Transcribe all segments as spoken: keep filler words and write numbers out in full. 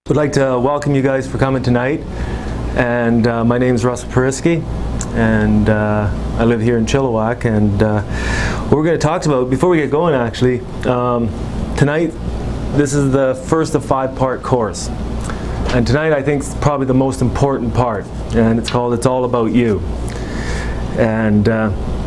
Would like to welcome you guys for coming tonight, and uh, my name is Russell Perisky, and uh, I live here in Chilliwack. And uh, what we're going to talk about before we get going, actually, um, tonight this is the first of five-part course, and tonight I think is probably the most important part, and it's called "It's All About You." And uh,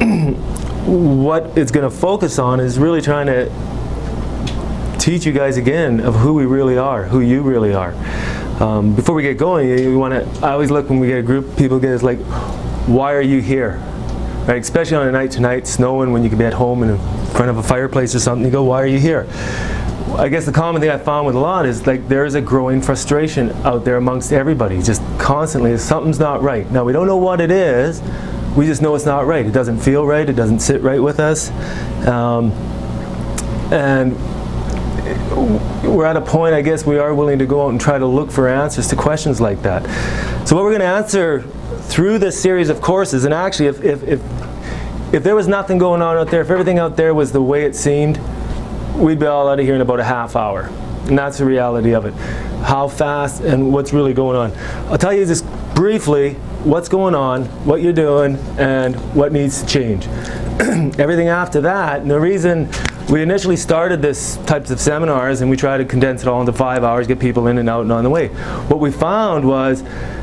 what it's going to focus on is really trying to teach you guys again of who we really are, who you really are. Um, before we get going, you want to. I always look when we get a group of people, get it's like, why are you here? Right? Especially on a night tonight, snowing, when you could be at home in front of a fireplace or something. You go, why are you here? I guess the common thing I found with a lot is like there is a growing frustration out there amongst everybody, just constantly. Something's not right. Now we don't know what it is. We just know it's not right. It doesn't feel right. It doesn't sit right with us, um, and we're at a point, I guess, we are willing to go out and try to look for answers to questions like that. So what we're going to answer through this series of courses, and actually if, if, if, if there was nothing going on out there, if everything out there was the way it seemed, we'd be all out of here in about a half hour. And that's the reality of it. How fast and what's really going on. I'll tell you just briefly what's going on, what you're doing, and what needs to change. Everything after that, and the reason we initially started this types of seminars, and we try to condense it all into five hours, get people in and out and on the way. What we found was,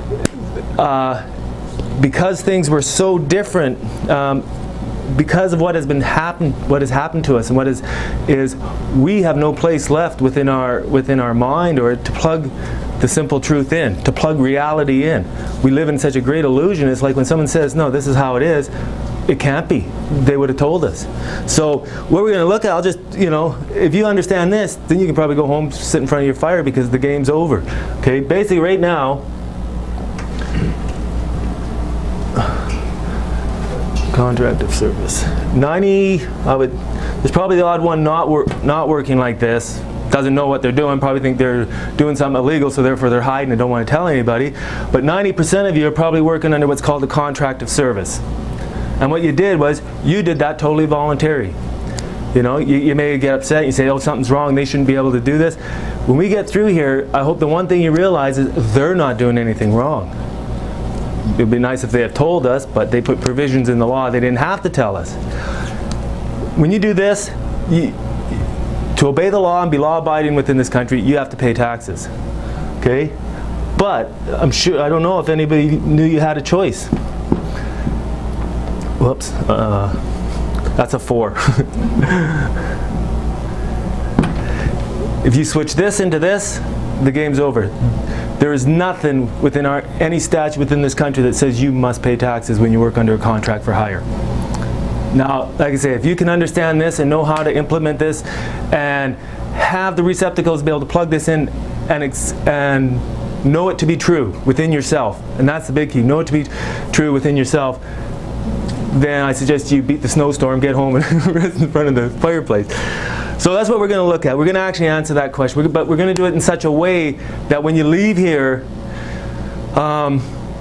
uh, because things were so different, um, because of what has been happened, what has happened to us, and what is, is we have no place left within our within our mind, or to plug the simple truth in, to plug reality in. We live in such a great illusion. It's like when someone says, "No, this is how it is." It can't be. They would have told us. So what we're going to look at, I'll just, you know, if you understand this, then you can probably go home, sit in front of your fire, because the game's over. Okay, basically right now, contract of service. ninety, I would, there's probably the odd one not, wor not working like this. Doesn't know what they're doing, probably think they're doing something illegal, so therefore they're hiding and don't want to tell anybody. But ninety percent of you are probably working under what's called the contract of service. And what you did was, you did that totally voluntary. You know, you, you may get upset, you say, oh, something's wrong, they shouldn't be able to do this. When we get through here, I hope the one thing you realize is they're not doing anything wrong. It would be nice if they had told us, but they put provisions in the law they didn't have to tell us. When you do this, you, to obey the law and be law-abiding within this country, you have to pay taxes. Okay? But I'm sure, I don't know if anybody knew you had a choice. Whoops, uh, that's a four. If you switch this into this, the game's over. There is nothing within our, any statute within this country that says you must pay taxes when you work under a contract for hire. Now, like I say, if you can understand this and know how to implement this and have the receptacles to be able to plug this in and, ex and know it to be true within yourself, and that's the big key, know it to be true within yourself, then I suggest you beat the snowstorm, get home, and rest in front of the fireplace. So that's what we're going to look at. We're going to actually answer that question, we're, but we're going to do it in such a way that when you leave here, um,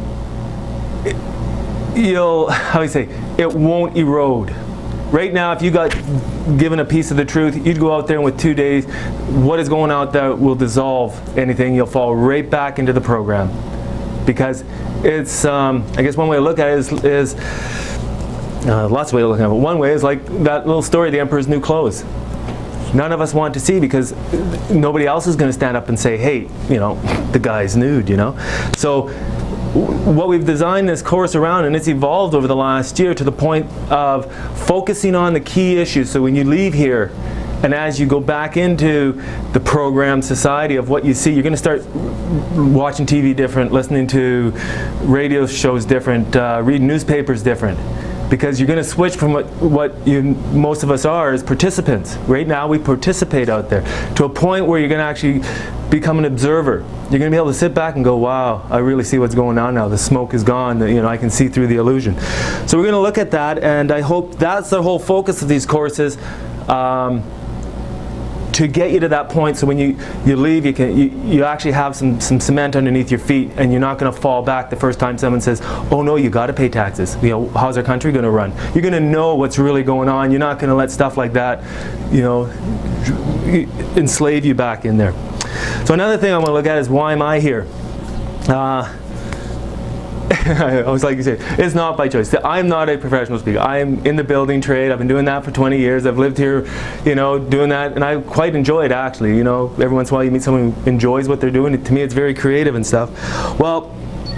it, you'll, how do you say, it won't erode. Right now, if you got given a piece of the truth, you'd go out there and with two days, what is going out there will dissolve anything. You'll fall right back into the program. Because it's, um, I guess one way to look at it is, is Uh, lots of ways of looking at it, but one way is like that little story, the Emperor's New Clothes. None of us want to see, because nobody else is going to stand up and say, hey, you know, the guy's nude, you know. So what we've designed this course around, and it's evolved over the last year to the point of focusing on the key issues. So when you leave here, and as you go back into the program society of what you see, you're going to start watching T V different, listening to radio shows different, uh, reading newspapers different. Because you're going to switch from what, what you, most of us are as participants. Right now we participate out there to a point where you're going to actually become an observer. You're going to be able to sit back and go, wow, I really see what's going on now. The smoke is gone. You know, I can see through the illusion. So we're going to look at that, and I hope that's the whole focus of these courses. Um, to get you to that point, so when you, you leave, you can you, you actually have some, some cement underneath your feet, and you're not going to fall back the first time someone says, oh no, you got to pay taxes. You know, how's our country going to run? You're going to know what's really going on. You're not going to let stuff like that, you know, enslave you back in there. So another thing I want to look at is, why am I here? Uh, I always like to say, it's not by choice. I'm not a professional speaker. I'm in the building trade. I've been doing that for twenty years. I've lived here, you know, doing that, and I quite enjoy it, actually. You know, every once in a while you meet someone who enjoys what they're doing. To me, it's very creative and stuff. Well,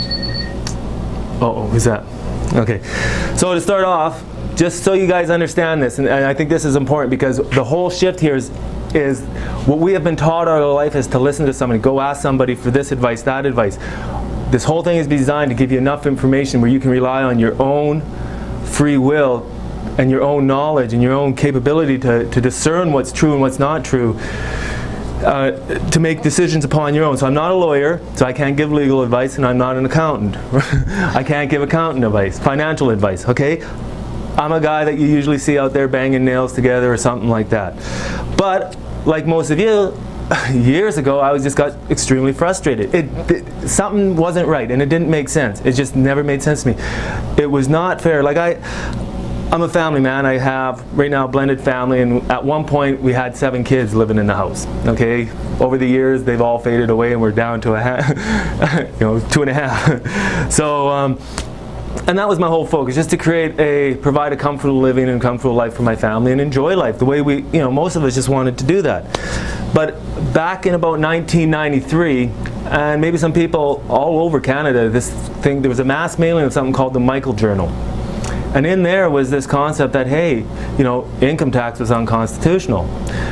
uh-oh, who's that? Okay, so to start off, just so you guys understand this, and, and I think this is important, because the whole shift here is, is what we have been taught our life is to listen to somebody, go ask somebody for this advice, that advice. This whole thing is designed to give you enough information where you can rely on your own free will and your own knowledge and your own capability to, to discern what's true and what's not true, uh, to make decisions upon your own. So I'm not a lawyer, so I can't give legal advice, and I'm not an accountant. I can't give accountant advice, financial advice, okay? I'm a guy that you usually see out there banging nails together or something like that. But like most of you, years ago, I was just got extremely frustrated. It, it, something wasn't right, and it didn't make sense. It just never made sense to me. It was not fair. Like I, I'm a family man. I have right now a blended family, and at one point we had seven kids living in the house. Okay, over the years they've all faded away, and we're down to a half, you know, two and a half. So. Um, And that was my whole focus, just to create a, provide a comfortable living and comfortable life for my family and enjoy life the way we, you know, most of us just wanted to do that. But back in about nineteen ninety-three, and maybe some people all over Canada, this thing, there was a mass mailing of something called the N I G G A Journal. And in there was this concept that, hey, you know, income tax was unconstitutional.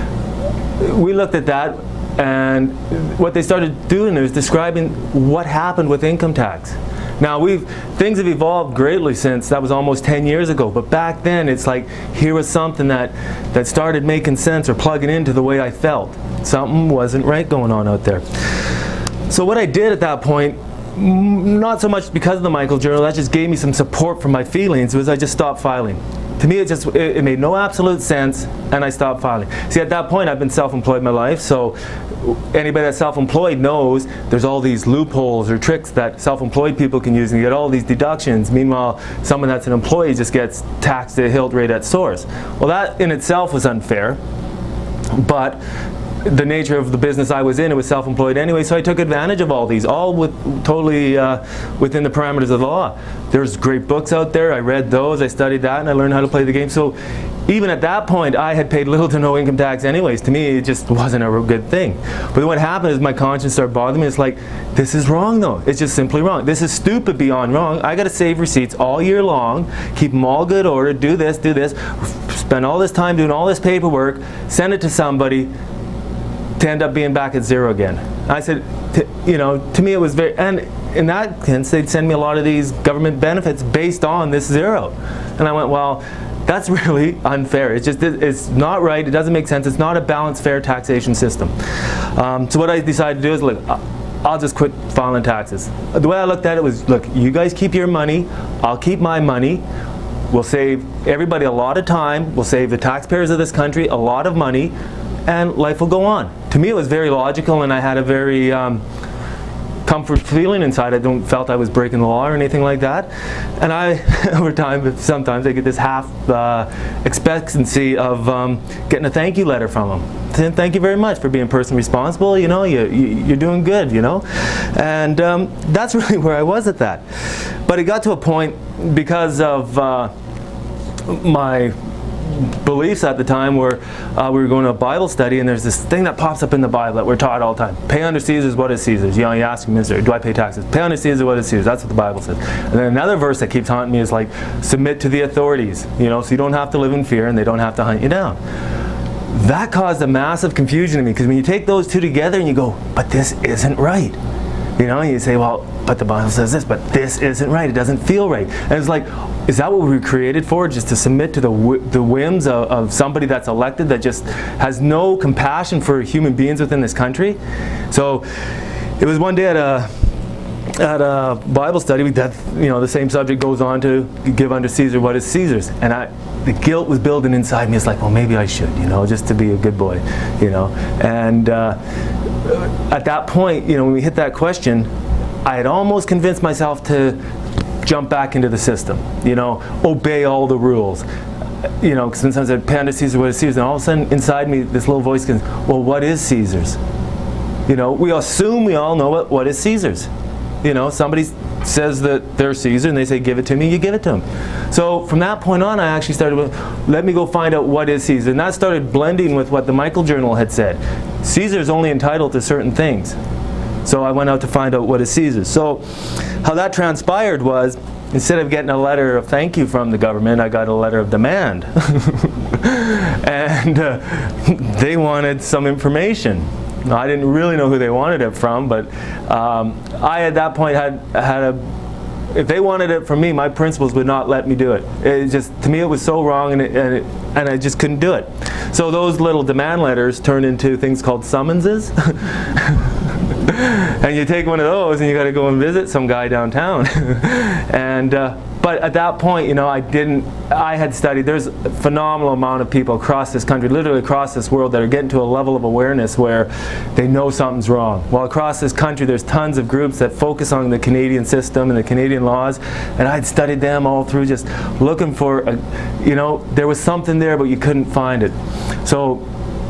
We looked at that, and what they started doing is describing what happened with income tax. Now, we've, things have evolved greatly since. That was almost ten years ago. But back then, it's like, here was something that, that started making sense or plugging into the way I felt. Something wasn't right going on out there. So what I did at that point, not so much because of the N I G G A Journal, that just gave me some support for my feelings, was I just stopped filing. To me, it just it, it made no absolute sense, and I stopped filing. See, at that point, I've been self-employed my life, so anybody that's self-employed knows there's all these loopholes or tricks that self-employed people can use, and you get all these deductions. Meanwhile, someone that's an employee just gets taxed at a hilt rate at source. Well, that in itself was unfair, but the nature of the business I was in, it was self-employed anyway, so I took advantage of all these, all with totally uh, within the parameters of the law. There's great books out there. I read those, I studied that, and I learned how to play the game. So even at that point, I had paid little to no income tax anyways. To me, it just wasn't a real good thing. But what happened is my conscience started bothering me. It's like, this is wrong though. It's just simply wrong. This is stupid beyond wrong. I got to save receipts all year long, keep them all good order, do this, do this, spend all this time doing all this paperwork, send it to somebody, to end up being back at zero again. I said, to, you know, to me it was very, and in that sense they'd send me a lot of these government benefits based on this zero. And I went, well, that's really unfair. It's just, it's not right, it doesn't make sense, it's not a balanced, fair taxation system. Um, so what I decided to do is, look, I'll just quit filing taxes. The way I looked at it was, look, you guys keep your money, I'll keep my money, we'll save everybody a lot of time, we'll save the taxpayers of this country a lot of money, and life will go on. To me, it was very logical, and I had a very um, comfort feeling inside. I don't felt I was breaking the law or anything like that. And I, over time, sometimes I get this half uh, expectancy of um, getting a thank you letter from them. Saying, thank you very much for being person responsible. You know, you, you, you're doing good. You know, and um, that's really where I was at that. But it got to a point because of uh, my beliefs at the time where uh, we were going to a Bible study, and there's this thing that pops up in the Bible that we're taught all the time. Pay unto Caesar's what is Caesar's. You know, you ask your minister, do I pay taxes? Pay unto Caesar what is Caesar's. That's what the Bible says. And then another verse that keeps haunting me is like, submit to the authorities, you know, so you don't have to live in fear and they don't have to hunt you down. That caused a massive confusion in me, because when you take those two together and you go, but this isn't right. You know, and you say, well, but the Bible says this, but this isn't right. It doesn't feel right. And it's like, is that what we were created for? Just to submit to the, wh the whims of, of somebody that's elected that just has no compassion for human beings within this country? So it was one day at a at a Bible study, we, that, you know, the same subject goes on to give unto Caesar what is Caesar's, and I, the guilt was building inside me. It's like, well, maybe I should, you know, just to be a good boy, you know. And uh, at that point, you know, when we hit that question, I had almost convinced myself to jump back into the system, you know, obey all the rules. You know, because sometimes I'd pay unto Caesar what is Caesar's, and all of a sudden inside me, this little voice goes, well, what is Caesar's? You know, we assume we all know what, what is Caesar's. You know, somebody says that they're Caesar and they say, give it to me, you give it to them. So from that point on, I actually started with, let me go find out what is Caesar. And that started blending with what the Michael Journal had said. Caesar is only entitled to certain things. So I went out to find out what is Caesar. So how that transpired was, instead of getting a letter of thank you from the government, I got a letter of demand. And uh, they wanted some information. Now, I didn't really know who they wanted it from, but um, I at that point had had a. If they wanted it from me, my principals would not let me do it. It just, to me, it was so wrong, and it, and, it, and I just couldn't do it. So those little demand letters turned into things called summonses. And you take one of those, and you got to go and visit some guy downtown. and. Uh, But at that point, you know, I didn't, I had studied, there's a phenomenal amount of people across this country, literally across this world, that are getting to a level of awareness where they know something's wrong. Well, across this country, there's tons of groups that focus on the Canadian system and the Canadian laws, and I'd studied them all through, just looking for, a, you know, there was something there, but you couldn't find it. So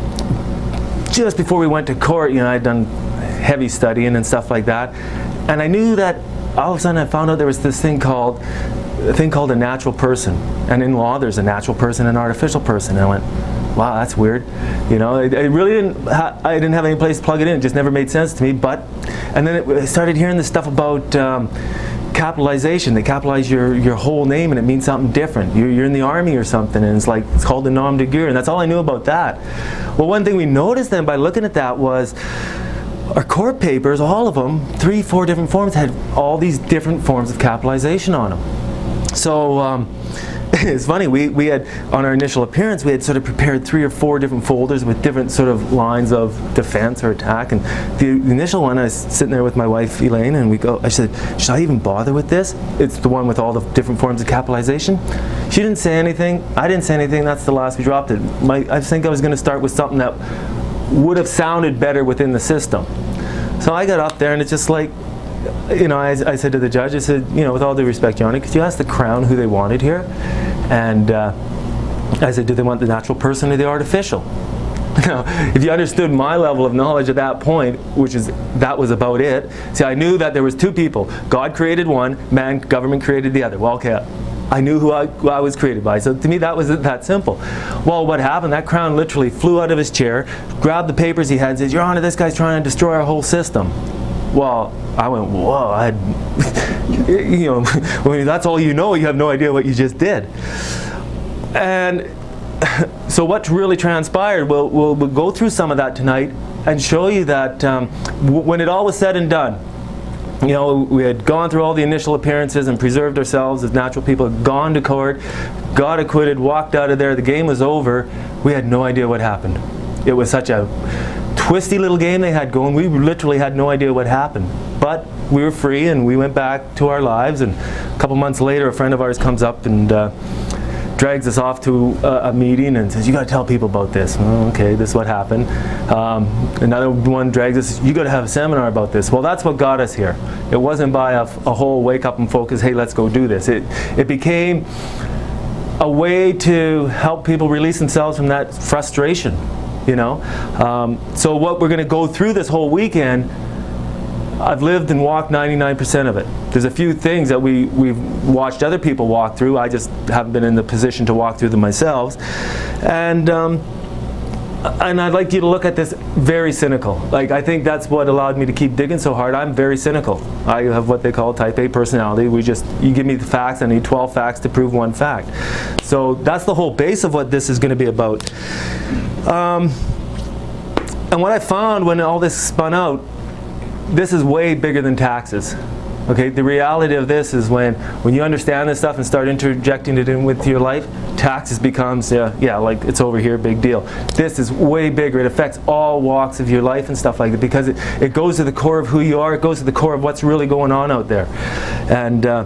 just before we went to court, you know, I'd done heavy studying and stuff like that, and I knew that all of a sudden I found out there was this thing called a thing called a natural person, and in law there's a natural person and an artificial person. And I went, wow, that's weird. You know, I, I really didn't ha I didn't have any place to plug it in. It just never made sense to me. But and then it, I started hearing this stuff about um, capitalization. They capitalize your your whole name and it means something different. You're, you're in the army or something, and it's like it's called the N I G G A, and that's all I knew about that. Well, one thing we noticed then by looking at that was our court papers, all of them, three, four different forms, had all these different forms of capitalization on them. So um, it's funny, we, we had, on our initial appearance, we had sort of prepared three or four different folders with different sort of lines of defense or attack. And the initial one, I was sitting there with my wife, Elaine, and we go, I said, should I even bother with this? It's the one with all the different forms of capitalization. She didn't say anything. I didn't say anything. That's the last we dropped it. My, I think I was going to start with something that would have sounded better within the system. So I got up there, and it's just like, you know, I, I said to the judge, I said, you know, with all due respect, Your Honor, could you ask the Crown who they wanted here? And uh, I said, do they want the natural person or the artificial? Now, if you understood my level of knowledge at that point, which is, that was about it. See, I knew that there was two people. God created one, man, government created the other. Well, okay, I knew who I, who I was created by. So to me, that was that simple. Well, what happened, that Crown literally flew out of his chair, grabbed the papers he had, and says, Your Honor, this guy's trying to destroy our whole system. Well, I went, whoa, I had, you know, when that's all you know, you have no idea what you just did. And so what really transpired, we'll, we'll, we'll go through some of that tonight and show you that um, w when it all was said and done, you know, we had gone through all the initial appearances and preserved ourselves as natural people, had gone to court, got acquitted, walked out of there, the game was over, we had no idea what happened. It was such a twisty little game they had going. We literally had no idea what happened. But we were free, and we went back to our lives, and a couple months later a friend of ours comes up and uh, drags us off to a, a meeting and says, you got to tell people about this. Oh, okay, this is what happened. Um, another one drags us, you got to have a seminar about this. Well, that's what got us here. It wasn't by a, a whole wake up and focus, hey, let's go do this. It, it became a way to help people release themselves from that frustration. You know, um, so what we're going to go through this whole weekend, I've lived and walked ninety-nine percent of it. There's a few things that we, we've watched other people walk through. I just haven't been in the position to walk through them myself. And, um, and I'd like you to look at this very cynical. Like, I think that's what allowed me to keep digging so hard. I'm very cynical. I have what they call type A personality. We just, you give me the facts, I need twelve facts to prove one fact. So that's the whole base of what this is going to be about. Um, and what I found when all this spun out, this is way bigger than taxes. Okay, the reality of this is when when you understand this stuff and start interjecting it in with your life, taxes becomes yeah, yeah, like it's over here, big deal. This is way bigger. It affects all walks of your life and stuff like that, because it, it goes to the core of who you are. It goes to the core of what's really going on out there. And uh,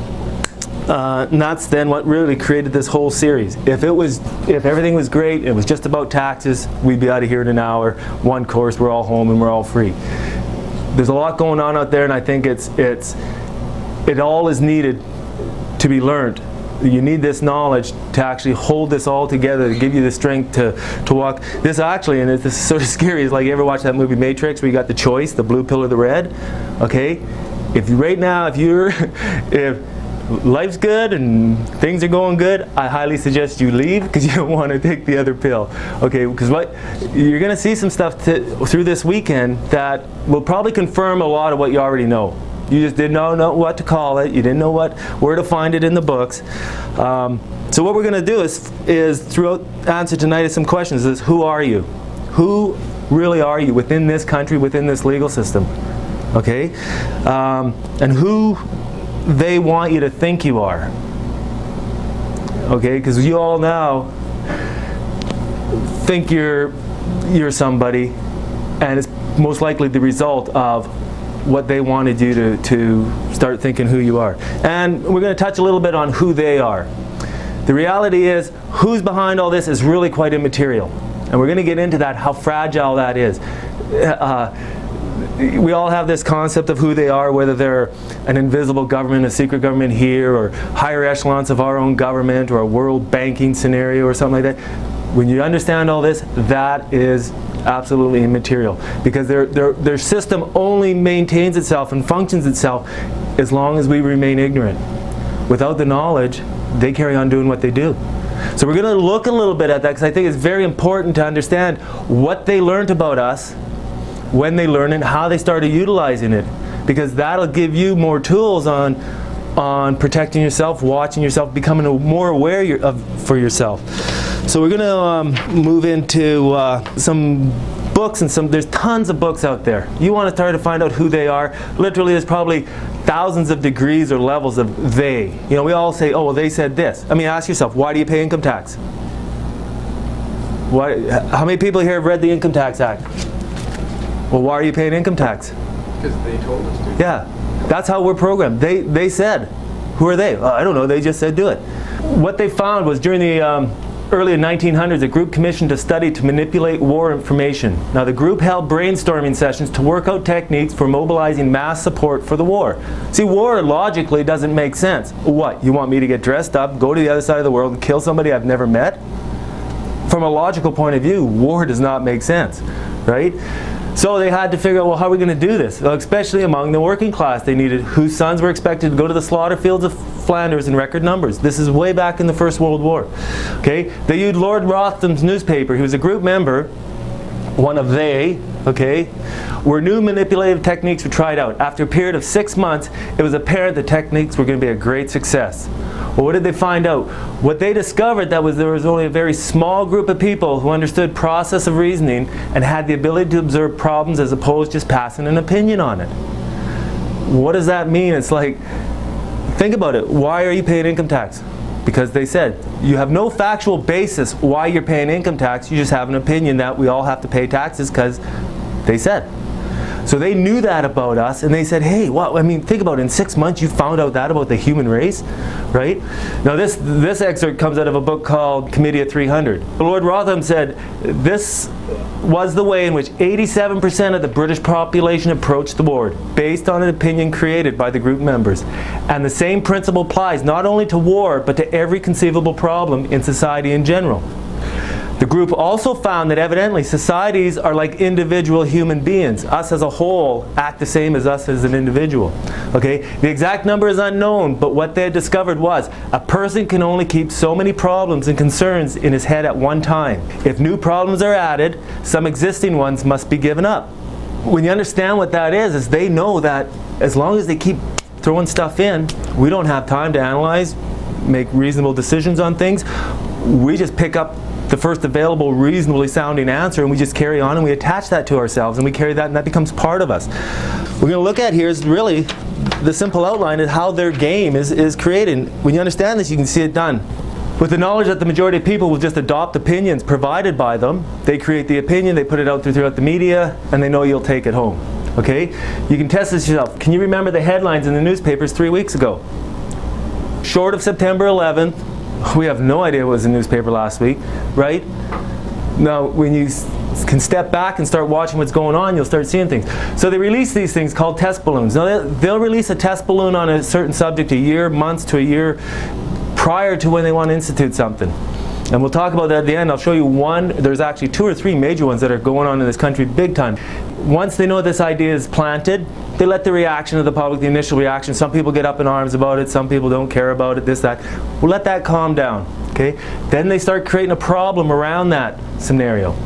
Uh, and that's then what really created this whole series. If it was, if everything was great, it was just about taxes, we'd be out of here in an hour, one course, we're all home and we're all free. There's a lot going on out there, and I think it's, it's, it all is needed to be learned. You need this knowledge to actually hold this all together, to give you the strength to, to walk. This actually, and this is sort of scary, is like, you ever watch that movie Matrix where you got the choice, the blue pill or the red? Okay? If you, right now, if you're, if life's good and things are going good, I highly suggest you leave, because you don't want to take the other pill. Okay? Because what, you're going to see some stuff to, through this weekend that will probably confirm a lot of what you already know. You just didn't know, know what to call it. You didn't know what, where to find it in the books. Um, so what we're going to do is, is throughout answer tonight is some questions. Is who are you? Who really are you within this country, within this legal system? Okay, um, and who they want you to think you are. Okay, because you all now think you're you're somebody, and it's most likely the result of what they wanted you to, to start thinking who you are. And we're going to touch a little bit on who they are. The reality is, who's behind all this is really quite immaterial. And we're going to get into that, how fragile that is. Uh, we all have this concept of who they are, whether they're an invisible government, a secret government here, or higher echelons of our own government, or a world banking scenario, or something like that. When you understand all this, that is absolutely immaterial, because their, their, their system only maintains itself and functions itself as long as we remain ignorant. Without the knowledge, they carry on doing what they do. So we're going to look a little bit at that, because I think it's very important to understand what they learned about us, when they learned it, how they started utilizing it, because that'll give you more tools on, on protecting yourself, watching yourself, becoming more aware of, for yourself. So we're going to um, move into uh, some books, and some, there's tons of books out there. You want to start to find out who they are. Literally, there's probably thousands of degrees or levels of they. You know, we all say, oh, well, they said this. I mean, ask yourself, why do you pay income tax? Why, how many people here have read the Income Tax Act? Well, why are you paying income tax? Because they told us to. Yeah, that's how we're programmed. They, they said. Who are they? Well, I don't know, they just said do it. What they found was during the um, early nineteen hundreds, a group commissioned a study to manipulate war information. Now, the group held brainstorming sessions to work out techniques for mobilizing mass support for the war. See, war logically doesn't make sense. What, you want me to get dressed up, go to the other side of the world, and kill somebody I've never met? From a logical point of view, war does not make sense, right? So they had to figure out, well, how are we going to do this? Well, especially among the working class, they needed, whose sons were expected to go to the slaughter fields of Flanders in record numbers. This is way back in the First World War. Okay, they used Lord Rotham's newspaper. He was a group member, one of they, okay, where new manipulative techniques were tried out. After a period of six months, it was apparent the techniques were going to be a great success. Well, what did they find out? What they discovered that was there was only a very small group of people who understood process of reasoning and had the ability to observe problems as opposed to just passing an opinion on it. What does that mean? It's like, think about it. Why are you paying income tax? Because they said, you have no factual basis why you're paying income tax. You just have an opinion that we all have to pay taxes because they said. So they knew that about us, and they said, hey, well, I mean, think about it. In six months, you found out that about the human race, right? Now, this, this excerpt comes out of a book called Committee of three hundred. Lord Rotham said, this was the way in which eighty-seven percent of the British population approached the war, based on an opinion created by the group members. And the same principle applies not only to war, but to every conceivable problem in society in general. The group also found that evidently societies are like individual human beings. Us as a whole act the same as us as an individual. Okay? The exact number is unknown, but what they had discovered was a person can only keep so many problems and concerns in his head at one time. If new problems are added, some existing ones must be given up. When you understand what that is, is they know that as long as they keep throwing stuff in, we don't have time to analyze, make reasonable decisions on things. We just pick up the first available reasonably sounding answer, and we just carry on and we attach that to ourselves, and we carry that, and that becomes part of us. We're going to look at here is really the simple outline of how their game is, is created. When you understand this, you can see it done. With the knowledge that the majority of people will just adopt opinions provided by them, they create the opinion, they put it out throughout the media, and they know you'll take it home. Okay? You can test this yourself. Can you remember the headlines in the newspapers three weeks ago? Short of September eleventh, we have no idea what was in the newspaper last week, right? Now, when you can step back and start watching what's going on, you'll start seeing things. So they release these things called test balloons. Now, they'll release a test balloon on a certain subject a year, months to a year prior to when they want to institute something. And we'll talk about that at the end. I'll show you one. There's actually two or three major ones that are going on in this country big time. Once they know this idea is planted, they let the reaction of the public, the initial reaction, some people get up in arms about it, some people don't care about it, this, that. We'll let that calm down. Okay? Then they start creating a problem around that scenario.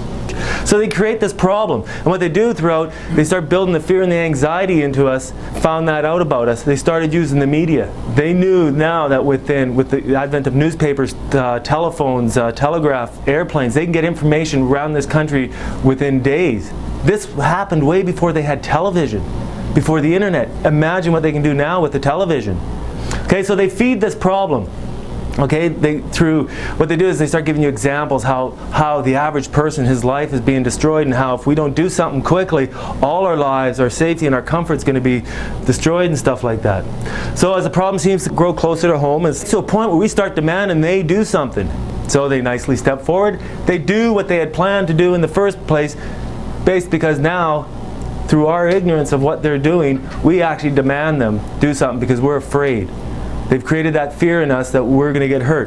So they create this problem, and what they do throughout, they start building the fear and the anxiety into us, found that out about us. They started using the media. They knew now that within, with the advent of newspapers, uh, telephones, uh, telegraph, airplanes, they can get information around this country within days. This happened way before they had television, before the internet. Imagine what they can do now with the television. Okay, so they feed this problem. Okay, they, through what they do is they start giving you examples how how the average person, his life is being destroyed, and how if we don't do something quickly, all our lives, our safety and our comfort is going to be destroyed and stuff like that. So as the problem seems to grow closer to home, it's to a point where we start demanding they do something. So they nicely step forward. They do what they had planned to do in the first place, based because now, through our ignorance of what they're doing, we actually demand them do something because we're afraid. They've created that fear in us that we're going to get hurt.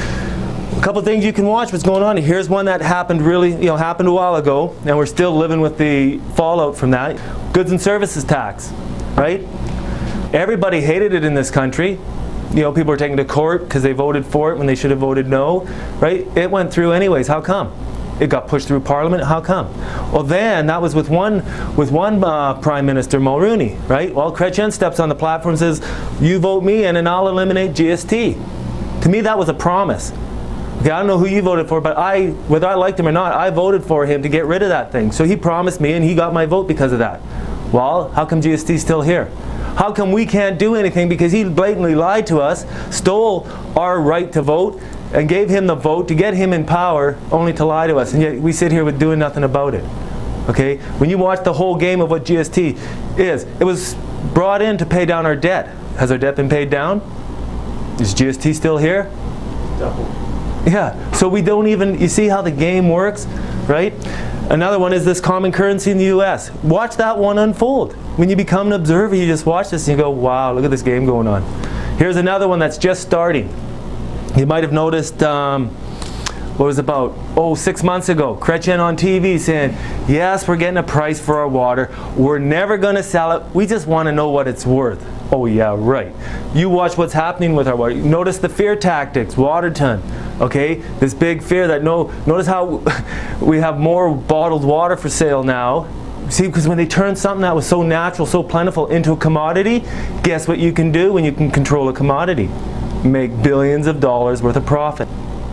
A couple things you can watch what's going on. Here's one that happened really, you know, happened a while ago, and we're still living with the fallout from that. Goods and services tax, right? Everybody hated it in this country. You know, people were taken to court because they voted for it when they should have voted no, right? It went through anyways. How come? It got pushed through Parliament. How come? Well, then that was with one with one uh, Prime Minister, Mulroney, right? Well, Chrétien steps on the platform and says, "You vote me, in and I'll eliminate G S T." To me, that was a promise. Okay, I don't know who you voted for, but I, whether I liked him or not, I voted for him to get rid of that thing. So he promised me, and he got my vote because of that. Well, how come G S T is still here? How come we can't do anything because he blatantly lied to us, stole our right to vote, and gave him the vote to get him in power, only to lie to us, and yet we sit here with doing nothing about it. Okay? When you watch the whole game of what G S T is, it was brought in to pay down our debt. Has our debt been paid down? Is G S T still here? Double. Yeah. So we don't even, you see how the game works, right? Another one is this common currency in the U S. Watch that one unfold. When you become an observer, you just watch this and you go, wow, look at this game going on. Here's another one that's just starting. You might have noticed, um, what was it about, oh, six months ago, Chrétien on T V saying, yes, we're getting a price for our water. We're never going to sell it. We just want to know what it's worth. Oh, yeah, right. You watch what's happening with our water. Notice the fear tactics, Waterton. Okay, this big fear that no, notice how we have more bottled water for sale now. See, because when they turn something that was so natural, so plentiful into a commodity, guess what you can do when you can control a commodity? Make billions of dollars worth of profit.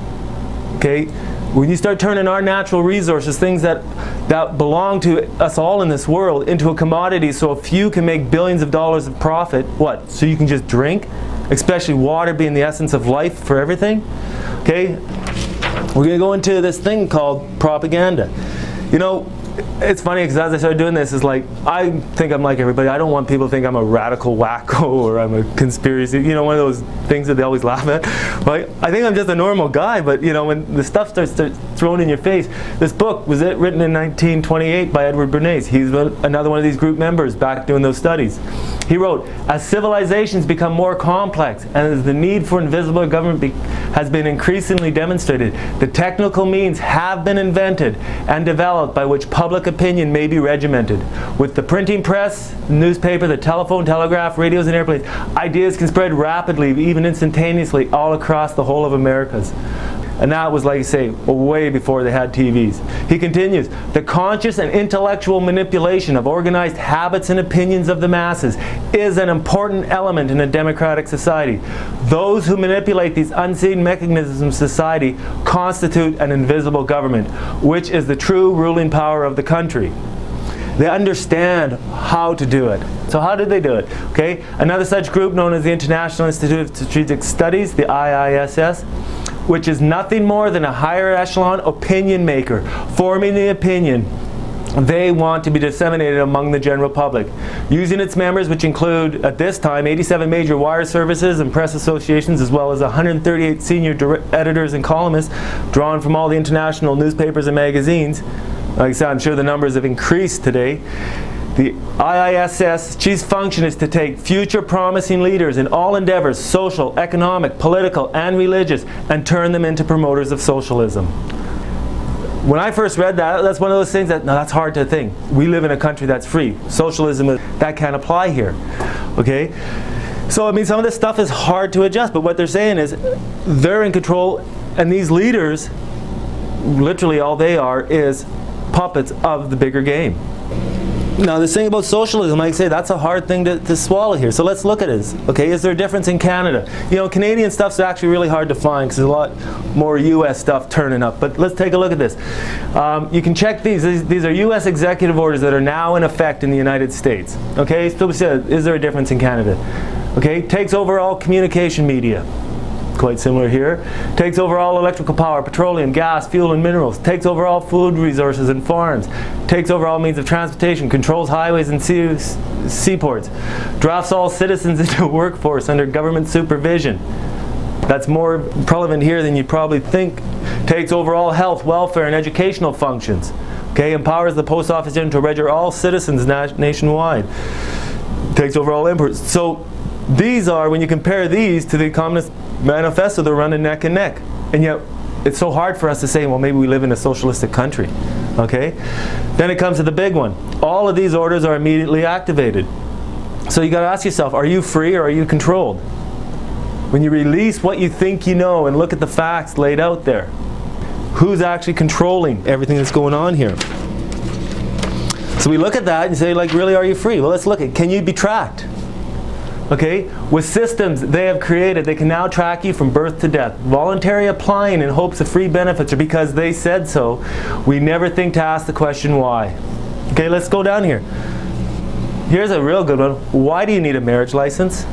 Okay, when you start turning our natural resources, things that that belong to us all in this world, into a commodity so a few can make billions of dollars of profit, what? So you can just drink? Especially water being the essence of life for everything? Okay, we're going to go into this thing called propaganda. You know, it's funny because as I started doing this, it's like, I think I'm like everybody. I don't want people to think I'm a radical wacko or I'm a conspiracy, you know, one of those things that they always laugh at. Like, I think I'm just a normal guy, but you know, when the stuff starts, starts thrown in your face. This book was it written in nineteen twenty-eight by Edward Bernays. He's another one of these group members back doing those studies. He wrote, as civilizations become more complex and as the need for invisible government be has been increasingly demonstrated, the technical means have been invented and developed by which public opinion may be regimented. With the printing press, newspaper, the telephone, telegraph, radios, and airplanes, ideas can spread rapidly, even instantaneously, all across the whole of Americas. And that was, like I say, way before they had T Vs. He continues, the conscious and intellectual manipulation of organized habits and opinions of the masses is an important element in a democratic society. Those who manipulate these unseen mechanisms of society constitute an invisible government, which is the true ruling power of the country. They understand how to do it. So how did they do it? Okay, another such group known as the International Institute of Strategic Studies, the I I S S, which is nothing more than a higher echelon opinion maker, forming the opinion they want to be disseminated among the general public. Using its members, which include, at this time, eighty-seven major wire services and press associations, as well as one hundred thirty-eight senior editors and columnists, drawn from all the international newspapers and magazines. Like I said, I'm sure the numbers have increased today. The I I S S chief's function is to take future promising leaders in all endeavors, social, economic, political, and religious, and turn them into promoters of socialism. When I first read that, that's one of those things that, no, that's hard to think. We live in a country that's free. Socialism, that can't apply here. Okay? So, I mean, some of this stuff is hard to adjust, but what they're saying is they're in control, and these leaders, literally all they are is puppets of the bigger game. Now, this thing about socialism, like I say, that's a hard thing to, to swallow here. So let's look at it. Okay, is there a difference in Canada? You know, Canadian stuff's actually really hard to find because there's a lot more U S stuff turning up. But let's take a look at this. Um, you can check these. these. These are U S executive orders that are now in effect in the United States. Okay, so is there a difference in Canada? Okay, takes over all communication media. Quite similar here. Takes over all electrical power, petroleum, gas, fuel, and minerals. Takes over all food resources and farms. Takes over all means of transportation. Controls highways and sea, seaports. Drafts all citizens into a workforce under government supervision. That's more prevalent here than you probably think. Takes over all health, welfare, and educational functions. Okay, empowers the post office to register all citizens na nationwide. Takes over all imports. So these are, when you compare these to the Communist Manifesto, they're running neck and neck. And yet, it's so hard for us to say, well, maybe we live in a socialistic country. Okay? Then it comes to the big one. All of these orders are immediately activated. So you got to ask yourself, are you free or are you controlled? When you release what you think you know and look at the facts laid out there, who's actually controlling everything that's going on here? So we look at that and say, like, really, are you free? Well, let's look at, can you be tracked? Okay, with systems they have created, they can now track you from birth to death. Voluntary applying in hopes of free benefits or because they said so. We never think to ask the question why. Okay, let's go down here. Here's a real good one. Why do you need a marriage license?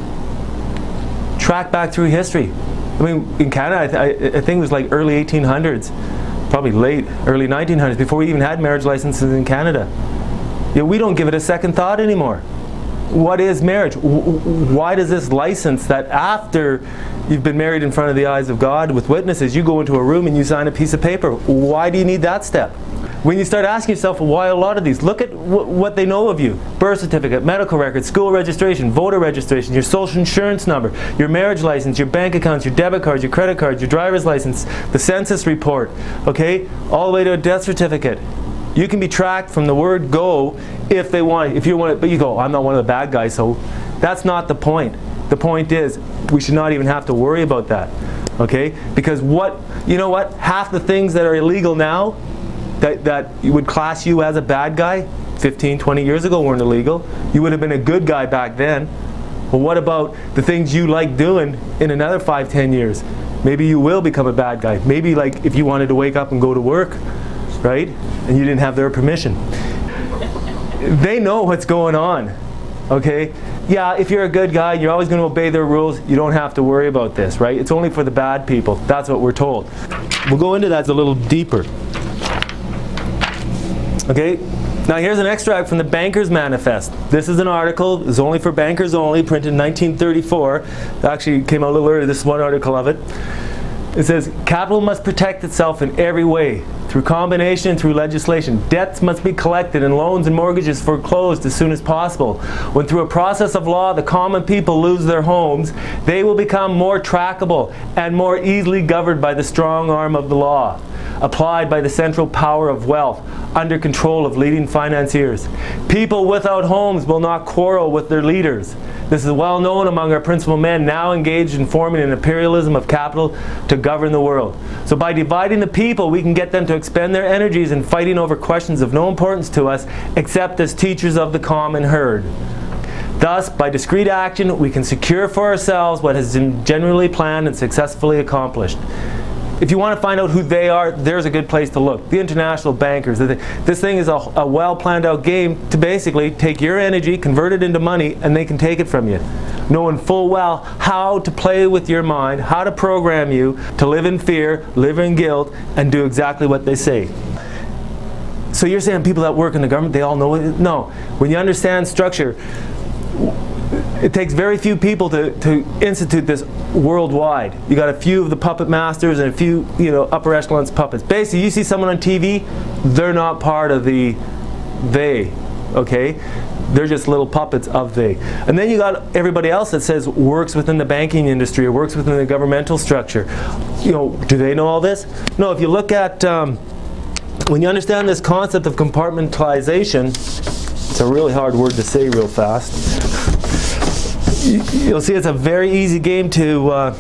Track back through history. I mean, in Canada, I, th I think it was like early eighteen hundreds, probably late, early nineteen hundreds, before we even had marriage licenses in Canada. Yeah, we don't give it a second thought anymore. What is marriage? Why does this license that after you've been married in front of the eyes of God with witnesses, you go into a room and you sign a piece of paper? Why do you need that step? When you start asking yourself why a lot of these, look at wh what they know of you. Birth certificate, medical record, school registration, voter registration, your social insurance number, your marriage license, your bank accounts, your debit cards, your credit cards, your driver's license, the census report, okay, all the way to a death certificate. You can be tracked from the word go if they want, if you want it, but you go, I'm not one of the bad guys, so that's not the point. The point is, we should not even have to worry about that, okay? Because what, you know what, half the things that are illegal now, that, that would class you as a bad guy, fifteen, twenty years ago weren't illegal. You would have been a good guy back then. Well, what about the things you like doing in another five, ten years? Maybe you will become a bad guy. Maybe like if you wanted to wake up and go to work, right? And you didn't have their permission. They know what's going on, okay? Yeah, if you're a good guy, you're always going to obey their rules, you don't have to worry about this, right? It's only for the bad people. That's what we're told. We'll go into that a little deeper. Okay? Now here's an extract from the Banker's Manifest. This is an article, it's only for bankers only, printed in nineteen thirty-four. It actually came out a little earlier, this is one article of it. It says, capital must protect itself in every way, through combination and through legislation. Debts must be collected and loans and mortgages foreclosed as soon as possible. When through a process of law the common people lose their homes, they will become more trackable and more easily governed by the strong arm of the law, applied by the central power of wealth, under control of leading financiers. People without homes will not quarrel with their leaders. This is well known among our principal men now engaged in forming an imperialism of capital to govern the world. So by dividing the people, we can get them to expend their energies in fighting over questions of no importance to us except as teachers of the common herd. Thus, by discreet action, we can secure for ourselves what has been generally planned and successfully accomplished. If you want to find out who they are, there's a good place to look. The international bankers. This thing is a, a well planned out game to basically take your energy, convert it into money, and they can take it from you. Knowing full well how to play with your mind, how to program you to live in fear, live in guilt, and do exactly what they say. So you're saying people that work in the government, they all know it? No. When you understand structure, it takes very few people to, to institute this worldwide. You got a few of the puppet masters and a few, you know, upper echelons puppets. Basically, you see someone on T V, they're not part of the they. okay? They're just little puppets of they. And then you got everybody else that says works within the banking industry or works within the governmental structure. You know, do they know all this? No, if you look at, um, when you understand this concept of compartmentalization, it's a really hard word to say real fast. You'll see it's a very easy game to, uh,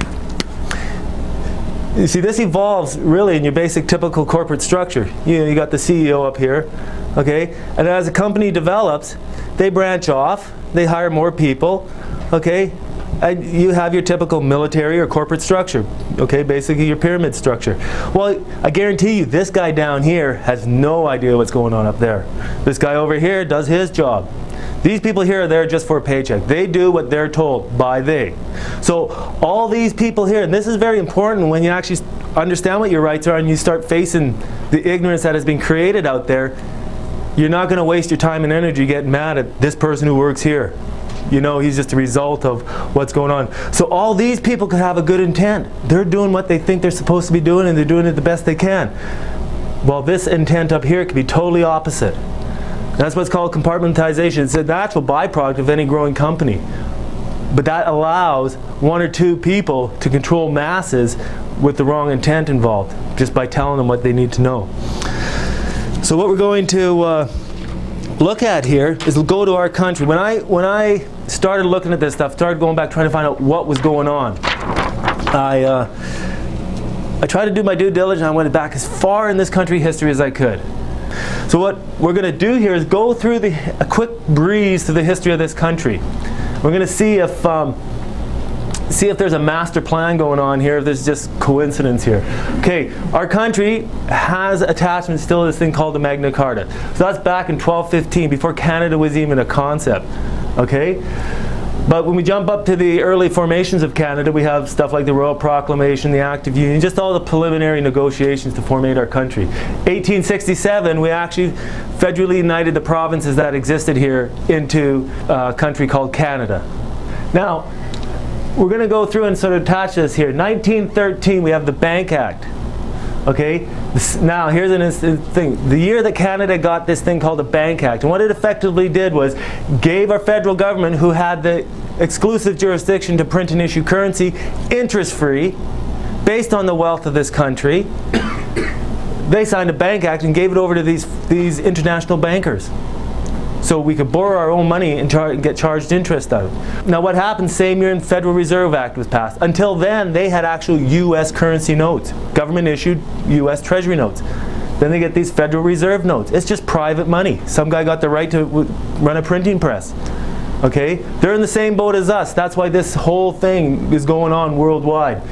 you see this evolves really in your basic typical corporate structure. You know, you got the C E O up here, okay? And as a company develops, they branch off, they hire more people, okay? And you have your typical military or corporate structure, okay? Basically your pyramid structure. Well, I guarantee you this guy down here has no idea what's going on up there. This guy over here does his job. These people here are there just for a paycheck. They do what they're told by they. So all these people here, and this is very important when you actually understand what your rights are and you start facing the ignorance that has been created out there, you're not going to waste your time and energy getting mad at this person who works here. You know, he's just a result of what's going on. So all these people could have a good intent. They're doing what they think they're supposed to be doing and they're doing it the best they can. While this intent up here could be totally opposite. That's what's called compartmentalization. It's a natural byproduct of any growing company. But that allows one or two people to control masses with the wrong intent involved, just by telling them what they need to know. So what we're going to uh, look at here is we'll go to our country. When I, when I started looking at this stuff, started going back trying to find out what was going on, I, uh, I tried to do my due diligence. I went back as far in this country history as I could. So what we're going to do here is go through the, a quick breeze through the history of this country. We're going to see if um, see if there's a master plan going on here, if there's just coincidence here. Okay, our country has attachment still to this thing called the Magna Carta. So that's back in twelve fifteen, before Canada was even a concept. Okay? But when we jump up to the early formations of Canada, we have stuff like the Royal Proclamation, the Act of Union, just all the preliminary negotiations to formate our country. eighteen sixty-seven, we actually federally united the provinces that existed here into a country called Canada. Now, we're going to go through and sort of attach this here. nineteen thirteen, we have the Bank Act. Okay, this, now here's an instant thing. The year that Canada got this thing called the Bank Act, and what it effectively did was gave our federal government, who had the exclusive jurisdiction to print and issue currency, interest-free, based on the wealth of this country. They signed a Bank Act and gave it over to these, these international bankers. So we could borrow our own money and char get charged interest out. Now what happened same year, the Federal Reserve Act was passed. Until then, they had actual U S currency notes. Government issued U S Treasury notes. Then they get these Federal Reserve notes. It's just private money. Some guy got the right to run a printing press. Okay? They're in the same boat as us. That's why this whole thing is going on worldwide.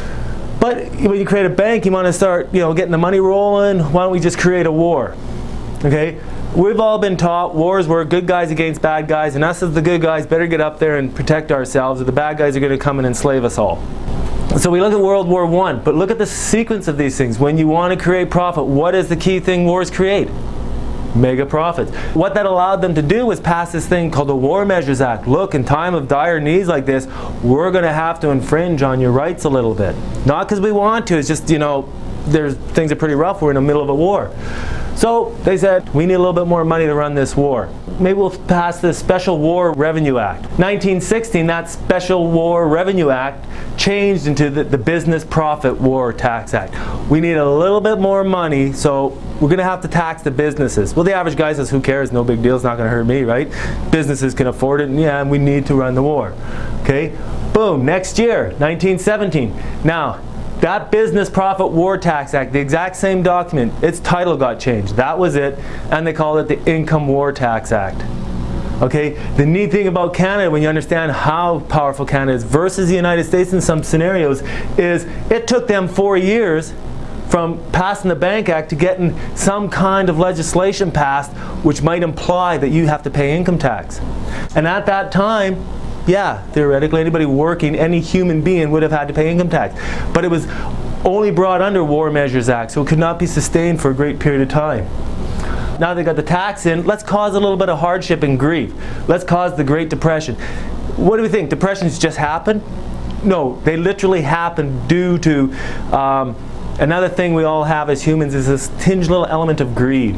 But when you create a bank, you want to start, you know, getting the money rolling. Why don't we just create a war? Okay? We've all been taught wars were good guys against bad guys, and us as the good guys better get up there and protect ourselves, or the bad guys are going to come and enslave us all. So we look at World War One, but look at the sequence of these things. When you want to create profit, what is the key thing wars create? Mega profits. What that allowed them to do was pass this thing called the War Measures Act. Look, in time of dire needs like this, we're going to have to infringe on your rights a little bit. Not because we want to, it's just, you know, there's, things are pretty rough, we're in the middle of a war. So they said, we need a little bit more money to run this war. Maybe we'll pass the Special War Revenue Act. nineteen sixteen, that Special War Revenue Act changed into the, the Business Profit War Tax Act. We need a little bit more money, so we're going to have to tax the businesses. Well, the average guy says, who cares? No big deal. It's not going to hurt me, right? Businesses can afford it, and yeah, and we need to run the war. Okay? Boom. Next year, nineteen seventeen. Now, that Business Profit War Tax Act, the exact same document, its title got changed. That was it, and they called it the Income War Tax Act. Okay, the neat thing about Canada, when you understand how powerful Canada is versus the United States in some scenarios, is it took them four years from passing the Bank Act to getting some kind of legislation passed which might imply that you have to pay income tax. And at that time, yeah, theoretically anybody working, any human being would have had to pay income tax. But it was only brought under War Measures Act, so it could not be sustained for a great period of time. Now they got the tax in, let's cause a little bit of hardship and grief. Let's cause the Great Depression. What do we think? Depressions just happen? No, they literally happen due to um, another thing we all have as humans is this tinged little element of greed.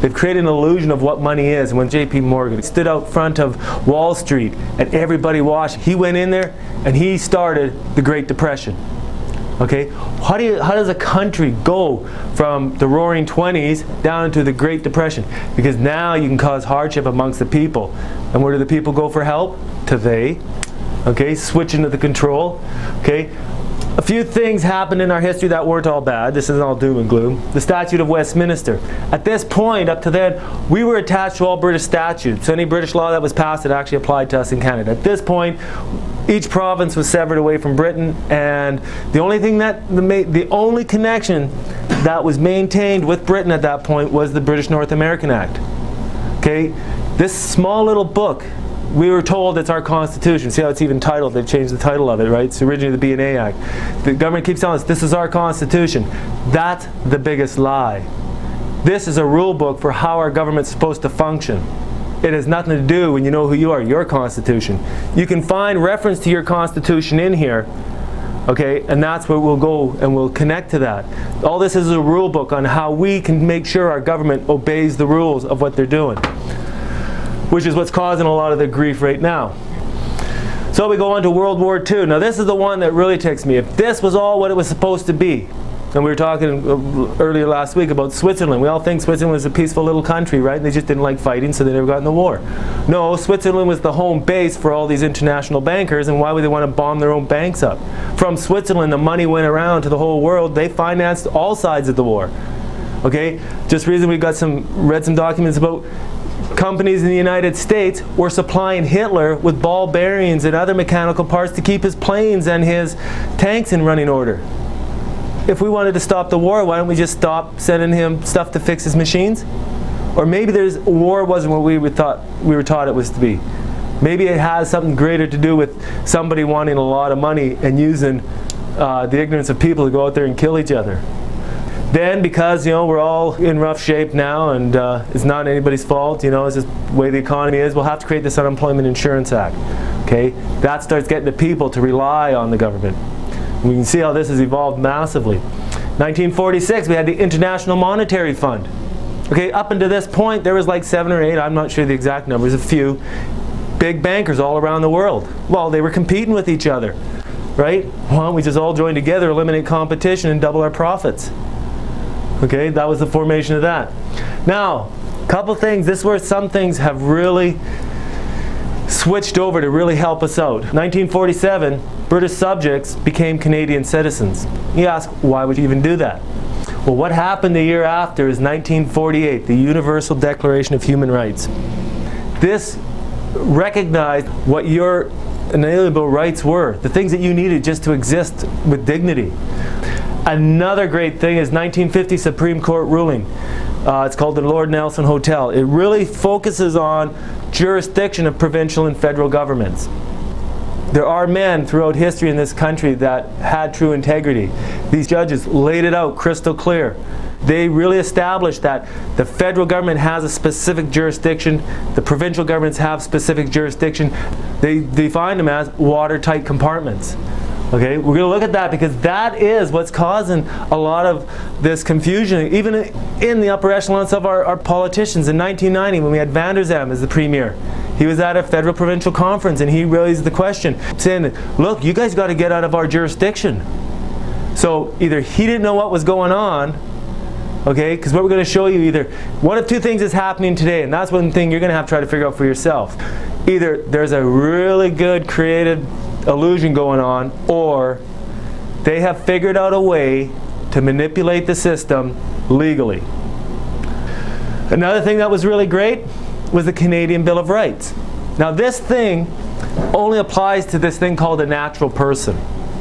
They've created an illusion of what money is. And when J P Morgan stood out front of Wall Street and everybody watched, he went in there and he started the Great Depression. Okay, how do you, how does a country go from the Roaring Twenties down into the Great Depression? Because now you can cause hardship amongst the people. And where do the people go for help? To they. Okay, switch into the control. Okay, a few things happened in our history that weren't all bad. This isn't all doom and gloom. The Statute of Westminster. At this point, up to then, we were attached to all British statutes. So any British law that was passed, it actually applied to us in Canada. At this point, each province was severed away from Britain, and the only thing that the, the only connection that was maintained with Britain at that point was the British North American Act. Okay, this small little book, we were told it's our Constitution. See how it's even titled? They've changed the title of it, right? It's originally the B N A Act. The government keeps telling us this is our Constitution. That's the biggest lie. This is a rule book for how our government's supposed to function. It has nothing to do when you know who you are, your Constitution. You can find reference to your Constitution in here, okay, and that's where we'll go and we'll connect to that. All this is a rule book on how we can make sure our government obeys the rules of what they're doing, which is what's causing a lot of the grief right now. So we go on to World War Two. Now this is the one that really ticks me. If this was all what it was supposed to be, and we were talking earlier last week about Switzerland. We all think Switzerland was a peaceful little country, right? And they just didn't like fighting, so they never got in the war. No, Switzerland was the home base for all these international bankers, and why would they want to bomb their own banks up? From Switzerland, the money went around to the whole world. They financed all sides of the war. Okay? Just recently we got some, read some documents about companies in the United States were supplying Hitler with ball bearings and other mechanical parts to keep his planes and his tanks in running order. If we wanted to stop the war, why don't we just stop sending him stuff to fix his machines? Or maybe there's war wasn't what we were thought we were taught it was to be. Maybe it has something greater to do with somebody wanting a lot of money and using uh, the ignorance of people to go out there and kill each other. Then, because you know we're all in rough shape now, and uh, it's not anybody's fault, you know, it's just the way the economy is, we'll have to create this Unemployment Insurance Act. Okay, that starts getting the people to rely on the government. We can see how this has evolved massively. nineteen forty-six, we had the International Monetary Fund. Okay, up until this point, there was like seven or eight, I'm not sure the exact numbers, a few big bankers all around the world. Well, they were competing with each other, right? Why don't we just all join together, eliminate competition, and double our profits? Okay, that was the formation of that. Now, a couple things, this is where some things have really switched over to really help us out. nineteen forty-seven, British subjects became Canadian citizens. You ask, why would you even do that? Well, what happened the year after is nineteen forty-eight, the Universal Declaration of Human Rights. This recognized what your inalienable rights were, the things that you needed just to exist with dignity. Another great thing is nineteen fifty Supreme Court ruling. Uh, it's called the Lord Nelson Hotel. It really focuses on jurisdiction of provincial and federal governments. There are men throughout history in this country that had true integrity. These judges laid it out crystal clear. They really established that the federal government has a specific jurisdiction, the provincial governments have specific jurisdiction. They defined them as watertight compartments. Okay, we're going to look at that because that is what's causing a lot of this confusion, even in the upper echelons of our, our politicians. In nineteen ninety, when we had Van der Zalm as the premier, he was at a federal provincial conference and he raised the question, saying, look, you guys got to get out of our jurisdiction. So either he didn't know what was going on, okay, because what we're going to show you, either one of two things is happening today, and that's one thing you're going to have to try to figure out for yourself. Either there's a really good creative illusion going on, or they have figured out a way to manipulate the system legally. Another thing that was really great was the Canadian Bill of Rights. Now this thing only applies to this thing called a natural person.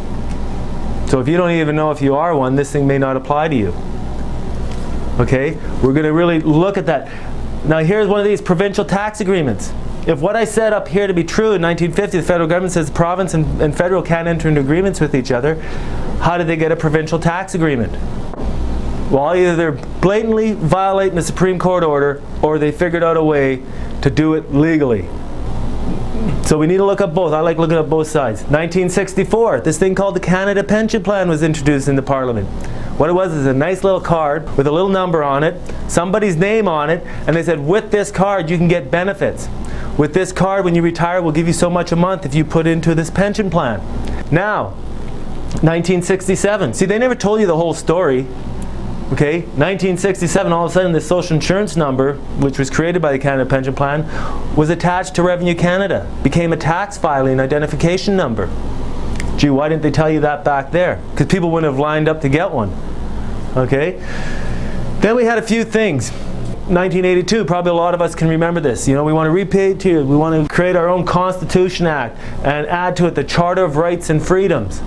So if you don't even know if you are one, this thing may not apply to you. Okay, we're going to really look at that. Now here's one of these provincial tax agreements. If what I said up here to be true, in nineteen fifty the federal government says province and, and federal can't enter into agreements with each other, how did they get a provincial tax agreement? Well, either they're blatantly violating the Supreme Court order, or they figured out a way to do it legally. So we need to look up both. I like looking up both sides. nineteen sixty-four, this thing called the Canada Pension Plan was introduced into Parliament. What it was is a nice little card with a little number on it, somebody's name on it, and they said, with this card you can get benefits. With this card, when you retire, we'll give you so much a month if you put into this pension plan. Now, nineteen sixty-seven. See, they never told you the whole story. Okay, nineteen sixty-seven, all of a sudden this social insurance number, which was created by the Canada Pension Plan, was attached to Revenue Canada, became a tax filing identification number. Gee, why didn't they tell you that back there? Because people wouldn't have lined up to get one. Okay, then we had a few things. nineteen eighty-two, probably a lot of us can remember this. You know, we want to repatriate, we want to create our own Constitution Act and add to it the Charter of Rights and Freedoms.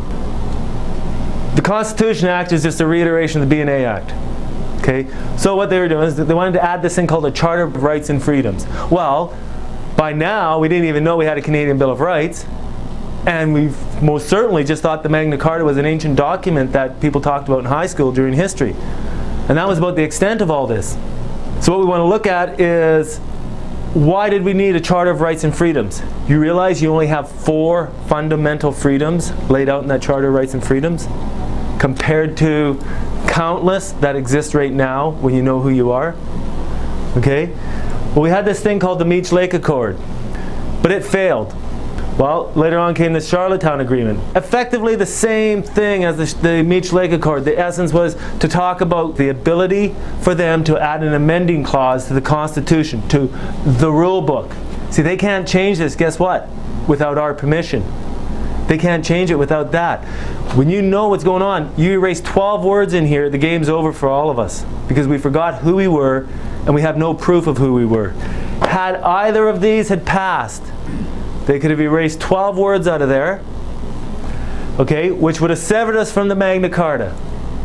The Constitution Act is just a reiteration of the B and A Act. Okay, so what they were doing is that they wanted to add this thing called the Charter of Rights and Freedoms. Well, by now we didn't even know we had a Canadian Bill of Rights, and we most certainly just thought the Magna Carta was an ancient document that people talked about in high school during history. And that was about the extent of all this. So what we want to look at is, why did we need a Charter of Rights and Freedoms? You realize you only have four fundamental freedoms laid out in that Charter of Rights and Freedoms, compared to countless that exist right now when you know who you are. Okay? Well, we had this thing called the N I G G A Accord, but it failed. Well, later on came the Charlottetown Agreement. Effectively the same thing as the, the N I G G A Accord. The essence was to talk about the ability for them to add an amending clause to the Constitution, to the rule book. See, they can't change this, guess what? Without our permission. They can't change it without that. When you know what's going on, you erase twelve words in here, the game's over for all of us. Because we forgot who we were, and we have no proof of who we were. Had either of these had passed, they could have erased twelve words out of there, okay, which would have severed us from the Magna Carta.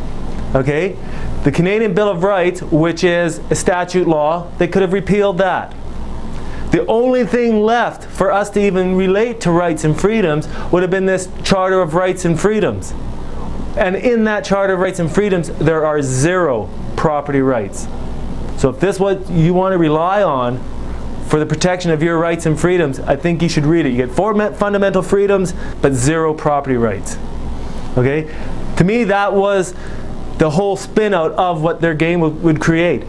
Okay? The Canadian Bill of Rights, which is a statute law, they could have repealed that. The only thing left for us to even relate to rights and freedoms would have been this Charter of Rights and Freedoms. And in that Charter of Rights and Freedoms, there are zero property rights. So if this is what you want to rely on for the protection of your rights and freedoms, I think you should read it. You get four fundamental freedoms, but zero property rights. Okay? To me, that was the whole spin out of what their game would, would create.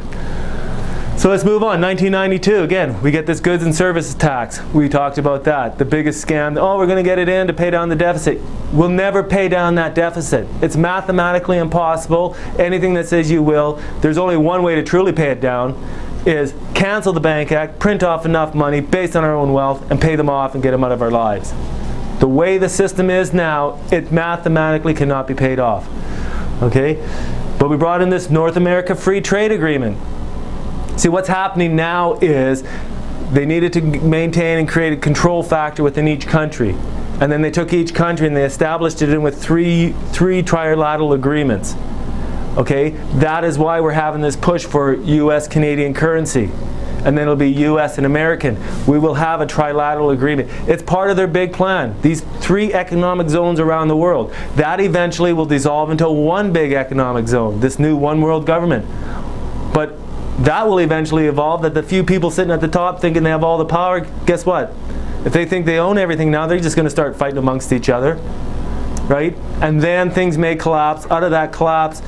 So let's move on. nineteen ninety-two, again, we get this goods and services tax. We talked about that. The biggest scam. Oh, we're going to get it in to pay down the deficit. We'll never pay down that deficit. It's mathematically impossible. Anything that says you will, there's only one way to truly pay it down, is cancel the Bank Act, print off enough money based on our own wealth, and pay them off and get them out of our lives. The way the system is now, it mathematically cannot be paid off. Okay? But we brought in this North America Free Trade Agreement. See, what's happening now is they needed to maintain and create a control factor within each country. And then they took each country and they established it in with three, three trilateral agreements. Okay? That is why we're having this push for U S Canadian currency. And then it'll be U S and American. We will have a trilateral agreement. It's part of their big plan. These three economic zones around the world. That eventually will dissolve into one big economic zone, this new one world government. But that will eventually evolve, that the few people sitting at the top thinking they have all the power, guess what? If they think they own everything now, they're just going to start fighting amongst each other. Right? And then things may collapse. Out of that collapse,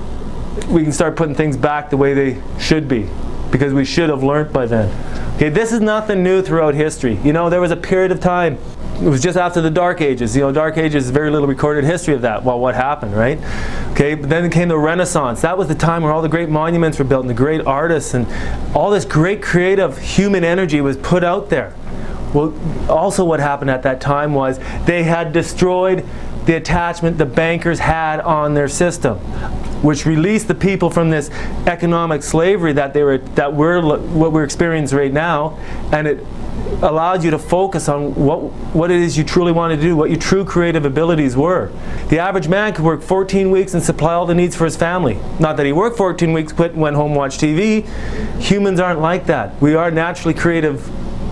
we can start putting things back the way they should be. Because we should have learned by then. Okay, this is nothing new throughout history. You know, there was a period of time, it was just after the Dark Ages. You know, Dark Ages is very little recorded history of that. Well, what happened, right? Okay, but then came the Renaissance. That was the time where all the great monuments were built and the great artists and all this great creative human energy was put out there. Well, also what happened at that time was they had destroyed the attachment the bankers had on their system, which released the people from this economic slavery that they were, that we're, what we're experiencing right now, and it allowed you to focus on what, what it is you truly want to do, what your true creative abilities were. The average man could work fourteen weeks and supply all the needs for his family. Not that he worked fourteen weeks, quit and went home and watched T V. Humans aren't like that. We are naturally creative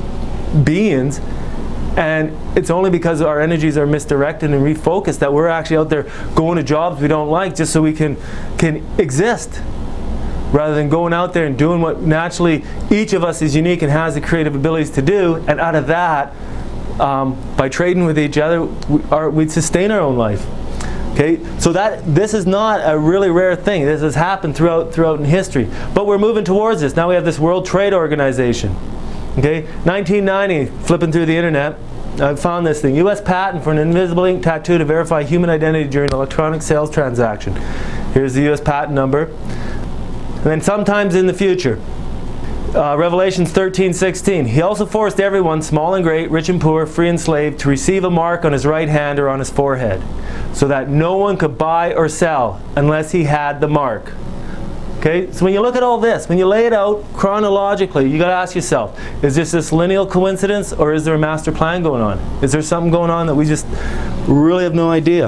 beings, and it's only because our energies are misdirected and refocused that we're actually out there going to jobs we don't like just so we can, can exist. Rather than going out there and doing what naturally each of us is unique and has the creative abilities to do, and out of that, um, by trading with each other, we are, we'd sustain our own life. Okay, so that this is not a really rare thing. This has happened throughout throughout in history. But we're moving towards this. Now we have this World Trade Organization. Okay, nineteen ninety, flipping through the internet, I found this thing. U S patent for an invisible ink tattoo to verify human identity during an electronic sales transaction. Here's the U S patent number. And then sometimes in the future, uh, Revelations thirteen sixteen. He also forced everyone, small and great, rich and poor, free and slave, to receive a mark on his right hand or on his forehead, so that no one could buy or sell unless he had the mark. Okay, so when you look at all this, when you lay it out chronologically, you got to ask yourself, is this this lineal coincidence, or is there a master plan going on? Is there something going on that we just really have no idea?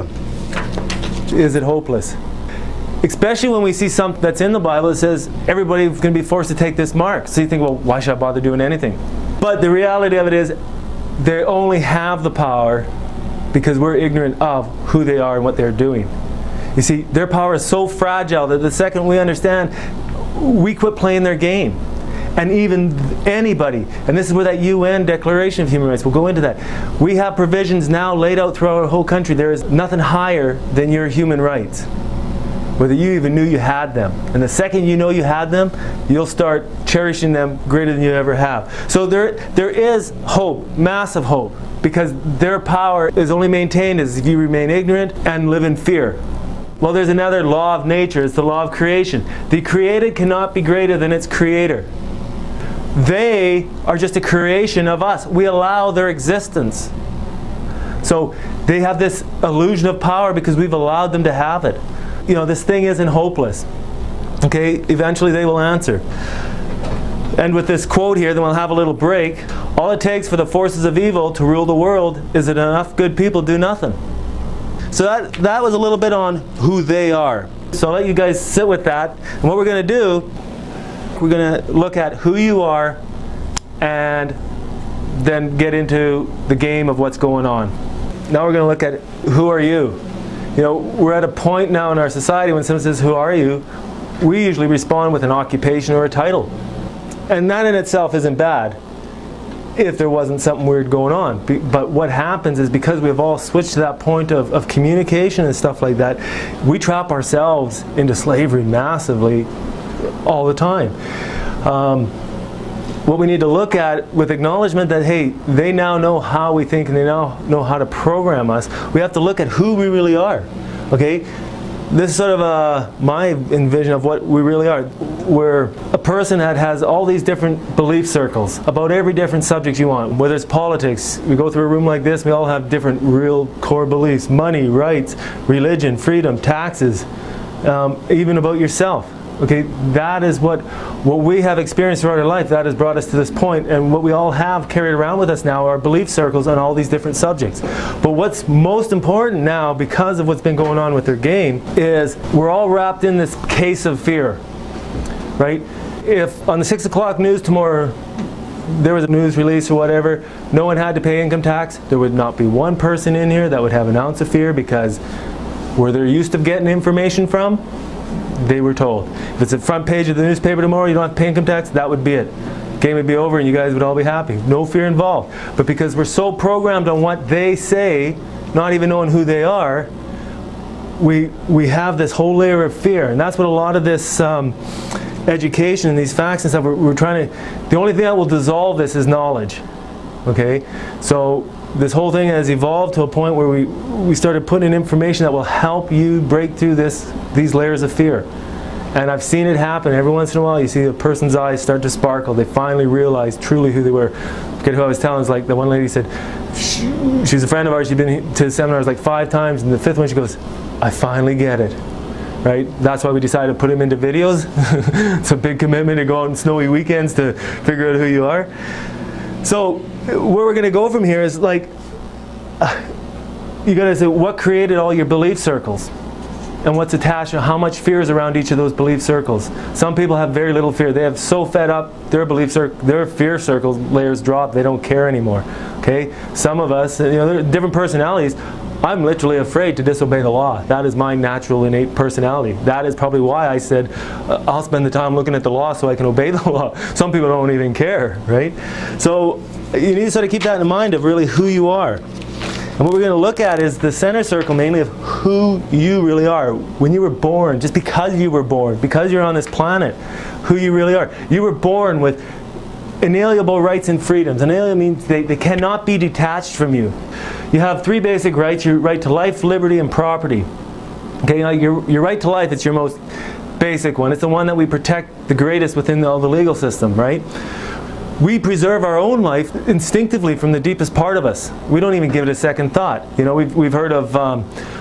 Is it hopeless? Especially when we see something that's in the Bible that says everybody's going to be forced to take this mark. So you think, well, why should I bother doing anything? But the reality of it is, they only have the power because we're ignorant of who they are and what they're doing. You see, their power is so fragile that the second we understand, we quit playing their game. And even anybody, and this is where that U N Declaration of Human Rights, we'll go into that. We have provisions now laid out throughout our whole country. There is nothing higher than your human rights, whether you even knew you had them. And the second you know you had them, you'll start cherishing them greater than you ever have. So there, there is hope, massive hope, because their power is only maintained as if you remain ignorant and live in fear. Well, there's another law of nature. It's the law of creation. The created cannot be greater than its creator. They are just a creation of us. We allow their existence. So they have this illusion of power because we've allowed them to have it. You know, this thing isn't hopeless. Okay, eventually they will answer. And with this quote here, then we'll have a little break. All it takes for the forces of evil to rule the world is that enough good people do nothing. So that, that was a little bit on who they are. So I'll let you guys sit with that. And what we're going to do, we're going to look at who you are and then get into the game of what's going on. Now we're going to look at who are you. You know, we're at a point now in our society when someone says, who are you? We usually respond with an occupation or a title. And that in itself isn't bad if there wasn't something weird going on. But what happens is, because we've all switched to that point of, of communication and stuff like that, we trap ourselves into slavery massively all the time. Um, what we need to look at with acknowledgement that, hey, they now know how we think and they now know how to program us, we have to look at who we really are. Okay? This is sort of uh, my envision of what we really are. We're a person that has all these different belief circles about every different subject you want. Whether it's politics, we go through a room like this, we all have different real core beliefs. Money, rights, religion, freedom, taxes, um, even about yourself. Okay, that is what, what we have experienced throughout our life. That has brought us to this point, and what we all have carried around with us now are belief circles on all these different subjects. But what's most important now, because of what's been going on with their game, is we're all wrapped in this case of fear, right? If on the six o'clock news tomorrow there was a news release or whatever, no one had to pay income tax, there would not be one person in here that would have an ounce of fear, because where they're used to getting information from, they were told. If it's the front page of the newspaper tomorrow, you don't have to pay income tax, that would be it. Game would be over and you guys would all be happy. No fear involved. But because we're so programmed on what they say, not even knowing who they are, we, we have this whole layer of fear. And that's what a lot of this um, education and these facts and stuff, we're, we're trying to, the only thing that will dissolve this is knowledge. Okay? So this whole thing has evolved to a point where we, we started putting in information that will help you break through this, these layers of fear. And I've seen it happen. Every once in a while you see a person's eyes start to sparkle. They finally realize truly who they were. I forget who I was telling. It's like the one lady said, she, she's a friend of ours, she'd been to seminars like five times, and the fifth one she goes, I finally get it. Right? That's why we decided to put them into videos. It's a big commitment to go out on snowy weekends to figure out who you are. So where we're going to go from here is, like, uh, you got to say, what created all your belief circles? And what's attached, and how much fear is around each of those belief circles. Some people have very little fear. They have so fed up, their belief circle, their fear circles layers drop, they don't care anymore. Okay? Some of us, you know, they're different personalities. I'm literally afraid to disobey the law. That is my natural innate personality. That is probably why I said, uh, I'll spend the time looking at the law so I can obey the law. Some people don't even care, right? So you need to sort of keep that in mind of really who you are. And what we're going to look at is the center circle mainly of who you really are. When you were born, just because you were born, because you're on this planet, who you really are. You were born with inalienable rights and freedoms. Inalienable means they, they cannot be detached from you. You have three basic rights: your right to life, liberty, and property. Okay, now your, your right to life, it's your most basic one. It's the one that we protect the greatest within all the legal system, right? We preserve our own life instinctively from the deepest part of us. We don't even give it a second thought. You know, we've, we've heard of um,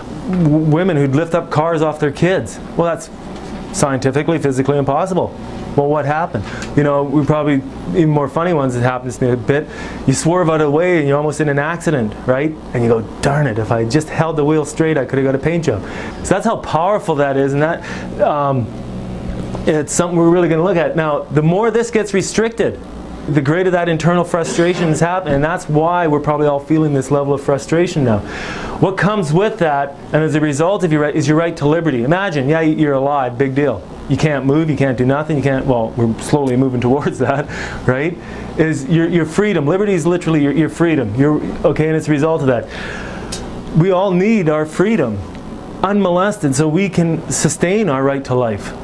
women who'd lift up cars off their kids. Well, that's scientifically, physically impossible. Well, what happened? You know, we probably, even more funny ones that happens to me a bit. You swerve out of the way and you're almost in an accident, right? And you go, darn it, if I just held the wheel straight, I could have got a paint job. So that's how powerful that is, and that um, it's something we're really going to look at. Now, the more this gets restricted, the greater that internal frustration is happening, and that's why we're probably all feeling this level of frustration now. What comes with that, and as a result of your right, is your right to liberty. Imagine, yeah, you're alive, big deal. You can't move, you can't do nothing, you can't, well, we're slowly moving towards that, right? Is your, your freedom. Liberty is literally your, your freedom. Your, okay, and it's a result of that. We all need our freedom unmolested so we can sustain our right to life.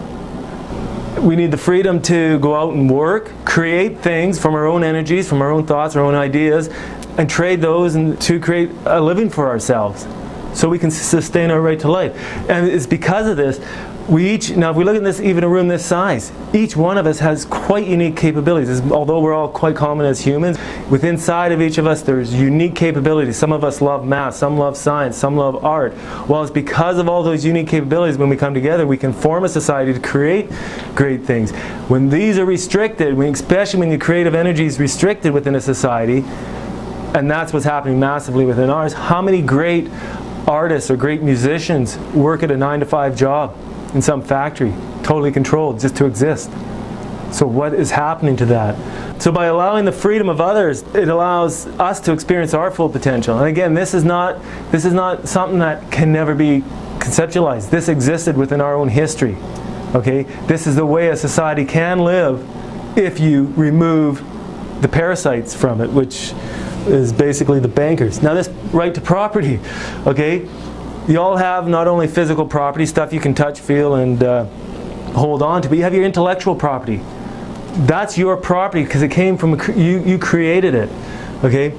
We need the freedom to go out and work, create things from our own energies, from our own thoughts, our own ideas, and trade those and to create a living for ourselves so we can sustain our right to life. And it's because of this, we each, now if we look at this, even a room this size, each one of us has quite unique capabilities. Although we're all quite common as humans, within inside of each of us there's unique capabilities. Some of us love math, some love science, some love art. Well, it's because of all those unique capabilities, when we come together, we can form a society to create great things. When these are restricted, when, especially when the creative energy is restricted within a society, and that's what's happening massively within ours, how many great artists or great musicians work at a nine to five job in some factory, totally controlled, just to exist? So what is happening to that? So by allowing the freedom of others, it allows us to experience our full potential. And again, this is not, this is not something that can never be conceptualized. This existed within our own history. Okay? This is the way a society can live if you remove the parasites from it, which is basically the bankers. Now this right to property, okay? You all have not only physical property, stuff you can touch, feel, and uh, hold on to, but you have your intellectual property. That's your property because it came from, a, you, you created it, okay?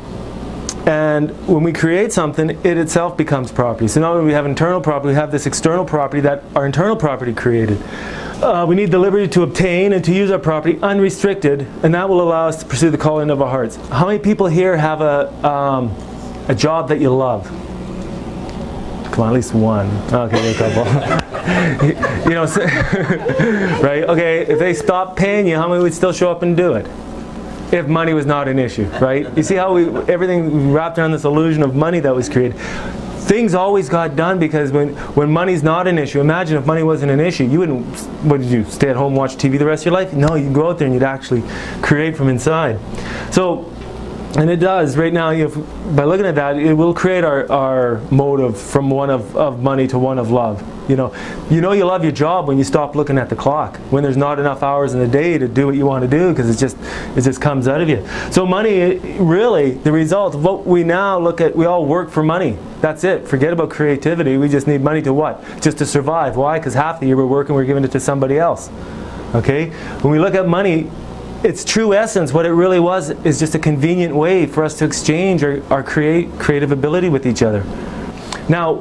And when we create something, it itself becomes property. So not only do we have internal property, we have this external property that our internal property created. Uh, we need the liberty to obtain and to use our property unrestricted, and that will allow us to pursue the calling of our hearts. How many people here have a, um, a job that you love? Come on, at least one. Okay, a couple. you, you know, so right? Okay, if they stopped paying you, how many would still show up and do it? If money was not an issue, right? You see how we everything wrapped around this illusion of money that was created. Things always got done because when when money's not an issue. Imagine if money wasn't an issue. You wouldn't. What did you stay at home, watch T V the rest of your life? No, you'd go out there and you'd actually create from inside. So. And it does right now. If, by looking at that, it will create our, our motive from one of, of money to one of love. You know, you know you love your job when you stop looking at the clock. When there's not enough hours in the day to do what you want to do, because it just it just comes out of you. So money, really, the result of what we now look at, we all work for money. That's it. Forget about creativity. We just need money to what? Just to survive. Why? Because half the year we're working, we're giving it to somebody else. Okay. When we look at money, its true essence, what it really was, is just a convenient way for us to exchange our, our create, creative ability with each other. Now,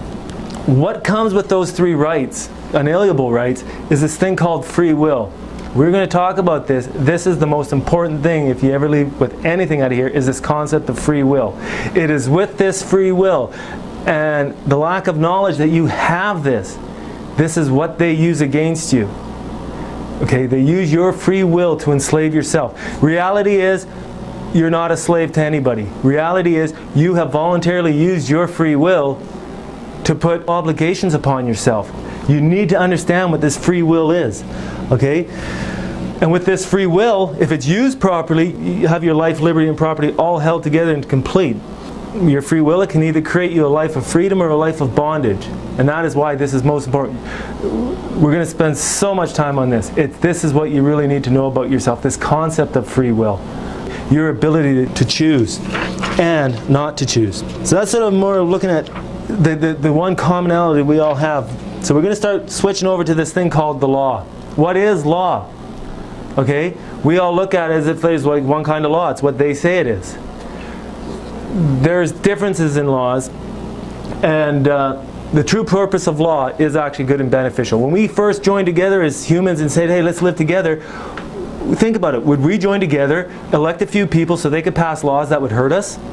what comes with those three rights, unalienable rights, is this thing called free will. We're going to talk about this. This is the most important thing, if you ever leave with anything out of here, is this concept of free will. It is with this free will and the lack of knowledge that you have this, this is what they use against you. Okay, they use your free will to enslave yourself. Reality is, you're not a slave to anybody. Reality is, you have voluntarily used your free will to put obligations upon yourself. You need to understand what this free will is. Okay? And with this free will, if it's used properly, you have your life, liberty, and property all held together and complete. Your free will, it can either create you a life of freedom or a life of bondage. And that is why this is most important. We're going to spend so much time on this. It, this is what you really need to know about yourself, this concept of free will. your ability to, to choose and not to choose. So that's sort of more looking at the, the, the one commonality we all have. So we're going to start switching over to this thing called the law. What is law? Okay? We all look at it as if there's like one kind of law. It's what they say it is. There's differences in laws, and uh, the true purpose of law is actually good and beneficial. When we first joined together as humans and said, hey, let's live together, think about it. Would we join together, elect a few people so they could pass laws that would hurt us?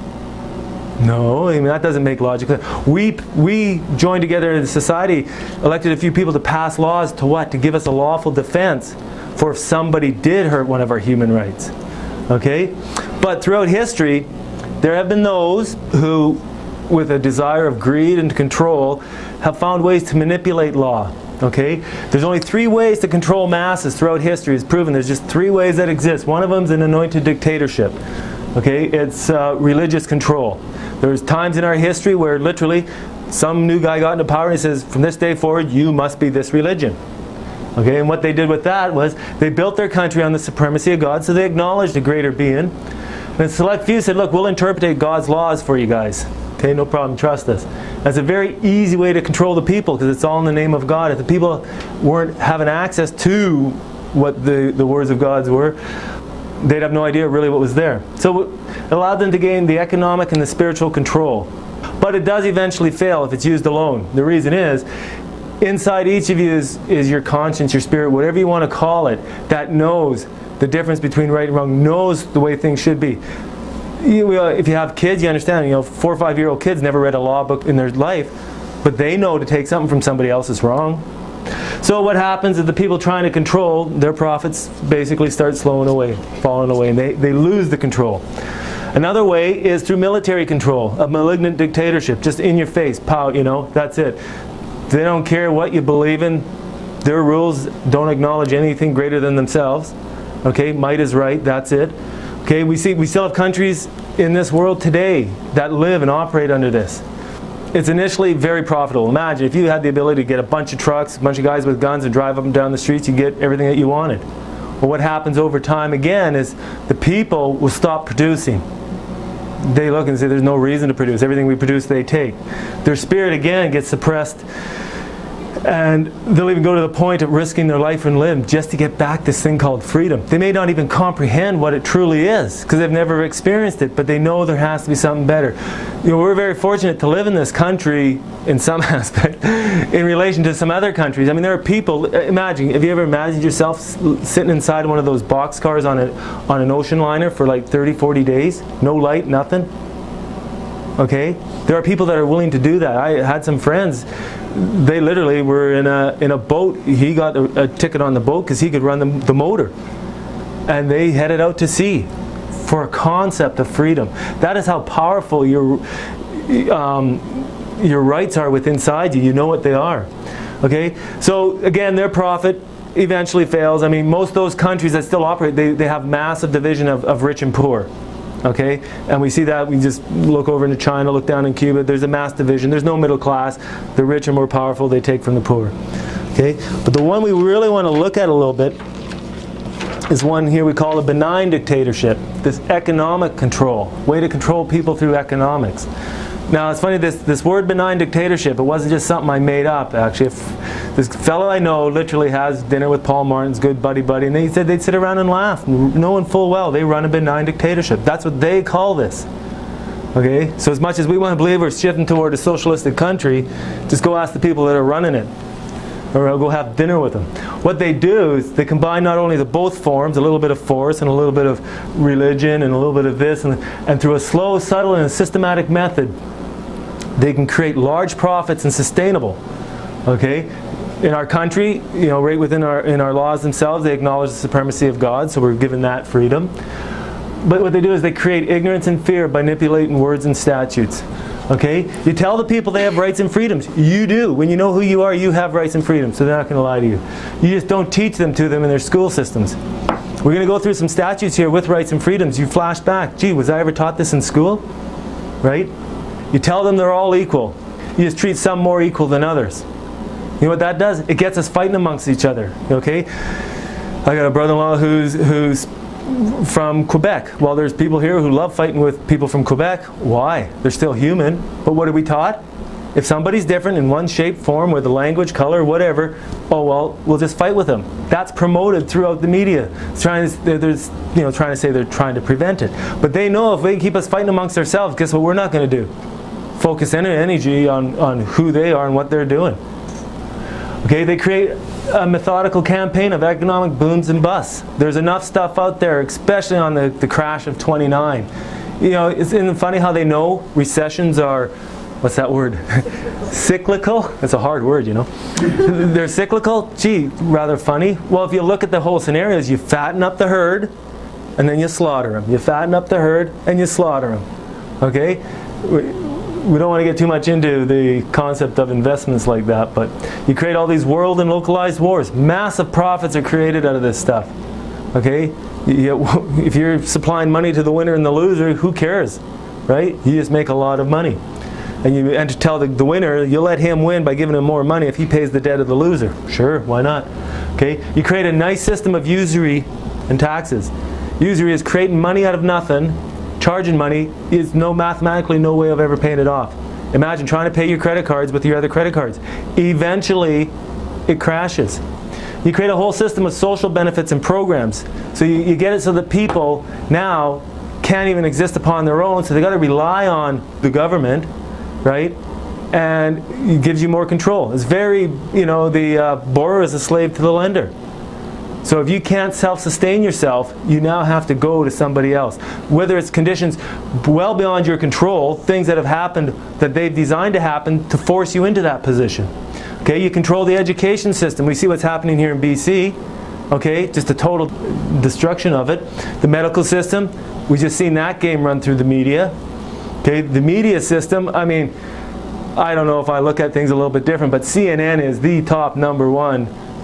No, I mean that doesn't make logic. We, we joined together in society, elected a few people to pass laws to what? To give us a lawful defense for if somebody did hurt one of our human rights. Okay? But throughout history, there have been those who, with a desire of greed and control, have found ways to manipulate law. Okay? There's only three ways to control masses throughout history. It's proven there's just three ways that exist. One of them is an anointed dictatorship. Okay? It's uh, religious control. There's times in our history where literally some new guy got into power and he says, from this day forward, you must be this religion. Okay? And what they did with that was they built their country on the supremacy of God, so they acknowledged a greater being. And a select few said, look, we'll interpret God's laws for you guys. Okay, no problem, trust us. That's a very easy way to control the people because it's all in the name of God. If the people weren't having access to what the, the words of God were, they'd have no idea really what was there. So it allowed them to gain the economic and the spiritual control. But it does eventually fail if it's used alone. The reason is, inside each of you is, is your conscience, your spirit, whatever you want to call it, that knows the difference between right and wrong, knows the way things should be. You, uh, if you have kids, you understand, you know, four or five year old kids never read a law book in their life, but they know to take something from somebody else is wrong. So what happens is the people trying to control their profits basically start slowing away, falling away, and they, they lose the control. Another way is through military control, a malignant dictatorship, just in your face, pow, you know, that's it. They don't care what you believe in. Their rules don't acknowledge anything greater than themselves. Okay, might is right, that's it. Okay, we see we still have countries in this world today that live and operate under this. It's initially very profitable. Imagine if you had the ability to get a bunch of trucks, a bunch of guys with guns and drive up and down the streets, you get everything that you wanted. Well, what happens over time again is the people will stop producing. They look and say there's no reason to produce. Everything we produce they take. Their spirit again gets suppressed, and they'll even go to the point of risking their life and limb just to get back this thing called freedom. They may not even comprehend what it truly is because they've never experienced it, but they know there has to be something better. You know, we're very fortunate to live in this country in some aspect in relation to some other countries. I mean, there are people, imagine, have you ever imagined yourself sitting inside one of those boxcars on, a, on an ocean liner for like thirty, forty days? No light, nothing? Okay? There are people that are willing to do that. I had some friends, they literally were in a, in a boat. He got a, a ticket on the boat because he could run the, the motor. And they headed out to sea for a concept of freedom. That is how powerful your, um, your rights are within inside you. You know what they are. Okay? So again, their profit eventually fails. I mean, most of those countries that still operate, they, they have massive division of, of rich and poor. Okay, and we see that, we just look over into China, look down in Cuba, there's a mass division, there's no middle class, the rich are more powerful, they take from the poor. Okay, but the one we really want to look at a little bit is one here we call a benign dictatorship, this economic control, way to control people through economics. Now it's funny, this, this word benign dictatorship, it wasn't just something I made up actually. If, this fellow I know literally has dinner with Paul Martin's good buddy buddy, and they said they'd sit around and laugh, knowing full well they run a benign dictatorship. That's what they call this. Okay, so as much as we want to believe we're shifting toward a socialistic country, just go ask the people that are running it, or go have dinner with them. What they do is they combine not only the both forms, a little bit of force and a little bit of religion and a little bit of this, and, and through a slow, subtle, and a systematic method, they can create large profits and sustainable. Okay. In our country, you know, right within our in our laws themselves, they acknowledge the supremacy of God, so we're given that freedom. But what they do is they create ignorance and fear by manipulating words and statutes. Okay? You tell the people they have rights and freedoms. You do. When you know who you are, you have rights and freedoms, so they're not going to lie to you. You just don't teach them to them in their school systems. We're going to go through some statutes here with rights and freedoms. You flash back, gee, was I ever taught this in school? Right? You tell them they're all equal. You just treat some more equal than others. You know what that does? It gets us fighting amongst each other. Okay? I got a brother-in-law who's who's from Quebec. Well, there's people here who love fighting with people from Quebec. Why? They're still human. But what are we taught? If somebody's different in one shape, form, with a language, color, whatever, oh well, we'll just fight with them. That's promoted throughout the media. It's trying to, there's, you know, trying to say they're trying to prevent it. But they know if they keep us fighting amongst ourselves, guess what we're not going to do? Focus energy on, on who they are and what they're doing. Okay, they create a methodical campaign of economic booms and busts. There's enough stuff out there, especially on the, the crash of twenty-nine. You know, isn't it funny how they know recessions are, what's that word? Cyclical? That's a hard word, you know. They're cyclical? Gee, rather funny. Well, if you look at the whole scenarios, you fatten up the herd and then you slaughter them. You fatten up the herd and you slaughter them. Okay? We, we don't want to get too much into the concept of investments like that, but you create all these world and localized wars. Massive profits are created out of this stuff. Okay? You, if you're supplying money to the winner and the loser, who cares? Right? You just make a lot of money. And you and to tell the, the winner, you'll let him win by giving him more money if he pays the debt of the loser. Sure, why not? Okay, you create a nice system of usury and taxes. Usury is creating money out of nothing. Charging money is no mathematically no way of ever paying it off. Imagine trying to pay your credit cards with your other credit cards. Eventually, it crashes. You create a whole system of social benefits and programs. So you, you get it so that people now can't even exist upon their own, so they got to rely on the government. Right? And it gives you more control. It's very, you know, the uh, borrower is a slave to the lender. So if you can't self-sustain yourself, you now have to go to somebody else. Whether it's conditions well beyond your control, things that have happened that they've designed to happen to force you into that position. Okay, you control the education system. We see what's happening here in B C. Okay, just a total destruction of it. The medical system, we just seen that game run through the media. Okay, the media system, I mean, I don't know if I look at things a little bit different, but C N N is the top number one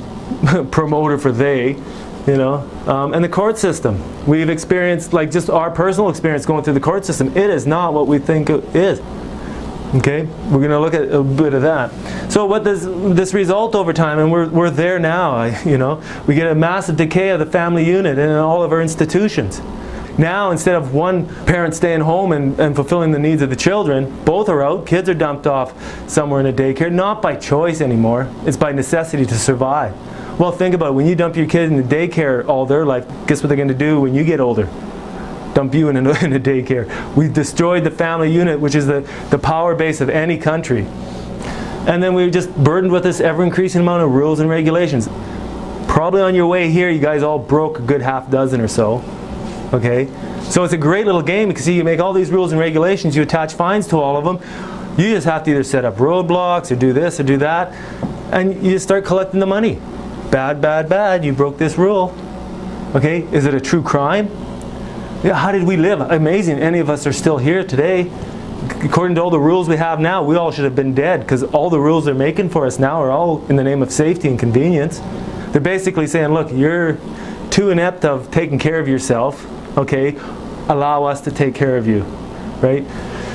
promoter for they, you know. Um, and the court system. We've experienced, like just our personal experience going through the court system, it is not what we think it is. Okay, we're going to look at a bit of that. So what does this result over time, and we're, we're there now, I, you know, we get a massive decay of the family unit in all of our institutions. Now, instead of one parent staying home and, and fulfilling the needs of the children, both are out, kids are dumped off somewhere in a daycare, not by choice anymore, it's by necessity to survive. Well, think about it, when you dump your kid in the daycare all their life, guess what they're going to do when you get older? Dump you in a, in a daycare. We've destroyed the family unit, which is the, the power base of any country. And then we're just burdened with this ever-increasing amount of rules and regulations. Probably on your way here, you guys all broke a good half dozen or so. Okay, so it's a great little game because see, you make all these rules and regulations, you attach fines to all of them. You just have to either set up roadblocks or do this or do that, and you just start collecting the money. Bad, bad, bad, you broke this rule. Okay, is it a true crime? Yeah, how did we live? Amazing, any of us are still here today. According to all the rules we have now, we all should have been dead because all the rules they're making for us now are all in the name of safety and convenience. They're basically saying, look, you're too inept of taking care of yourself. Okay, allow us to take care of you, right?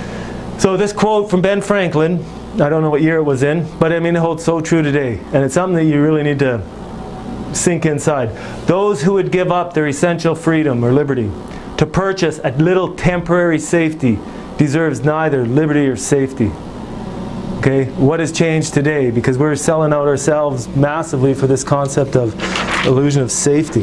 So this quote from Ben Franklin, I don't know what year it was in, but I mean it holds so true today, and it's something that you really need to sink inside. Those who would give up their essential freedom or liberty to purchase a little temporary safety deserves neither liberty or safety. Okay, what has changed today? Because we're selling out ourselves massively for this concept of illusion of safety.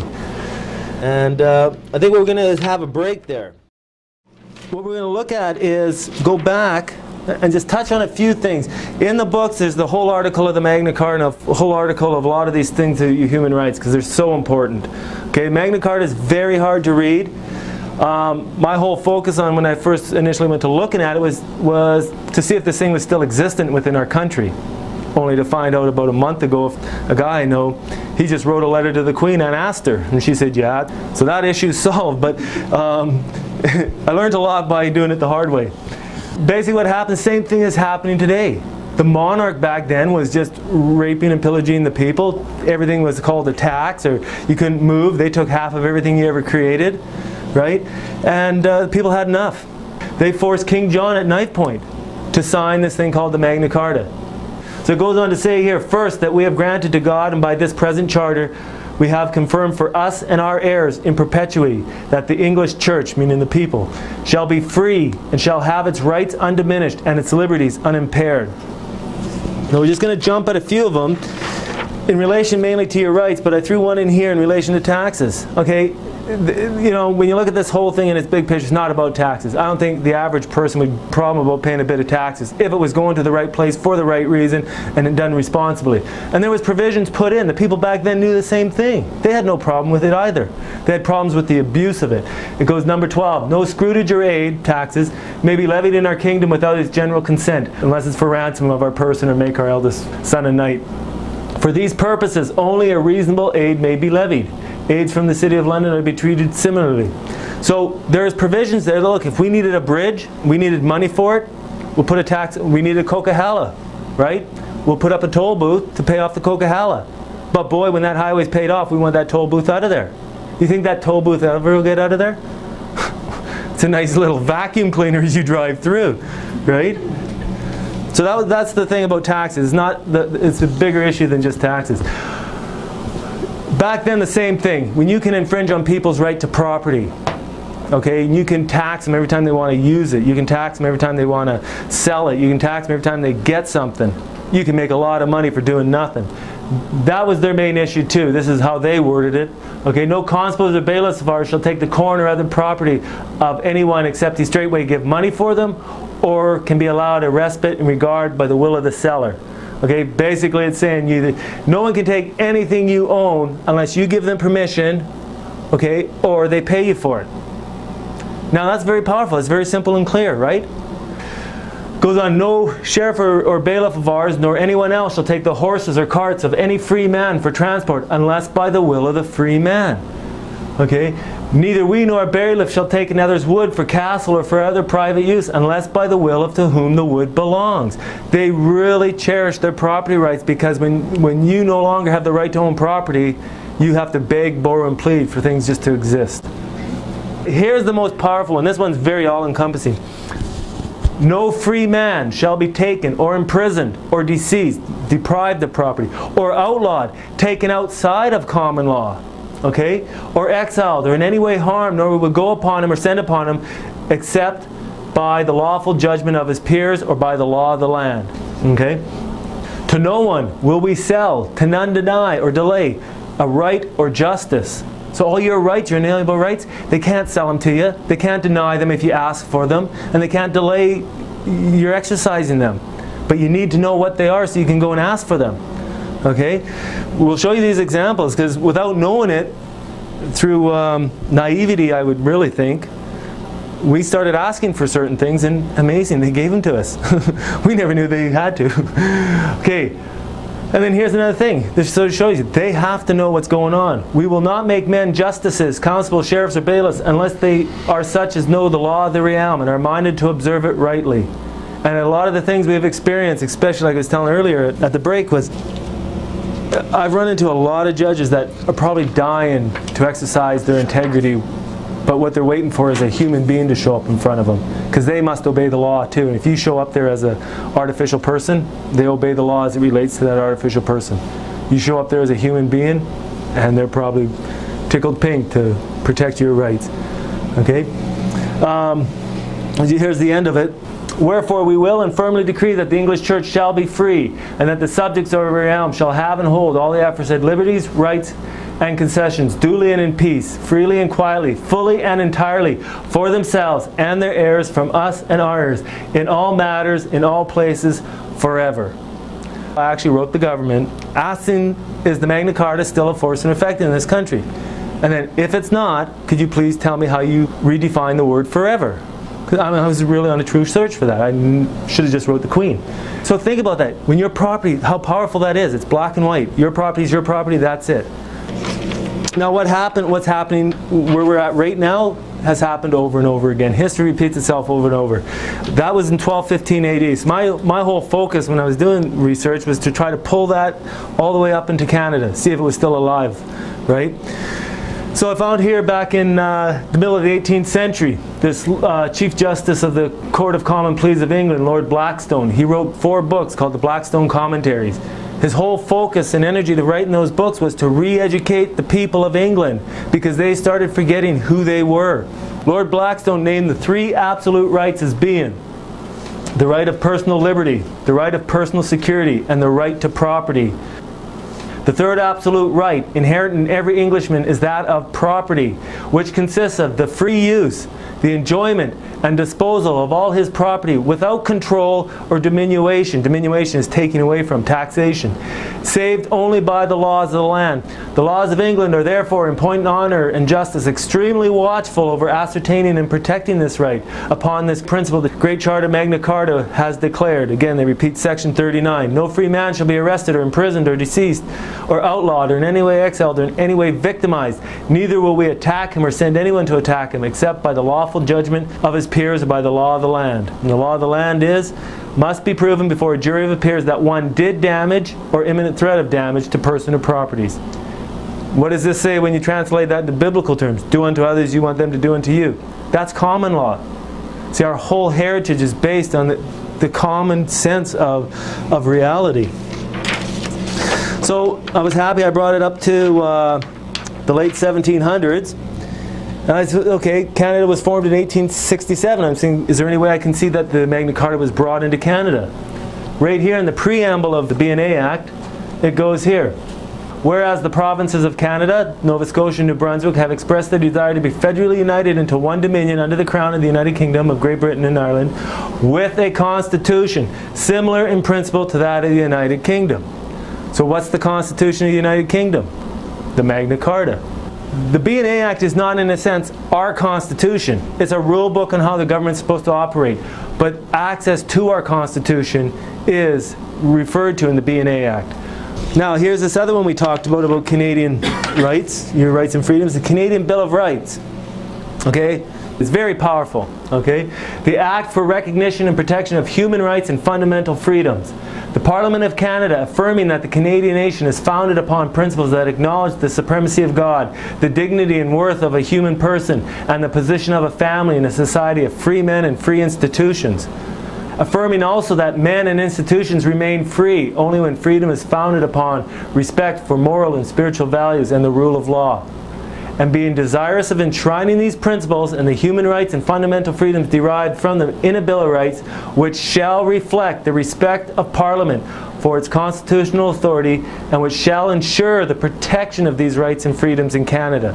And uh, I think we're going to have a break there. What we're going to look at is go back and just touch on a few things. In the books, there's the whole article of the Magna Carta and a whole article of a lot of these things of human rights because they're so important. Okay, Magna Carta is very hard to read. Um, my whole focus on when I first initially went to looking at it was, was to see if this thing was still existent within our country. Only to find out about a month ago, if a guy I know, he just wrote a letter to the Queen and asked her, and she said, yeah. So that issue's solved, but um, I learned a lot by doing it the hard way. Basically what happened, the same thing is happening today. The monarch back then was just raping and pillaging the people. Everything was called a tax, or you couldn't move. They took half of everything you ever created, right? And uh, people had enough. They forced King John at knife point to sign this thing called the Magna Carta. So it goes on to say here, first, that we have granted to God and by this present charter we have confirmed for us and our heirs in perpetuity that the English Church, meaning the people, shall be free and shall have its rights undiminished and its liberties unimpaired. Now we're just going to jump at a few of them in relation mainly to your rights, but I threw one in here in relation to taxes. Okay, you know, when you look at this whole thing in its big picture, it's not about taxes. I don't think the average person would have a problem about paying a bit of taxes if it was going to the right place for the right reason and done responsibly. And there was provisions put in. The people back then knew the same thing. They had no problem with it either. They had problems with the abuse of it. It goes number twelve. No scrutage or aid, taxes, may be levied in our kingdom without its general consent, unless it's for ransom of our person or make our eldest son a knight. For these purposes, only a reasonable aid may be levied. Aids from the City of London are to be treated similarly. So there's provisions there. Look, if we needed a bridge, we needed money for it, we'll put a tax. We needed Coquihalla, right? We'll put up a toll booth to pay off the Coquihalla. But boy, when that highway's paid off, we want that toll booth out of there. You think that toll booth ever will get out of there? It's a nice little vacuum cleaner as you drive through, right? So that was, that's the thing about taxes. It's not the, it's a bigger issue than just taxes. Back then, the same thing. When you can infringe on people's right to property, okay, and you can tax them every time they want to use it. You can tax them every time they want to sell it. You can tax them every time they get something. You can make a lot of money for doing nothing. That was their main issue too. This is how they worded it. Okay, no constables or bailiffs of ours shall take the corn or other property of anyone except he straightway give money for them, or can be allowed a respite in regard by the will of the seller. Okay, basically it's saying you that no one can take anything you own unless you give them permission, okay, or they pay you for it. Now that's very powerful. It's very simple and clear, right? Goes on, no sheriff or, or bailiff of ours nor anyone else shall take the horses or carts of any free man for transport unless by the will of the free man. Okay, neither we nor a bailiff shall take another's wood for castle or for other private use unless by the will of to whom the wood belongs. They really cherish their property rights, because when, when you no longer have the right to own property, you have to beg, borrow, and plead for things just to exist. Here's the most powerful, and this one's very all-encompassing. No free man shall be taken or imprisoned or deceased, deprived of property, or outlawed, taken outside of common law, okay, or exiled, or in any way harmed, nor will go upon him or send upon him, except by the lawful judgment of his peers or by the law of the land. Okay? To no one will we sell, to none deny or delay a right or justice. So all your rights, your inalienable rights, they can't sell them to you. They can't deny them if you ask for them, and they can't delay your exercising them. But you need to know what they are so you can go and ask for them. Okay? We'll show you these examples, because without knowing it, through um, naivety, I would really think, we started asking for certain things, and amazing, they gave them to us. We never knew they had to. Okay. And then here's another thing. This sort of shows you, they have to know what's going on. We will not make men justices, constables, sheriffs, or bailiffs unless they are such as know the law of the realm and are minded to observe it rightly. And a lot of the things we've experienced, especially like I was telling earlier at the break, was I've run into a lot of judges that are probably dying to exercise their integrity, but what they're waiting for is a human being to show up in front of them, because they must obey the law too. And if you show up there as an artificial person, they obey the law as it relates to that artificial person. You show up there as a human being, and they're probably tickled pink to protect your rights. Okay? Um, here's the end of it. Wherefore we will and firmly decree that the English Church shall be free, and that the subjects of our realm shall have and hold all the aforesaid liberties, rights, and concessions, duly and in peace, freely and quietly, fully and entirely, for themselves and their heirs, from us and ours, in all matters, in all places, forever. I actually wrote the government asking, is the Magna Carta still in force and effect in this country? And then, if it's not, could you please tell me how you redefine the word forever? Because I, mean, I was really on a true search for that. I should have just wrote the Queen. So think about that. When your property, how powerful that is. It's black and white. Your property is your property, that's it. Now what happened, what's happening where we're at right now has happened over and over again. History repeats itself over and over. That was in twelve fifteen A D. So my, my whole focus when I was doing research was to try to pull that all the way up into Canada, see if it was still alive, right? So I found here back in uh, the middle of the eighteenth century, this uh, Chief Justice of the Court of Common Pleas of England, Lord Blackstone, he wrote four books called the Blackstone Commentaries. His whole focus and energy to writing those books was to re-educate the people of England because they started forgetting who they were. Lord Blackstone named the three absolute rights as being the right of personal liberty, the right of personal security, and the right to property. The third absolute right, inherent in every Englishman, is that of property, which consists of the free use, the enjoyment, and disposal of all his property without control or diminution. Diminution is taking away from taxation. Saved only by the laws of the land. The laws of England are therefore, in point of honour and justice, extremely watchful over ascertaining and protecting this right. Upon this principle, the Great Charter Magna Carta has declared, again they repeat section thirty-nine, no free man shall be arrested or imprisoned or deceased or outlawed or in any way exiled or in any way victimized. Neither will we attack him or send anyone to attack him except by the lawful judgment of his peers or by the law of the land. And the law of the land is, must be proven before a jury of peers that one did damage or imminent threat of damage to person or properties. What does this say when you translate that into biblical terms? Do unto others you want them to do unto you. That's common law. See, our whole heritage is based on the, the common sense of, of reality. So I was happy I brought it up to uh, the late seventeen hundreds. And I said, okay, Canada was formed in eighteen sixty-seven. I'm saying, is there any way I can see that the Magna Carta was brought into Canada? Right here in the preamble of the B N A Act, it goes here. Whereas the provinces of Canada, Nova Scotia and New Brunswick have expressed their desire to be federally united into one dominion under the crown of the United Kingdom of Great Britain and Ireland with a constitution similar in principle to that of the United Kingdom. So what's the Constitution of the United Kingdom? The Magna Carta. The B N A Act is not, in a sense, our Constitution. It's a rule book on how the government's supposed to operate. But access to our Constitution is referred to in the B N A Act. Now here's this other one we talked about, about Canadian rights, your rights and freedoms, the Canadian Bill of Rights. Okay? It's very powerful. Okay? The Act for Recognition and Protection of Human Rights and Fundamental Freedoms. The Parliament of Canada affirming that the Canadian nation is founded upon principles that acknowledge the supremacy of God, the dignity and worth of a human person, and the position of a family in a society of free men and free institutions. Affirming also that men and institutions remain free only when freedom is founded upon respect for moral and spiritual values and the rule of law. And being desirous of enshrining these principles and the human rights and fundamental freedoms derived from them in a Bill of Rights, which shall reflect the respect of Parliament for its constitutional authority and which shall ensure the protection of these rights and freedoms in Canada.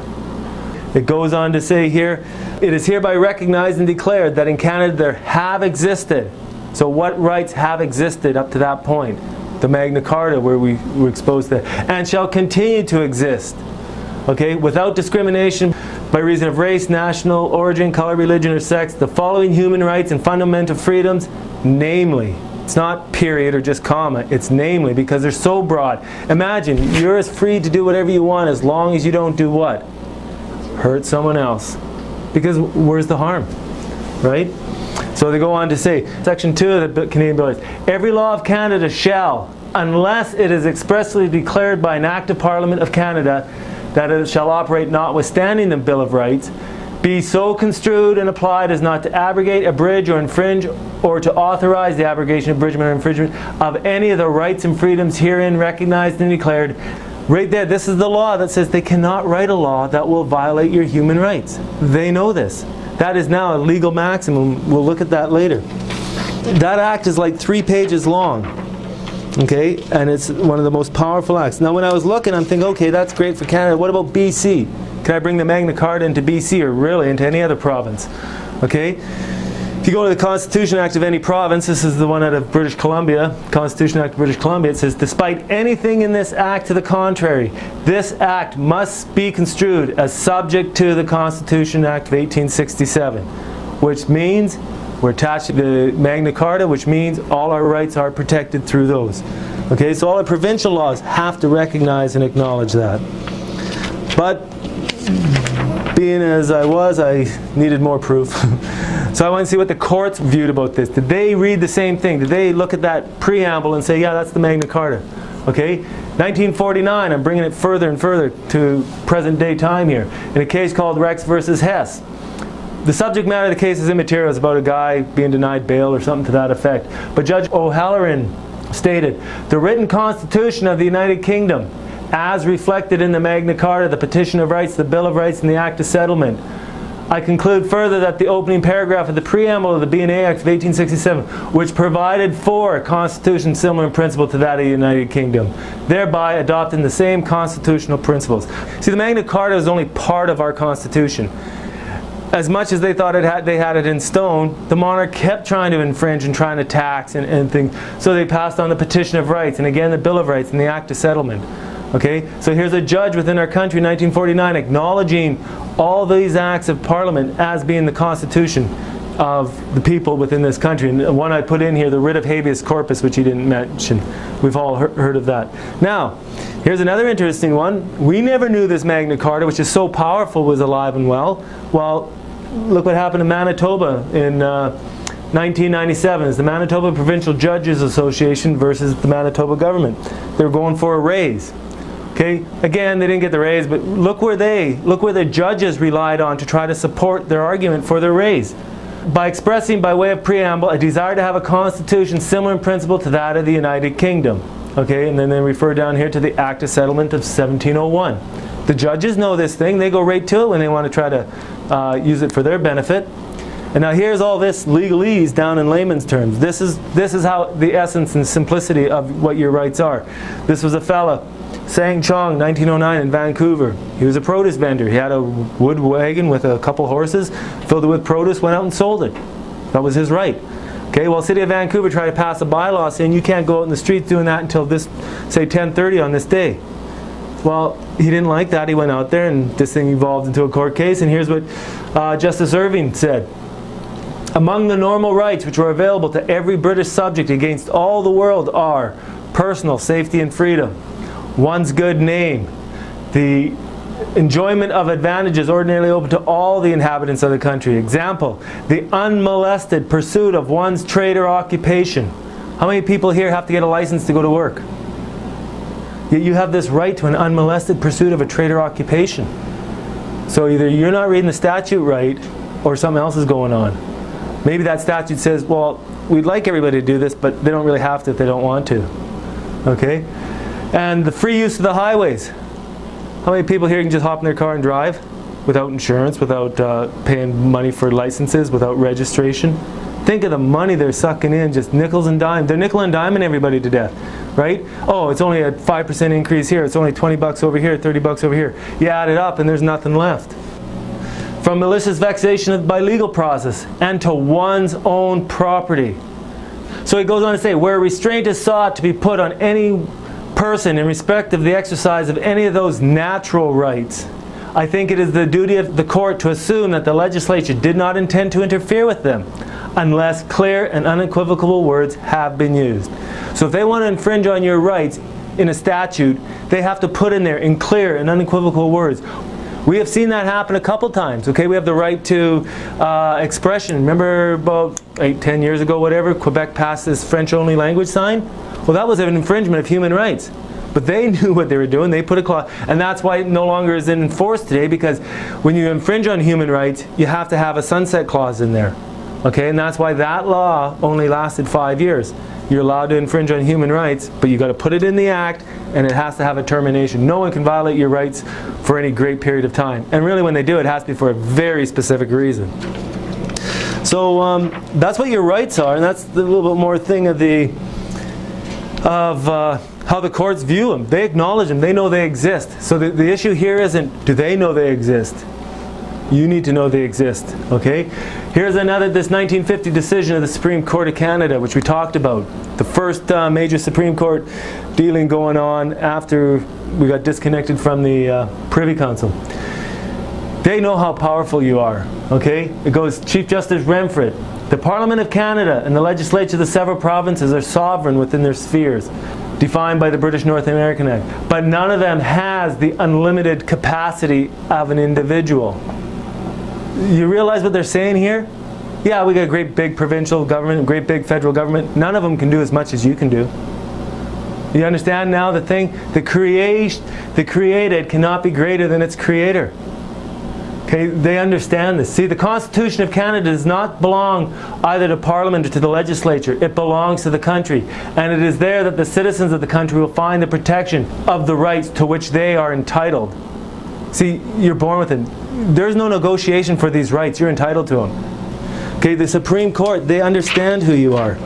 It goes on to say here, it is hereby recognized and declared that in Canada there have existed. So what rights have existed up to that point? The Magna Carta, where we were exposed to, and shall continue to exist. Okay, without discrimination by reason of race, national origin, color, religion, or sex, the following human rights and fundamental freedoms, namely, it's not period or just comma, it's namely, because they're so broad. Imagine, you're as free to do whatever you want as long as you don't do what? Hurt someone else. Because where's the harm? Right? So they go on to say, Section two of the Canadian Bill of Rights, every law of Canada shall, unless it is expressly declared by an Act of Parliament of Canada, that it shall operate notwithstanding the Bill of Rights, be so construed and applied as not to abrogate, abridge, or infringe, or to authorize the abrogation, abridgment, or infringement of any of the rights and freedoms herein recognized and declared. Right there, this is the law that says they cannot write a law that will violate your human rights. They know this. That is now a legal maximum. We'll look at that later. That act is like three pages long. Okay, and it's one of the most powerful acts. Now when I was looking, I'm thinking, okay, that's great for Canada. What about B C? Can I bring the Magna Carta into B C or really into any other province? Okay, if you go to the Constitution Act of any province, this is the one out of British Columbia, Constitution Act of British Columbia, it says, despite anything in this act to the contrary, this act must be construed as subject to the Constitution Act of eighteen sixty-seven, which means we're attached to the Magna Carta, which means all our rights are protected through those. Okay, so all the provincial laws have to recognize and acknowledge that. But being as I was, I needed more proof. So I want to see what the courts viewed about this. Did they read the same thing? Did they look at that preamble and say, yeah, that's the Magna Carta? Okay, nineteen forty-nine, I'm bringing it further and further to present day time here. In a case called Rex versus Hess. The subject matter of the case is immaterial. It's about a guy being denied bail or something to that effect. But Judge O'Halloran, stated, "The written Constitution of the United Kingdom, as reflected in the Magna Carta, the Petition of Rights, the Bill of Rights, and the Act of Settlement. I conclude further that the opening paragraph of the preamble of the B and A Act of eighteen sixty-seven, which provided for a constitution similar in principle to that of the United Kingdom, thereby adopting the same constitutional principles." See, the Magna Carta is only part of our Constitution. As much as they thought it had, they had it in stone, the monarch kept trying to infringe and trying to tax and, and things. So they passed on the Petition of Rights, and again the Bill of Rights and the Act of Settlement. Okay, so here's a judge within our country in nineteen forty-nine acknowledging all these acts of Parliament as being the Constitution of the people within this country. And one I put in here, the writ of habeas corpus, which he didn't mention. We've all he heard of that. Now, here's another interesting one. We never knew this Magna Carta, which is so powerful, was alive and well. Well, look what happened in Manitoba in uh, nineteen ninety-seven. It's the Manitoba Provincial Judges Association versus the Manitoba government. They were going for a raise. Okay, again, they didn't get the raise, but look where they, look where the judges relied on to try to support their argument for their raise. By expressing, by way of preamble, a desire to have a constitution similar in principle to that of the United Kingdom. Okay, and then they refer down here to the Act of Settlement of seventeen oh one. The judges know this thing. They go right to it when they want to try to uh, use it for their benefit. And now here's all this legalese down in layman's terms. This is, this is how the essence and simplicity of what your rights are. This was a fella, Sang Chong, nineteen oh nine in Vancouver. He was a produce vendor. He had a wood wagon with a couple horses, filled it with produce, went out and sold it. That was his right. Okay, well, City of Vancouver tried to pass a bylaw saying you can't go out in the streets doing that until this, say, ten thirty on this day. Well, he didn't like that. He went out there and this thing evolved into a court case, and here's what uh, Justice Irving said. "Among the normal rights which are available to every British subject against all the world are personal safety and freedom, one's good name, the enjoyment of advantages ordinarily open to all the inhabitants of the country. Example, the unmolested pursuit of one's trade or occupation." How many people here have to get a license to go to work? Yet you have this right to an unmolested pursuit of a trade or occupation. So either you're not reading the statute right, or something else is going on. Maybe that statute says, well, we'd like everybody to do this, but they don't really have to if they don't want to. Okay? And the free use of the highways. How many people here can just hop in their car and drive without insurance, without uh, paying money for licenses, without registration? Think of the money they're sucking in, just nickels and dimes. They're nickel and diming everybody to death, right? Oh, it's only a five percent increase here. It's only twenty bucks over here, thirty bucks over here. You add it up and there's nothing left. From malicious vexation by legal process and to one's own property. So he goes on to say, where restraint is sought to be put on any person in respect of the exercise of any of those natural rights, I think it is the duty of the court to assume that the legislature did not intend to interfere with them unless clear and unequivocal words have been used. So if they want to infringe on your rights in a statute, they have to put in there in clear and unequivocal words. We have seen that happen a couple times. Okay, we have the right to uh, expression. Remember about eight, ten years ago, whatever, Quebec passed this French-only language sign? Well, that was an infringement of human rights. But they knew what they were doing. They put a clause, and that's why it no longer is in force today, because when you infringe on human rights, you have to have a sunset clause in there. Okay, and that's why that law only lasted five years. You're allowed to infringe on human rights, but you got to put it in the act, and it has to have a termination. No one can violate your rights for any great period of time. And really, when they do, it has to be for a very specific reason. So um, that's what your rights are, and that's the little bit more thing of the of uh, how the courts view them. They acknowledge them. They know they exist. So the, the issue here isn't, do they know they exist? You need to know they exist. Okay? Here's another, this nineteen fifty decision of the Supreme Court of Canada, which we talked about. The first uh, major Supreme Court dealing going on after we got disconnected from the uh, Privy Council. They know how powerful you are. Okay? It goes, Chief Justice Renfret, the Parliament of Canada and the legislature of the several provinces are sovereign within their spheres, defined by the British North American Act. But none of them has the unlimited capacity of an individual. You realize what they're saying here? Yeah, we got a great big provincial government, a great big federal government. None of them can do as much as you can do. You understand now the thing? The, create, the created cannot be greater than its creator. Okay, they understand this. See, the Constitution of Canada does not belong either to Parliament or to the legislature. It belongs to the country. And it is there that the citizens of the country will find the protection of the rights to which they are entitled. See, you're born with it. There's no negotiation for these rights. You're entitled to them. Okay, the Supreme Court, they understand who you are.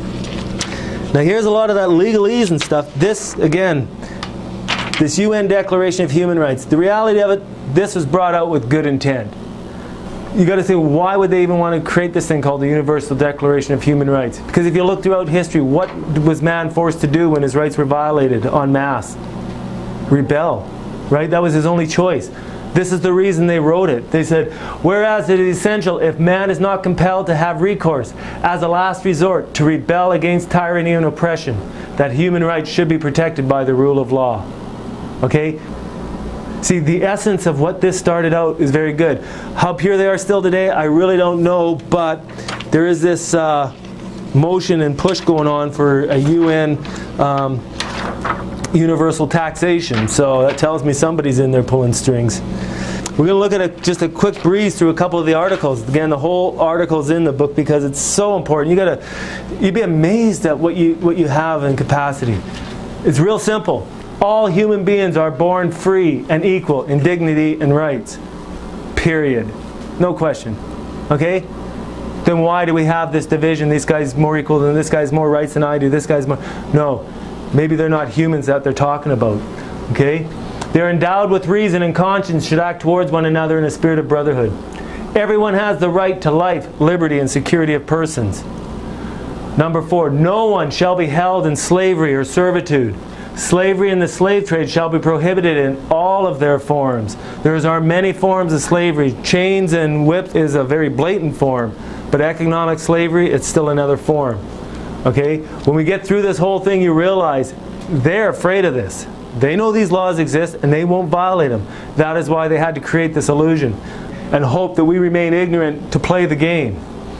Now here's a lot of that legalese and stuff. This, again, this U N Declaration of Human Rights. The reality of it, this was brought out with good intent. You got to think, why would they even want to create this thing called the Universal Declaration of Human Rights? Because if you look throughout history, what was man forced to do when his rights were violated en masse? Rebel, right? That was his only choice. This is the reason they wrote it. They said, whereas it is essential, if man is not compelled to have recourse as a last resort to rebel against tyranny and oppression, that human rights should be protected by the rule of law. Okay? See, the essence of what this started out is very good. How pure they are still today, I really don't know, but there is this uh, motion and push going on for a U N um, universal taxation. So that tells me somebody's in there pulling strings. We're going to look at a, just a quick breeze through a couple of the articles. Again, the whole article's in the book because it's so important. You gotta, you'd be amazed at what you what you have in capacity. It's real simple. All human beings are born free and equal in dignity and rights. Period. No question. Okay? Then why do we have this division? This guy's more equal than this guy's more rights than I do. This guy's more... No. Maybe they're not humans that they're talking about. Okay? They're endowed with reason and conscience, should act towards one another in a spirit of brotherhood. Everyone has the right to life, liberty, and security of persons. Number four, no one shall be held in slavery or servitude. Slavery and the slave trade shall be prohibited in all of their forms. There are many forms of slavery. Chains and whips is a very blatant form, but economic slavery, it's still another form. Okay? When we get through this whole thing, you realize they're afraid of this. They know these laws exist and they won't violate them. That is why they had to create this illusion and hope that we remain ignorant to play the game.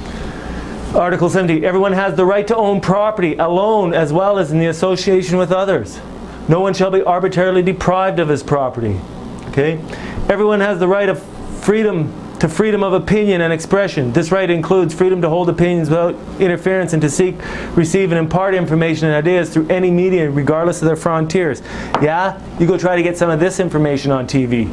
Article seventy, everyone has the right to own property alone as well as in the association with others. No one shall be arbitrarily deprived of his property. Okay? Everyone has the right of freedom to freedom of opinion and expression. This right includes freedom to hold opinions without interference and to seek, receive, and impart information and ideas through any media regardless of their frontiers. Yeah? You go try to get some of this information on T V.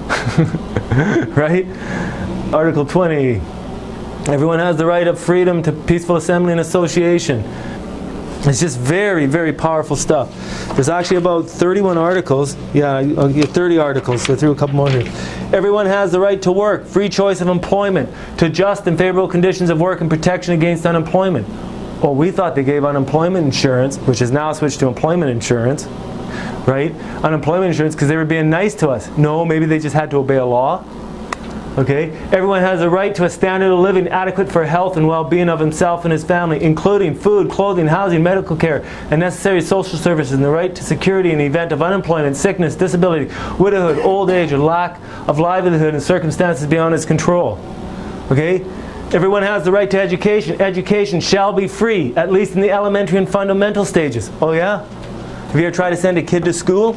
Right? Article twenty. Everyone has the right of freedom to peaceful assembly and association. It's just very, very powerful stuff. There's actually about thirty-one articles. Yeah, I'll get thirty articles, so I threw a couple more here. Everyone has the right to work, free choice of employment, to just and favorable conditions of work and protection against unemployment. Well, we thought they gave unemployment insurance, which is now switched to employment insurance, right? Unemployment insurance because they were being nice to us. No, maybe they just had to obey a law. Okay? Everyone has a right to a standard of living adequate for health and well-being of himself and his family, including food, clothing, housing, medical care, and necessary social services, and the right to security in the event of unemployment, sickness, disability, widowhood, old age, or lack of livelihood in circumstances beyond his control. Okay? Everyone has the right to education. Education shall be free, at least in the elementary and fundamental stages. Oh yeah? Have you ever tried to send a kid to school?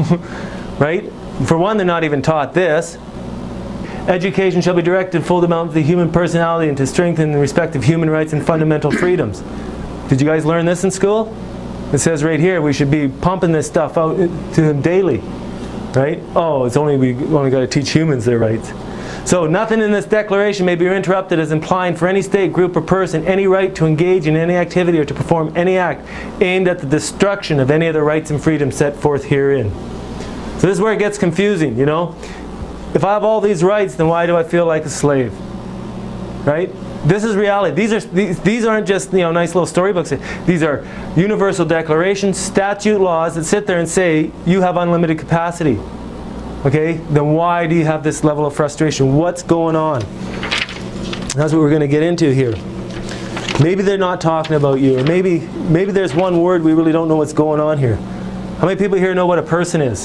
Right? For one, they're not even taught this. Education shall be directed to full development of the human personality and to strengthen the respect of human rights and fundamental freedoms. Did you guys learn this in school? It says right here we should be pumping this stuff out to them daily. Right? Oh, it's only we only got to teach humans their rights. So nothing in this declaration may be interrupted as implying for any state, group, or person any right to engage in any activity or to perform any act aimed at the destruction of any of the rights and freedoms set forth herein. So this is where it gets confusing, you know. If I have all these rights, then why do I feel like a slave? Right? This is reality. These are these, these aren't just, you know, nice little storybooks. These are universal declarations, statute laws that sit there and say you have unlimited capacity. Okay? Then why do you have this level of frustration? What's going on? That's what we're going to get into here. Maybe they're not talking about you, or maybe maybe there's one word we really don't know what's going on here. How many people here know what a person is?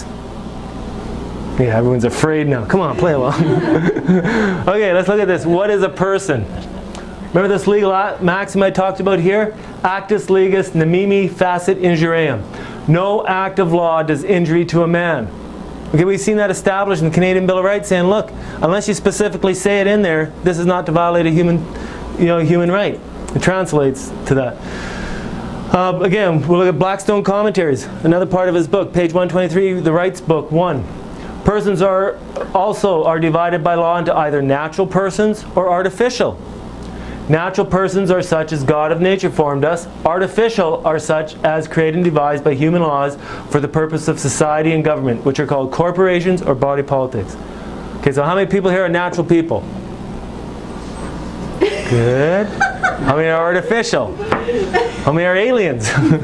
Yeah, everyone's afraid now. Come on, play along. Okay, let's look at this. What is a person? Remember this legal maxim I talked about here? Actus legis nemini facit injuriam. No act of law does injury to a man. Okay, we've seen that established in the Canadian Bill of Rights, saying, look, unless you specifically say it in there, this is not to violate a human, you know, human right. It translates to that. Uh, again, we'll look at Blackstone Commentaries, another part of his book, page one twenty-three, the Rights Book, one. Persons are also are divided by law into either natural persons or artificial. Natural persons are such as God of nature formed us. Artificial are such as created and devised by human laws for the purpose of society and government, which are called corporations or body politics. Okay, so how many people here are natural people? Good. How many are artificial? How many are aliens?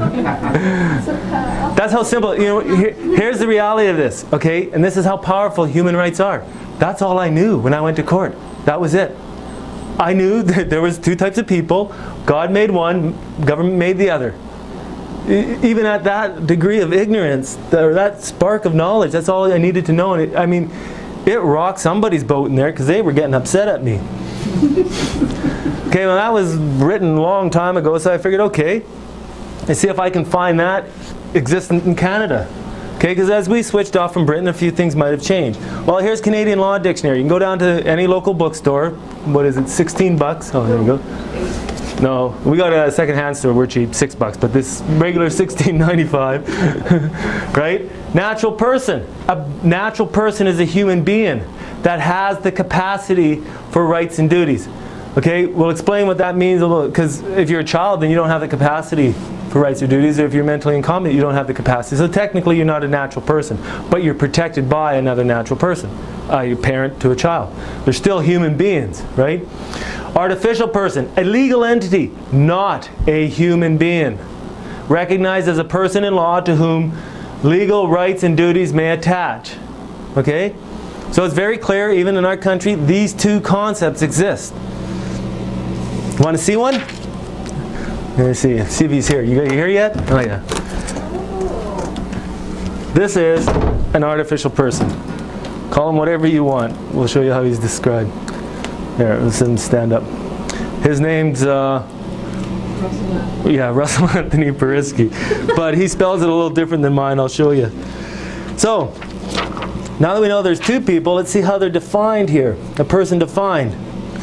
That's how simple. You know, here, here's the reality of this. Okay, and this is how powerful human rights are. That's all I knew when I went to court. That was it. I knew that there was two types of people. God made one, government made the other. Even at that degree of ignorance, or that spark of knowledge, that's all I needed to know. And it, I mean, it rocked somebody's boat in there because they were getting upset at me. Okay, well that was written a long time ago, so I figured, okay, let's see if I can find that existent in Canada. Okay, because as we switched off from Britain, a few things might have changed. Well, here's Canadian Law Dictionary. You can go down to any local bookstore. What is it, sixteen bucks? Oh, there you go. No, we got a second-hand store. We're cheap, six bucks. But this regular sixteen ninety-five, right? Natural person. A natural person is a human being that has the capacity for rights and duties. Okay, we'll explain what that means a little. Because if you're a child, then you don't have the capacity for rights or duties. Or if you're mentally incompetent, you don't have the capacity. So technically, you're not a natural person, but you're protected by another natural person, uh, your parent to a child. They're still human beings, right? Artificial person, a legal entity, not a human being, recognized as a person in law to whom legal rights and duties may attach. Okay, so it's very clear, even in our country, these two concepts exist. Want to see one? Let me see. See if he's here. You, you here yet? Oh yeah. This is an artificial person. Call him whatever you want. We'll show you how he's described. Here, let's let him stand up. His name's uh, Russell. Yeah, Russell Anthony Perisky, but he spells it a little different than mine. I'll show you. So, now that we know there's two people, let's see how they're defined here. A person defined.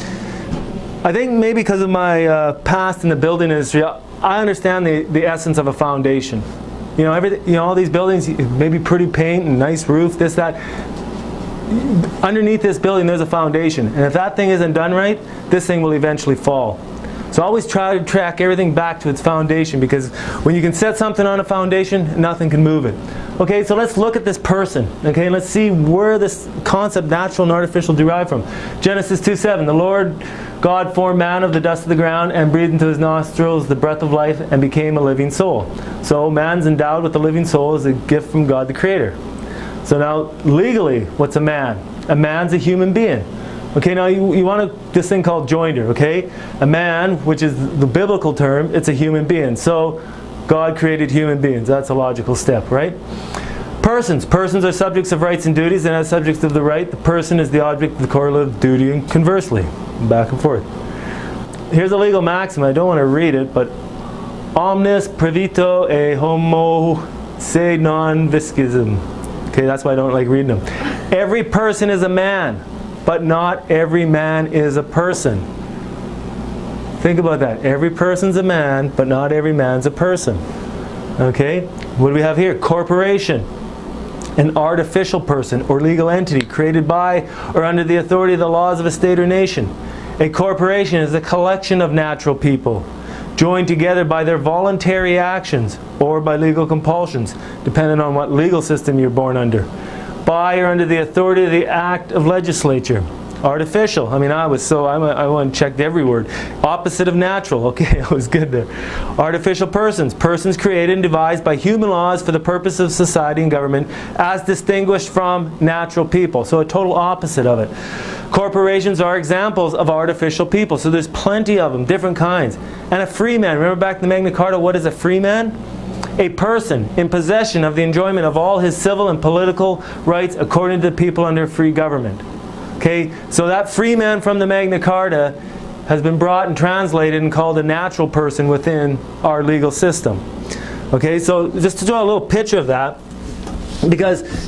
I think maybe because of my uh, past in the building industry, I understand the, the essence of a foundation. You know, everything, you know, all these buildings, maybe pretty paint and nice roof, this, that. Underneath this building, there's a foundation. And if that thing isn't done right, this thing will eventually fall. So I always try to track everything back to its foundation, because when you can set something on a foundation, nothing can move it. Okay, so let's look at this person. Okay, let's see where this concept, natural and artificial, derived from. Genesis two seven, the Lord God formed man of the dust of the ground and breathed into his nostrils the breath of life and became a living soul. So man's endowed with a living soul as a gift from God the Creator. So now, legally, what's a man? A man's a human being. Okay, now you, you want to, this thing called joinder, okay? A man, which is the biblical term, it's a human being. So God created human beings. That's a logical step, right? Persons. Persons are subjects of rights and duties, and as subjects of the right, the person is the object of the correlative duty, and conversely. Back and forth. Here's a legal maxim. I don't want to read it, but omnis previto e homo se non viscisum. Okay, that's why I don't like reading them. Every person is a man, but not every man is a person. Think about that. Every person's a man, but not every man's a person. Okay? What do we have here? Corporation. An artificial person or legal entity created by or under the authority of the laws of a state or nation. A corporation is a collection of natural people joined together by their voluntary actions or by legal compulsions, depending on what legal system you're born under, by or under the authority of the act of legislature. Artificial. I mean, I was so, I'm a, I went and checked every word. Opposite of natural. Okay, I was good there. Artificial persons. Persons created and devised by human laws for the purpose of society and government, as distinguished from natural people. So a total opposite of it. Corporations are examples of artificial people. So there's plenty of them, different kinds. And a free man. Remember back in the Magna Carta, what is a free man? A person in possession of the enjoyment of all his civil and political rights according to the people under free government. Okay, so that free man from the Magna Carta has been brought and translated and called a natural person within our legal system. Okay, so just to draw a little picture of that, because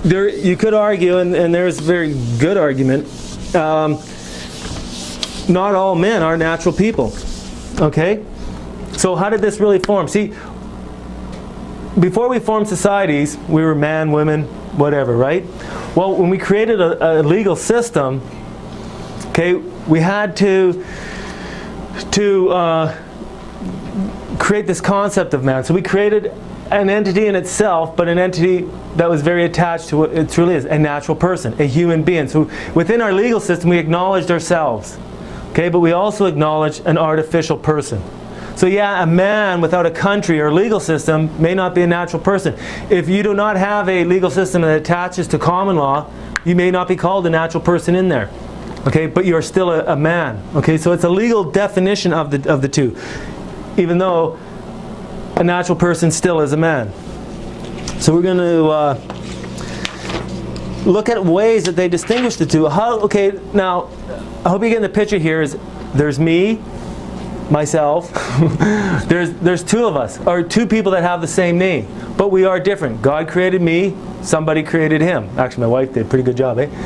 there, you could argue, and, and there's a very good argument, um, not all men are natural people. Okay? So how did this really form? See, before we formed societies, we were man, women, whatever, right? Well, when we created a, a legal system, okay, we had to to uh, create this concept of man. So we created an entity in itself, but an entity that was very attached to what it really is, a natural person, a human being. So within our legal system, we acknowledged ourselves, okay, but we also acknowledged an artificial person. So yeah, a man without a country or legal system may not be a natural person. If you do not have a legal system that attaches to common law, you may not be called a natural person in there. Okay, but you're still a, a man. Okay, so it's a legal definition of the of the two, even though a natural person still is a man. So we're going to uh, look at ways that they distinguish the two. How? Okay, now I hope you get the picture here. Is there's me, myself. there's there's two of us, or two people that have the same name, but we are different. God created me. Somebody created him. Actually, my wife did a pretty good job, eh?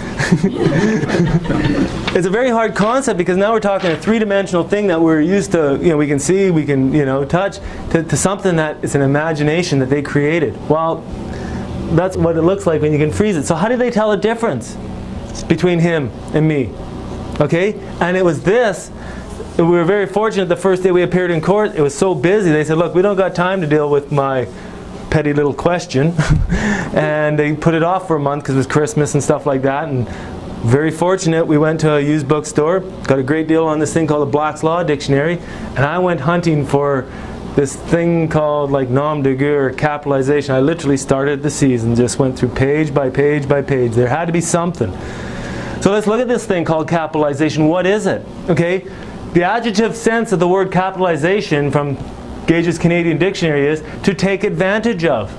It's a very hard concept because now we're talking a three-dimensional thing that we're used to, you know, we can see, we can, you know, touch, to, to something that is an imagination that they created. Well, that's what it looks like when you can freeze it. So how do they tell the difference between him and me? Okay? And it was this. We were very fortunate the first day we appeared in court. It was so busy. They said, look, we don't got time to deal with my petty little question. And they put it off for a month because it was Christmas and stuff like that. And very fortunate, we went to a used bookstore, got a great deal on this thing called the Black's Law Dictionary, and I went hunting for this thing called like N I G G A or capitalization. I literally started the season, just went through page by page by page. There had to be something. So let's look at this thing called capitalization. What is it? Okay, the adjective sense of the word capitalization from Gage's Canadian Dictionary is to take advantage of,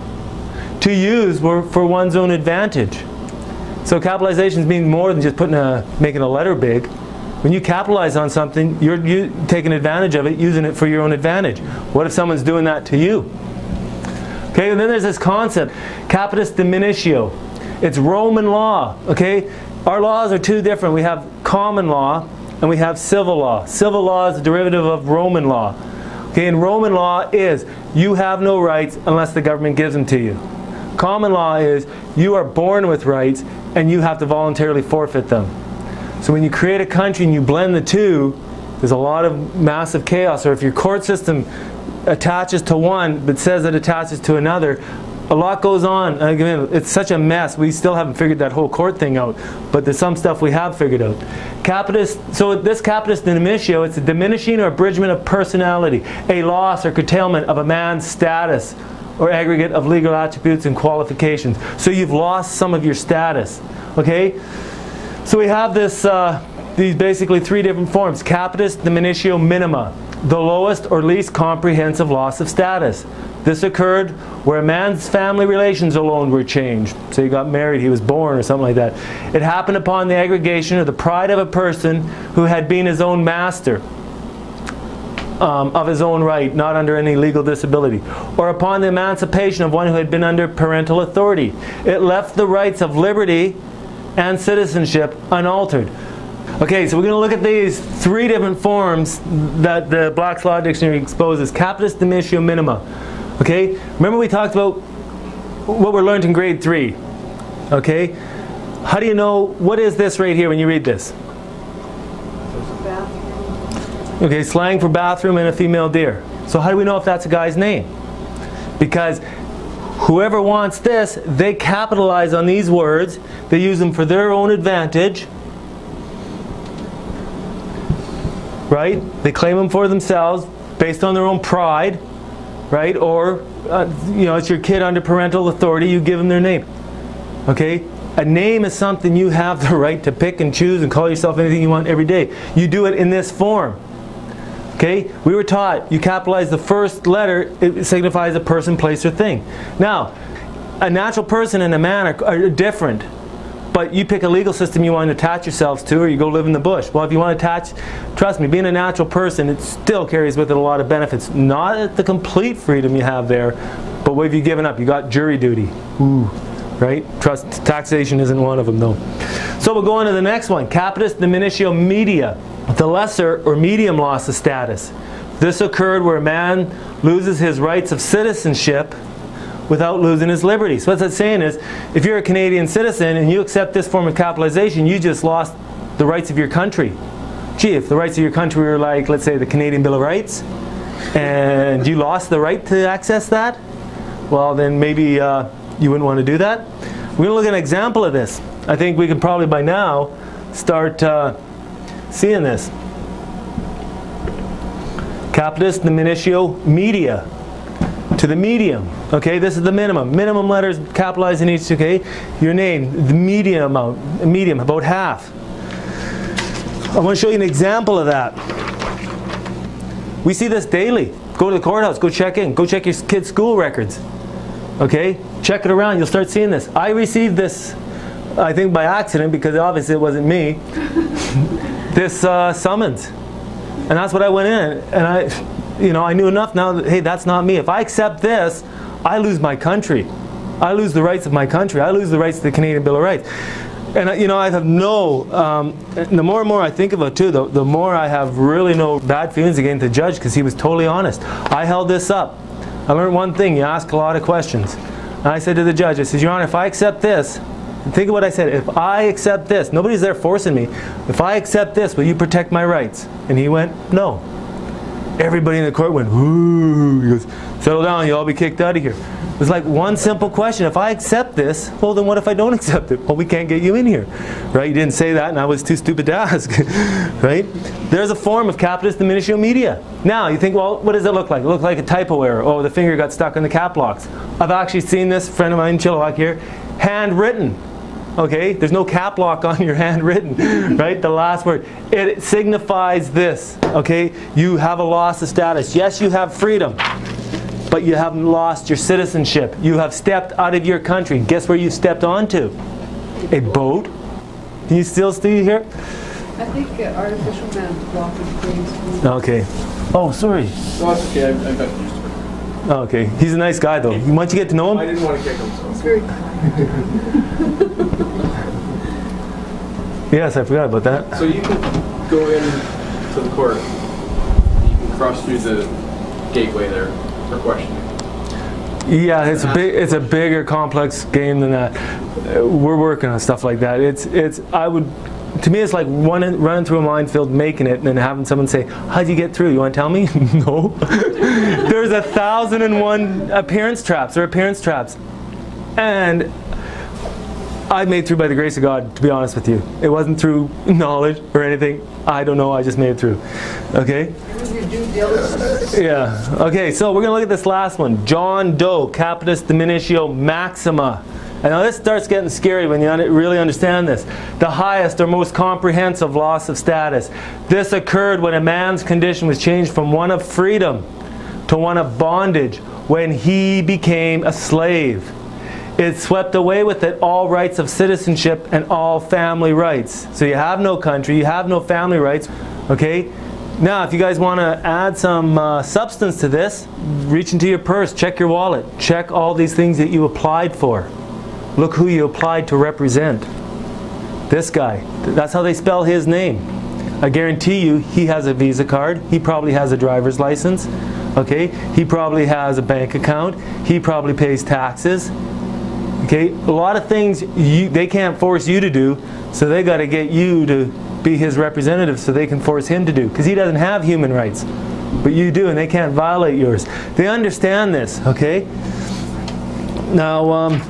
to use for one's own advantage. So capitalization means more than just putting a, making a letter big. When you capitalize on something, you're you, taking advantage of it, using it for your own advantage. What if someone's doing that to you? Okay, and then there's this concept, capitis diminutio. It's Roman law. Okay, our laws are two different. We have common law and we have civil law. Civil law is a derivative of Roman law. Okay, and Roman law is you have no rights unless the government gives them to you. Common law is you are born with rights and you have to voluntarily forfeit them. So when you create a country and you blend the two, there's a lot of massive chaos. Or if your court system attaches to one but says it attaches to another, a lot goes on. Again, it's such a mess. We still haven't figured that whole court thing out, but there's some stuff we have figured out. Capitis, so this capitis diminutio, it's a diminishing or abridgment of personality, a loss or curtailment of a man's status or aggregate of legal attributes and qualifications. So you've lost some of your status. Okay? So we have this, uh, these basically three different forms. Capitis diminutio minima, the lowest or least comprehensive loss of status. This occurred where a man's family relations alone were changed. So he got married, he was born, or something like that. It happened upon the aggregation of the pride of a person who had been his own master. Um, of his own right, not under any legal disability, or upon the emancipation of one who had been under parental authority. It left the rights of liberty and citizenship unaltered. Okay, so we're going to look at these three different forms that the Black's Law Dictionary exposes. Capitis diminutio minima. Okay, remember we talked about what we learned in grade three. Okay, how do you know, what is this right here when you read this? Okay, slang for bathroom and a female deer. So how do we know if that's a guy's name? Because whoever wants this, they capitalize on these words. They use them for their own advantage. Right? They claim them for themselves based on their own pride. Right? Or, uh, you know, it's your kid under parental authority, you give them their name. Okay? A name is something you have the right to pick and choose and call yourself anything you want every day. You do it in this form. Okay, we were taught you capitalize the first letter, it signifies a person, place, or thing. Now, a natural person and a man are, are different, but you pick a legal system you want to attach yourselves to, or you go live in the bush. Well, if you want to attach, trust me, being a natural person, it still carries with it a lot of benefits. Not the complete freedom you have there, but what have you given up? You got jury duty. Ooh, right? Trust, taxation isn't one of them, though. So we'll go on to the next one. Capitis diminutio media, the lesser or medium loss of status. This occurred where a man loses his rights of citizenship without losing his liberty. So what that's saying is, if you're a Canadian citizen and you accept this form of capitalization, you just lost the rights of your country. Gee, if the rights of your country were like, let's say, the Canadian Bill of Rights, and you lost the right to access that, well then maybe uh, you wouldn't want to do that. We're going to look at an example of this. I think we can probably by now start uh, seeing this. Capitis diminutio media, to the medium. Okay, this is the minimum. Minimum letters capitalized in each, okay? Your name, the medium amount, medium, about half. I want to show you an example of that. We see this daily. Go to the courthouse, go check in, go check your kids' school records. Okay, check it around, you'll start seeing this. I received this, I think by accident, because obviously it wasn't me, this uh, summons. And that's what I went in, and I, you know, I knew enough now that, hey, that's not me. If I accept this, I lose my country. I lose the rights of my country. I lose the rights to the Canadian Bill of Rights. And you know, I have no, um, the more and more I think of it too, the, the more I have really no bad feelings against the judge, because he was totally honest. I held this up. I learned one thing, you ask a lot of questions. And I said to the judge, I said, Your Honor, if I accept this, think of what I said, if I accept this, nobody's there forcing me, if I accept this, will you protect my rights? And he went, no. Everybody in the court went, ooh. He goes, settle down, you'll all be kicked out of here. It was like one simple question. If I accept this, well then what if I don't accept it? Well, we can't get you in here. Right? You didn't say that and I was too stupid to ask. Right? There's a form of capitis diminutio media. Now, you think, well, what does it look like? It looks like a typo error. Oh, the finger got stuck in the cap locks. I've actually seen this, a friend of mine in Chilliwack here, handwritten. Okay? There's no cap lock on your handwritten. Right? The last word. It signifies this. Okay? You have a loss of status. Yes, you have freedom, but you haven't lost your citizenship. You have stepped out of your country. Guess where you stepped onto? A boat. Can you still see here? I think uh, artificial man blocked the brains. Okay. Oh, sorry. No, that's okay. I, I got used to it. Okay. He's a nice guy, though. Once you get to know him. I didn't want to kick him, so. It's very kind. Yes, I forgot about that. So you can go in to the court. You can cross through the gateway there for questioning. Yeah, it's a big, it's a bigger, complex game than that. Uh, we're working on stuff like that. It's, it's. I would, to me, it's like running, running through a minefield, making it, and then having someone say, "How'd you get through? You want to tell me?" No. There's a thousand and one appearance traps or appearance traps, and I made through by the grace of God. To be honest with you, it wasn't through knowledge or anything. I don't know. I just made it through. Okay. Yeah. Okay, so we're going to look at this last one. John Doe, capitis diminutio maxima. And now this starts getting scary when you un really understand this. The highest or most comprehensive loss of status. This occurred when a man's condition was changed from one of freedom to one of bondage, when he became a slave. It swept away with it all rights of citizenship and all family rights. So you have no country, you have no family rights. Okay? Now, if you guys want to add some uh, substance to this, reach into your purse, check your wallet, check all these things that you applied for. Look who you applied to represent. This guy. That's how they spell his name. I guarantee you he has a Visa card. He probably has a driver's license. Okay? He probably has a bank account. He probably pays taxes. Okay? A lot of things you, they can't force you to do, so they got to get you to be his representative so they can force him to do, because he doesn't have human rights, but you do, and they can't violate yours. They understand this. Okay? Now, um,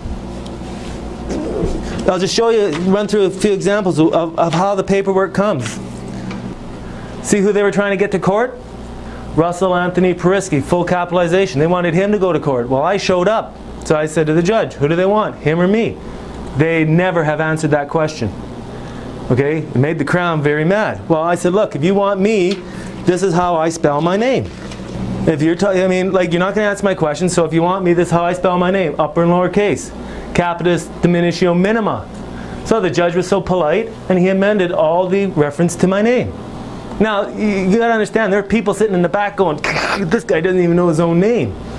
I'll just show you, run through a few examples of, of how the paperwork comes. See who they were trying to get to court? Russell Anthony Perisky, full capitalization. They wanted him to go to court. Well, I showed up. So I said to the judge, who do they want, him or me? They never have answered that question. Okay? It made the Crown very mad. Well, I said, look, if you want me, this is how I spell my name. If you're, I mean, like, you're not going to answer my question, so if you want me, this is how I spell my name, upper and lower case. Capitis diminutio minima. So the judge was so polite, and he amended all the reference to my name. Now, you, you got to understand, there are people sitting in the back going, this guy doesn't even know his own name.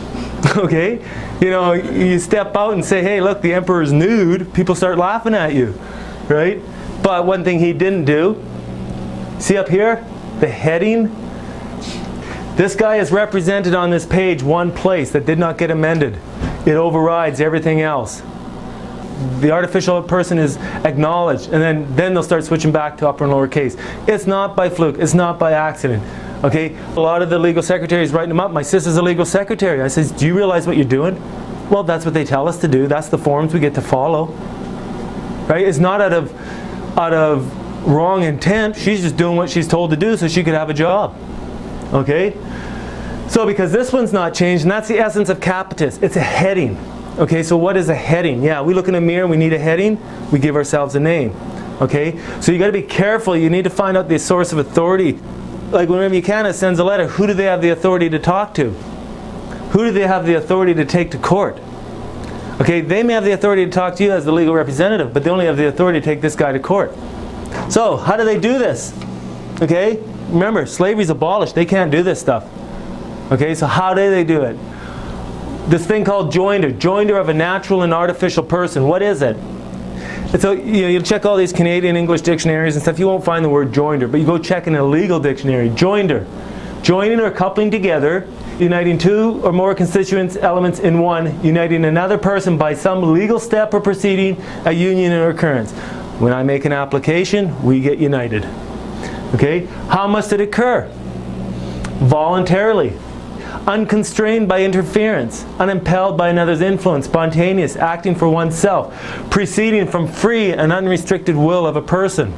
Okay? You know, you step out and say, hey, look, the emperor's nude, people start laughing at you, right? But one thing he didn't do, see up here, the heading? This guy is represented on this page one place that did not get amended. It overrides everything else. The artificial person is acknowledged, and then, then they'll start switching back to upper and lower case. It's not by fluke, it's not by accident. Okay, a lot of the legal secretaries writing them up. My sister's a legal secretary. I says, do you realize what you're doing? Well, that's what they tell us to do. That's the forms we get to follow. Right? It's not out of, out of wrong intent. She's just doing what she's told to do so she could have a job. Okay? So because this one's not changed, and that's the essence of capitis. It's a heading. Okay, so what is a heading? Yeah, we look in a mirror, we need a heading, we give ourselves a name. Okay? So you got to be careful. You need to find out the source of authority. Like whenever you can, it sends a letter. Who do they have the authority to talk to? Who do they have the authority to take to court? Okay, they may have the authority to talk to you as the legal representative, but they only have the authority to take this guy to court. So, how do they do this? Okay, remember, slavery's abolished. They can't do this stuff. Okay, so how do they do it? This thing called joinder. Joinder of a natural and artificial person. What is it? So you know, you'll check all these Canadian English dictionaries and stuff, you won't find the word joinder, but you go check in a legal dictionary. Joinder. Joining or coupling together, uniting two or more constituent elements in one, uniting another person by some legal step or proceeding, a union or occurrence. When I make an application, we get united. Okay? How must it occur? Voluntarily. Unconstrained by interference, unimpelled by another's influence, spontaneous, acting for oneself, proceeding from free and unrestricted will of a person.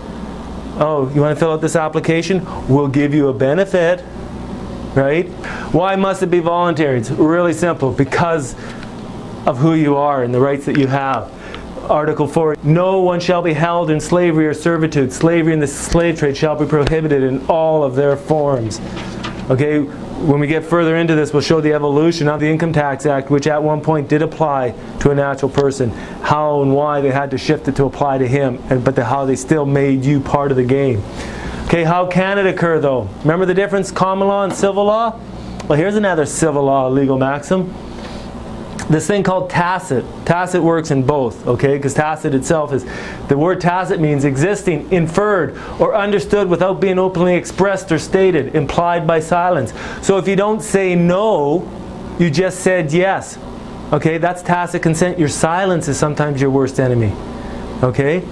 Oh, you want to fill out this application? We'll give you a benefit, right? Why must it be voluntary? It's really simple, because of who you are and the rights that you have. Article four, no one shall be held in slavery or servitude. Slavery and the slave trade shall be prohibited in all of their forms. Okay, when we get further into this, we'll show the evolution of the Income Tax Act, which at one point did apply to a natural person. How and why they had to shift it to apply to him, but the, how they still made you part of the game. Okay, how can it occur though? Remember the difference, common law and civil law? Well, here's another civil law legal maxim. This thing called tacit. Tacit works in both, okay? Because tacit itself is, the word tacit means existing, inferred, or understood without being openly expressed or stated, implied by silence. So if you don't say no, you just said yes. Okay, that's tacit consent. Your silence is sometimes your worst enemy. Okay?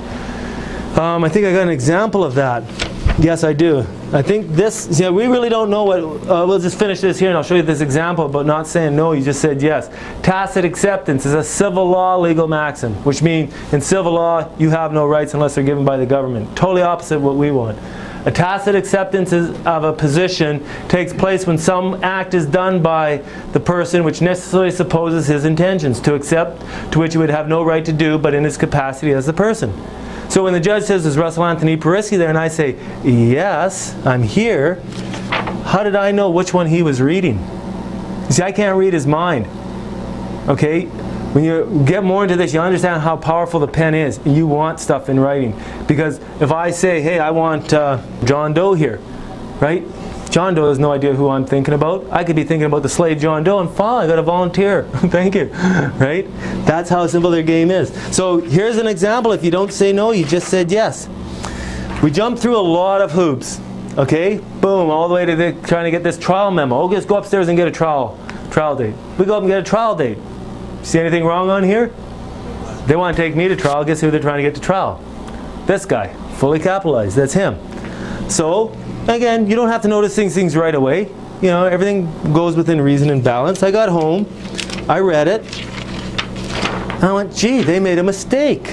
Um, I think I got an example of that. Yes, I do. I think this, yeah, we really don't know what, uh, we'll just finish this here and I'll show you this example about not saying no, you just said yes. Tacit acceptance is a civil law legal maxim, which means in civil law you have no rights unless they're given by the government. Totally opposite of what we want. A tacit acceptance is, of a position takes place when some act is done by the person which necessarily supposes his intentions to accept, to which he would have no right to do but in his capacity as the person. So when the judge says, is Russell Anthony Perisky there? And I say, yes, I'm here. How did I know which one he was reading? You see, I can't read his mind. Okay? When you get more into this, you understand how powerful the pen is. And you want stuff in writing. Because if I say, hey, I want uh, John Doe here, right? John Doe has no idea who I'm thinking about. I could be thinking about the slave John Doe and fine, I got to volunteer. Thank you. Right? That's how simple their game is. So here's an example. If you don't say no, you just said yes. We jumped through a lot of hoops. Okay? Boom, all the way to the, trying to get this trial memo. Oh, just go upstairs and get a trial, trial date. We go up and get a trial date. See anything wrong on here? They want to take me to trial. Guess who they're trying to get to trial? This guy. Fully capitalized. That's him. So, again, you don't have to notice things, things right away. You know, everything goes within reason and balance. I got home, I read it, and I went, gee, they made a mistake.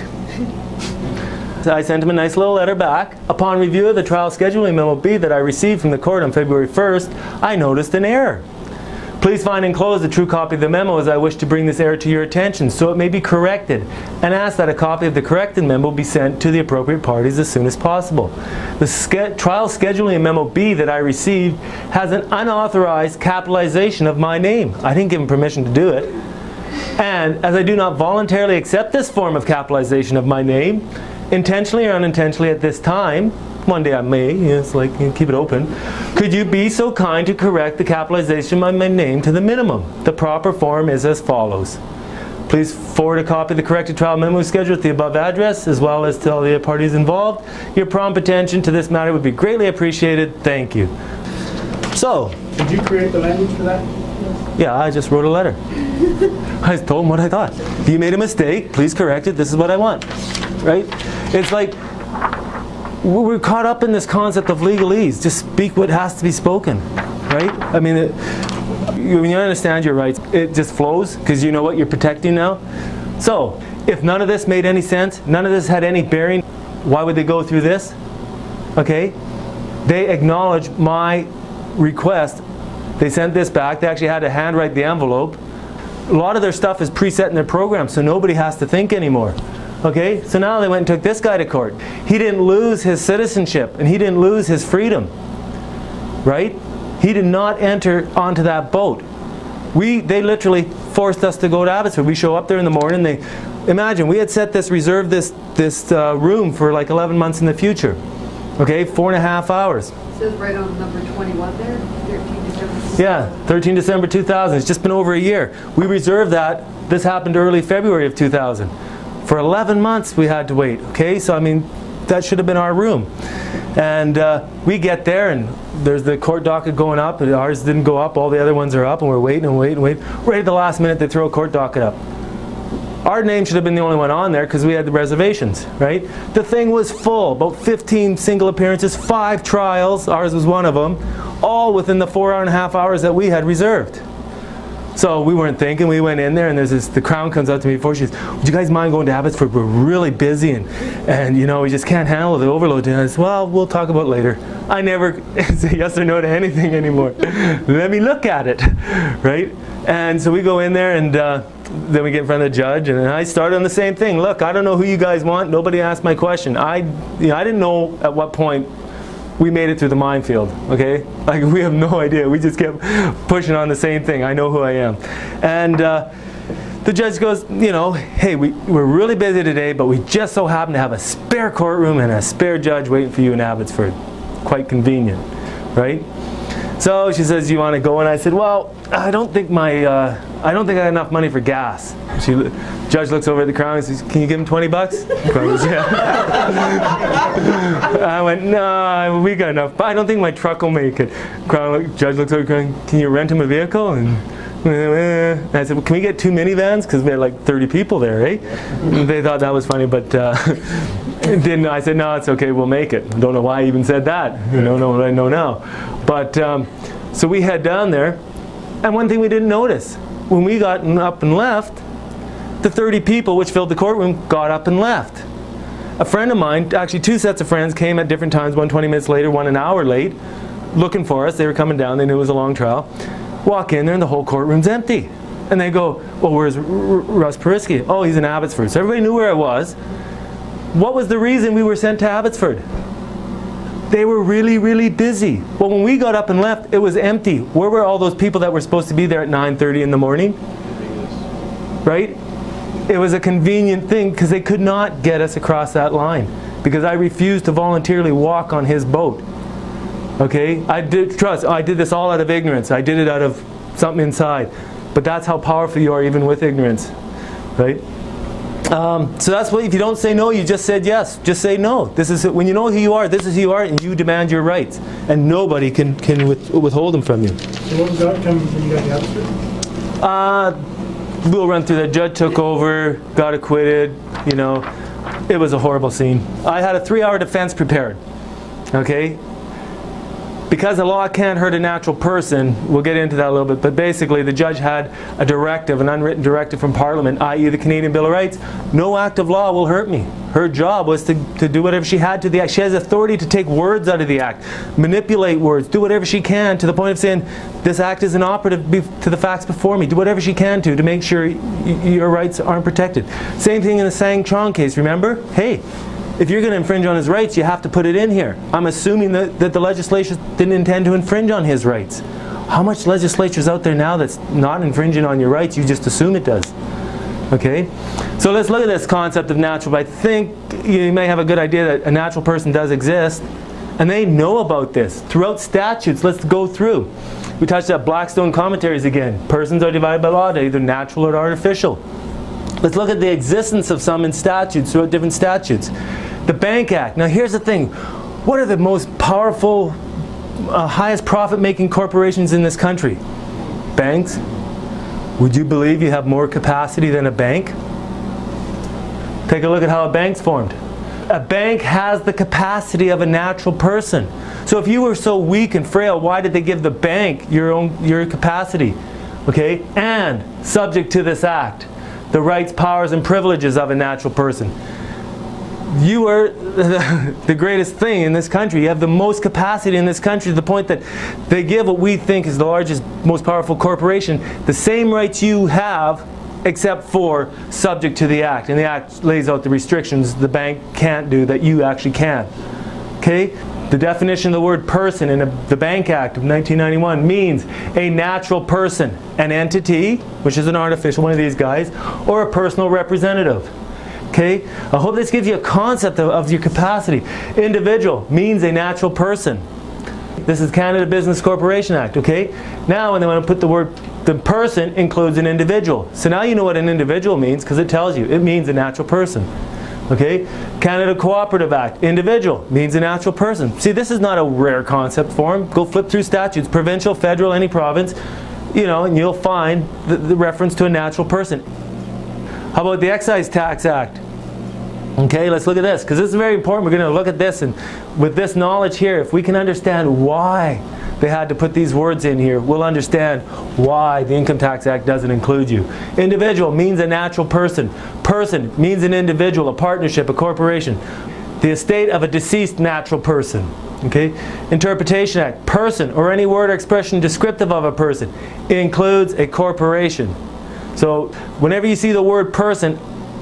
So I sent him a nice little letter back. Upon review of the trial scheduling memo B that I received from the court on February first, I noticed an error. Please find enclosed a true copy of the memo as I wish to bring this error to your attention so it may be corrected, and ask that a copy of the corrected memo be sent to the appropriate parties as soon as possible. The ske trial scheduling memo B that I received has an unauthorized capitalization of my name. I didn't give him permission to do it. And as I do not voluntarily accept this form of capitalization of my name, intentionally or unintentionally at this time, one day I may, you know, it's like, you know, keep it open. Could you be so kind to correct the capitalization of my name to the minimum? The proper form is as follows. Please forward a copy of the corrected trial memo schedule at the above address, as well as to all the parties involved. Your prompt attention to this matter would be greatly appreciated. Thank you. So, did you create the language for that? Yeah, I just wrote a letter. I told him what I thought. If you made a mistake, please correct it. This is what I want. Right? It's like we're caught up in this concept of legalese. Just speak what has to be spoken. Right? I mean, it, when you understand your rights, it just flows because you know what you're protecting now. So, if none of this made any sense, none of this had any bearing, why would they go through this? Okay? They acknowledge my request. They sent this back. They actually had to handwrite the envelope. A lot of their stuff is preset in their program, so nobody has to think anymore. Okay? So now they went and took this guy to court. He didn't lose his citizenship, and he didn't lose his freedom. Right? He did not enter onto that boat. We, they literally forced us to go to Abbotsford. We show up there in the morning. They, imagine, we had set this, reserved this, this uh, room for like eleven months in the future. Okay? Four and a half hours. It says right on number twenty-one there, thirteen December. Yeah, thirteen December two thousand. It's just been over a year. We reserved that. This happened early February of two thousand. For eleven months we had to wait. Okay, so I mean, that should have been our room. And uh, we get there and there's the court docket going up, and ours didn't go up. All the other ones are up, and we're waiting and waiting and waiting. Right at the last minute they throw a court docket up. Our name should have been the only one on there because we had the reservations, right? The thing was full, about fifteen single appearances, five trials, ours was one of them, all within the four and a half hours that we had reserved. So we weren't thinking, we went in there and there's this, the Crown comes up to me before, she says, would you guys mind going to Abbotsford? We're really busy and, and you know, we just can't handle the overload. And I said, well, we'll talk about it later. I never say yes or no to anything anymore. Let me look at it, right? And so we go in there and uh, then we get in front of the judge and I started on the same thing. Look, I don't know who you guys want. Nobody asked my question. I, you know, I didn't know at what point we made it through the minefield, okay? Like, we have no idea. We just kept pushing on the same thing. I know who I am. And uh, the judge goes, you know, hey, we, we're really busy today, but we just so happen to have a spare courtroom and a spare judge waiting for you in Abbotsford. Quite convenient, right? So she says, you want to go? And I said, well, I don't think my, uh, I don't think I have enough money for gas. She, judge looks over at the Crown and says, can you give him twenty bucks? Crown goes, yeah. I went, no, we got enough. But I don't think my truck will make it. Crown, judge looks over at the Crown, can you rent him a vehicle? And, and I said, well, can we get two minivans? Because we had like thirty people there, eh? And they thought that was funny, but uh, didn't. I said, no, it's okay, we'll make it. Don't know why I even said that. You don't know what I know now. But, um, so we head down there, and one thing we didn't notice, when we got up and left, the thirty people which filled the courtroom got up and left. A friend of mine, actually two sets of friends, came at different times, one twenty minutes later, one an hour late, looking for us. They were coming down, they knew it was a long trial. Walk in there and the whole courtroom's empty. And they go, well, where's R R Russ Perisky? Oh, he's in Abbotsford. So everybody knew where I was. What was the reason we were sent to Abbotsford? They were really, really busy. Well, when we got up and left, it was empty. Where were all those people that were supposed to be there at nine thirty in the morning? Right? It was a convenient thing because they could not get us across that line because I refused to voluntarily walk on his boat. Okay? I did, trust, I did this all out of ignorance. I did it out of something inside. But that's how powerful you are even with ignorance. Right? Um, so that's what, if you don't say no, you just said yes. Just say no. This is, when you know who you are, this is who you are, and you demand your rights. And nobody can, can with, withhold them from you. So what was the outcome when you got the Abbotsford? Uh, we'll run through that. Judge took over, got acquitted, you know. It was a horrible scene. I had a three hour defense prepared. Okay? Because the law can't hurt a natural person, we'll get into that a little bit, but basically the judge had a directive, an unwritten directive from Parliament, that is the Canadian Bill of Rights. No act of law will hurt me. Her job was to, to do whatever she had to the act. She has authority to take words out of the act, manipulate words, do whatever she can to the point of saying, this act is inoperative to the facts before me. Do whatever she can to, to make sure your rights aren't protected. Same thing in the N I G G A case, remember? Hey. If you're going to infringe on his rights, you have to put it in here. I'm assuming that, that the legislature didn't intend to infringe on his rights. How much legislature is out there now that's not infringing on your rights? You just assume it does. Okay? So let's look at this concept of natural. I think you may have a good idea that a natural person does exist. And they know about this. Throughout statutes, let's go through. We touched on Blackstone commentaries again. Persons are divided by law to either natural or artificial. Let's look at the existence of some in statutes, throughout different statutes. The Bank Act. Now here's the thing. What are the most powerful, uh, highest profit-making corporations in this country? Banks. Would you believe you have more capacity than a bank? Take a look at how a bank's formed. A bank has the capacity of a natural person. So if you were so weak and frail, why did they give the bank your own your capacity? Okay? And subject to this act, the rights, powers, and privileges of a natural person. You are the greatest thing in this country. You have the most capacity in this country to the point that they give what we think is the largest, most powerful corporation the same rights you have, except for subject to the act. And the act lays out the restrictions the bank can't do that you actually can. Okay? The definition of the word person in a, the Bank Act of nineteen ninety-one means a natural person, an entity, which is an artificial, one of these guys, or a personal representative. Okay? I hope this gives you a concept of, of your capacity. Individual means a natural person. This is Canada Business Corporation Act. Okay? Now when they want to put the word, the person includes an individual. So now you know what an individual means because it tells you. It means a natural person. Okay? Canada Cooperative Act. Individual means a natural person. See, this is not a rare concept form. Go flip through statutes. Provincial, federal, any province. You know, and you'll find the, the reference to a natural person. How about the Excise Tax Act? Okay, let's look at this, because this is very important. We're going to look at this, and with this knowledge here, if we can understand why they had to put these words in here, we'll understand why the Income Tax Act doesn't include you. Individual means a natural person. Person means an individual, a partnership, a corporation. The estate of a deceased natural person. Okay? Interpretation Act. Person, or any word or expression descriptive of a person, includes a corporation. So whenever you see the word person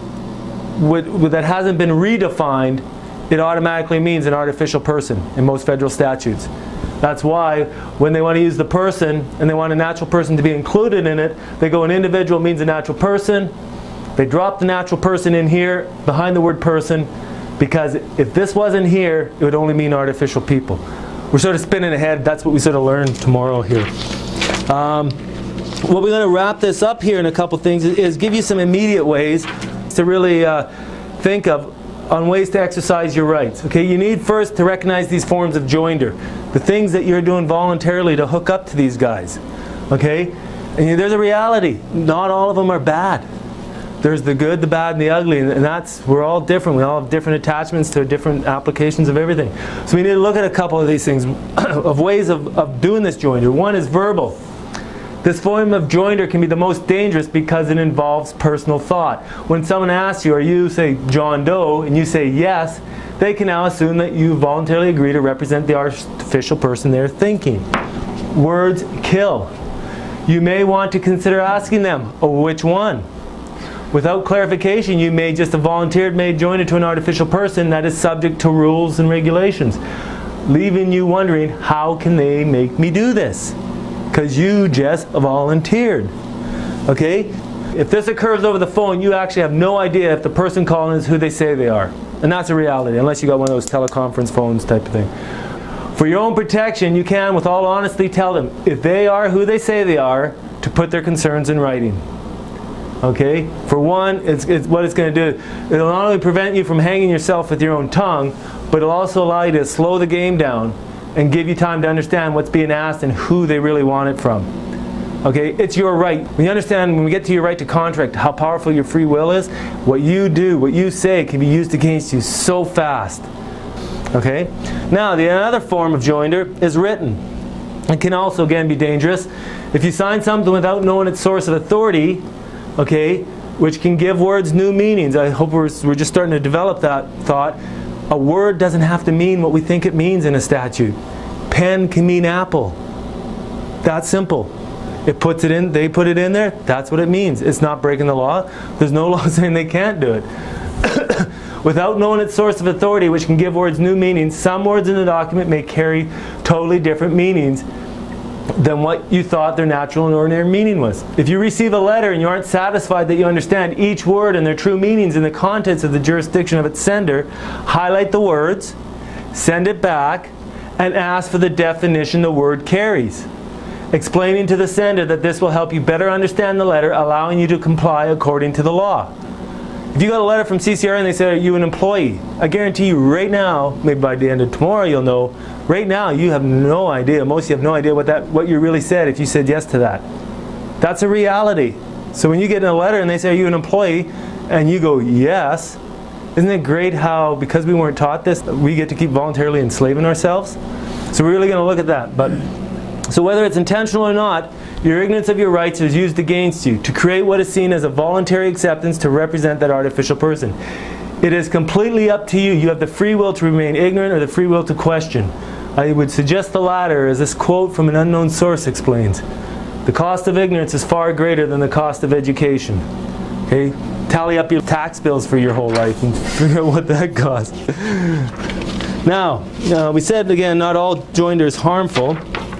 with, with that hasn't been redefined, it automatically means an artificial person in most federal statutes. That's why when they want to use the person and they want a natural person to be included in it, they go an individual means a natural person. They drop the natural person in here behind the word person, because if this wasn't here, it would only mean artificial people. We're sort of spinning ahead. That's what we sort of learn tomorrow here. Um, What we're going to wrap this up here in a couple things is give you some immediate ways to really uh, think of on ways to exercise your rights. Okay, you need first to recognize these forms of joinder, the things that you're doing voluntarily to hook up to these guys. Okay, and there's a reality. Not all of them are bad. There's the good, the bad, and the ugly, and that's, we're all different. We all have different attachments to different applications of everything. So we need to look at a couple of these things of ways of, of doing this joinder. One is verbal. This form of joinder can be the most dangerous because it involves personal thought. When someone asks you, are you, say, John Doe, and you say yes, they can now assume that you voluntarily agree to represent the artificial person they're thinking. Words kill. You may want to consider asking them, oh, which one? Without clarification, you may just have volunteered made joinder to an artificial person that is subject to rules and regulations, leaving you wondering, how can they make me do this? Because you just volunteered. Okay? If this occurs over the phone, you actually have no idea if the person calling is who they say they are. And that's a reality, unless you got one of those teleconference phones type of thing. For your own protection, you can, with all honesty, tell them, if they are who they say they are, to put their concerns in writing. Okay? For one, it's, it's what it's going to do. It'll not only prevent you from hanging yourself with your own tongue, but it'll also allow you to slow the game down and give you time to understand what's being asked and who they really want it from. Okay, it's your right. When you understand, when we get to your right to contract, how powerful your free will is, what you do, what you say can be used against you so fast. Okay? Now, the other form of joinder is written. It can also, again, be dangerous. If you sign something without knowing its source of authority, okay, which can give words new meanings. I hope we're, we're just starting to develop that thought. A word doesn't have to mean what we think it means in a statute. Pen can mean apple. That's simple. It puts it in, they put it in there, that's what it means. It's not breaking the law. There's no law saying they can't do it. Without knowing its source of authority, which can give words new meanings, some words in the document may carry totally different meanings than what you thought their natural and ordinary meaning was. If you receive a letter and you aren't satisfied that you understand each word and their true meanings in the contents of the jurisdiction of its sender, highlight the words, send it back, and ask for the definition the word carries, explaining to the sender that this will help you better understand the letter, allowing you to comply according to the law. If you got a letter from C C R A and they say, are you an employee? I guarantee you right now, maybe by the end of tomorrow you'll know, right now you have no idea, most of you have no idea what, that, what you really said if you said yes to that. That's a reality. So when you get in a letter and they say, are you an employee? And you go, yes. Isn't it great how, because we weren't taught this, we get to keep voluntarily enslaving ourselves? So we're really going to look at that. But so whether it's intentional or not, your ignorance of your rights is used against you to create what is seen as a voluntary acceptance to represent that artificial person. It is completely up to you. You have the free will to remain ignorant or the free will to question. I would suggest the latter, as this quote from an unknown source explains. The cost of ignorance is far greater than the cost of education. Okay? Tally up your tax bills for your whole life and figure out what that costs. Now, uh, we said again, not all joinder is harmful.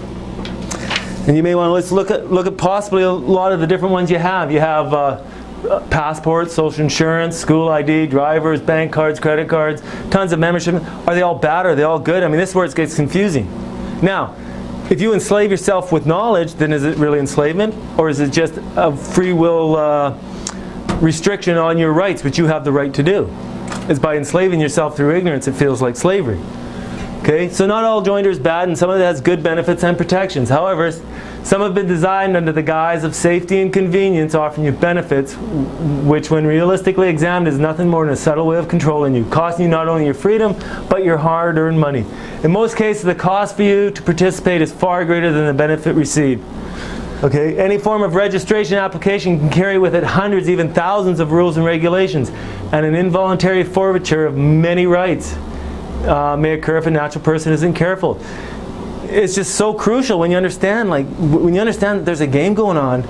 And you may want to let's look at look at possibly a lot of the different ones you have. You have uh, passports, social insurance, school I D, drivers, bank cards, credit cards, tons of membership. Are they all bad? Are they all good? I mean, this is where it gets confusing. Now, if you enslave yourself with knowledge, then is it really enslavement, or is it just a free will uh, restriction on your rights, which you have the right to do? It's by enslaving yourself through ignorance, it feels like slavery. Okay, so not all joinder is bad, and some of it has good benefits and protections. However, some have been designed under the guise of safety and convenience, offering you benefits, which when realistically examined is nothing more than a subtle way of controlling you, costing you not only your freedom, but your hard-earned money. In most cases, the cost for you to participate is far greater than the benefit received. Okay, any form of registration application can carry with it hundreds, even thousands of rules and regulations, and an involuntary forfeiture of many rights Uh, may occur if a natural person isn't careful. It's just so crucial when you understand, like, when you understand that there's a game going on,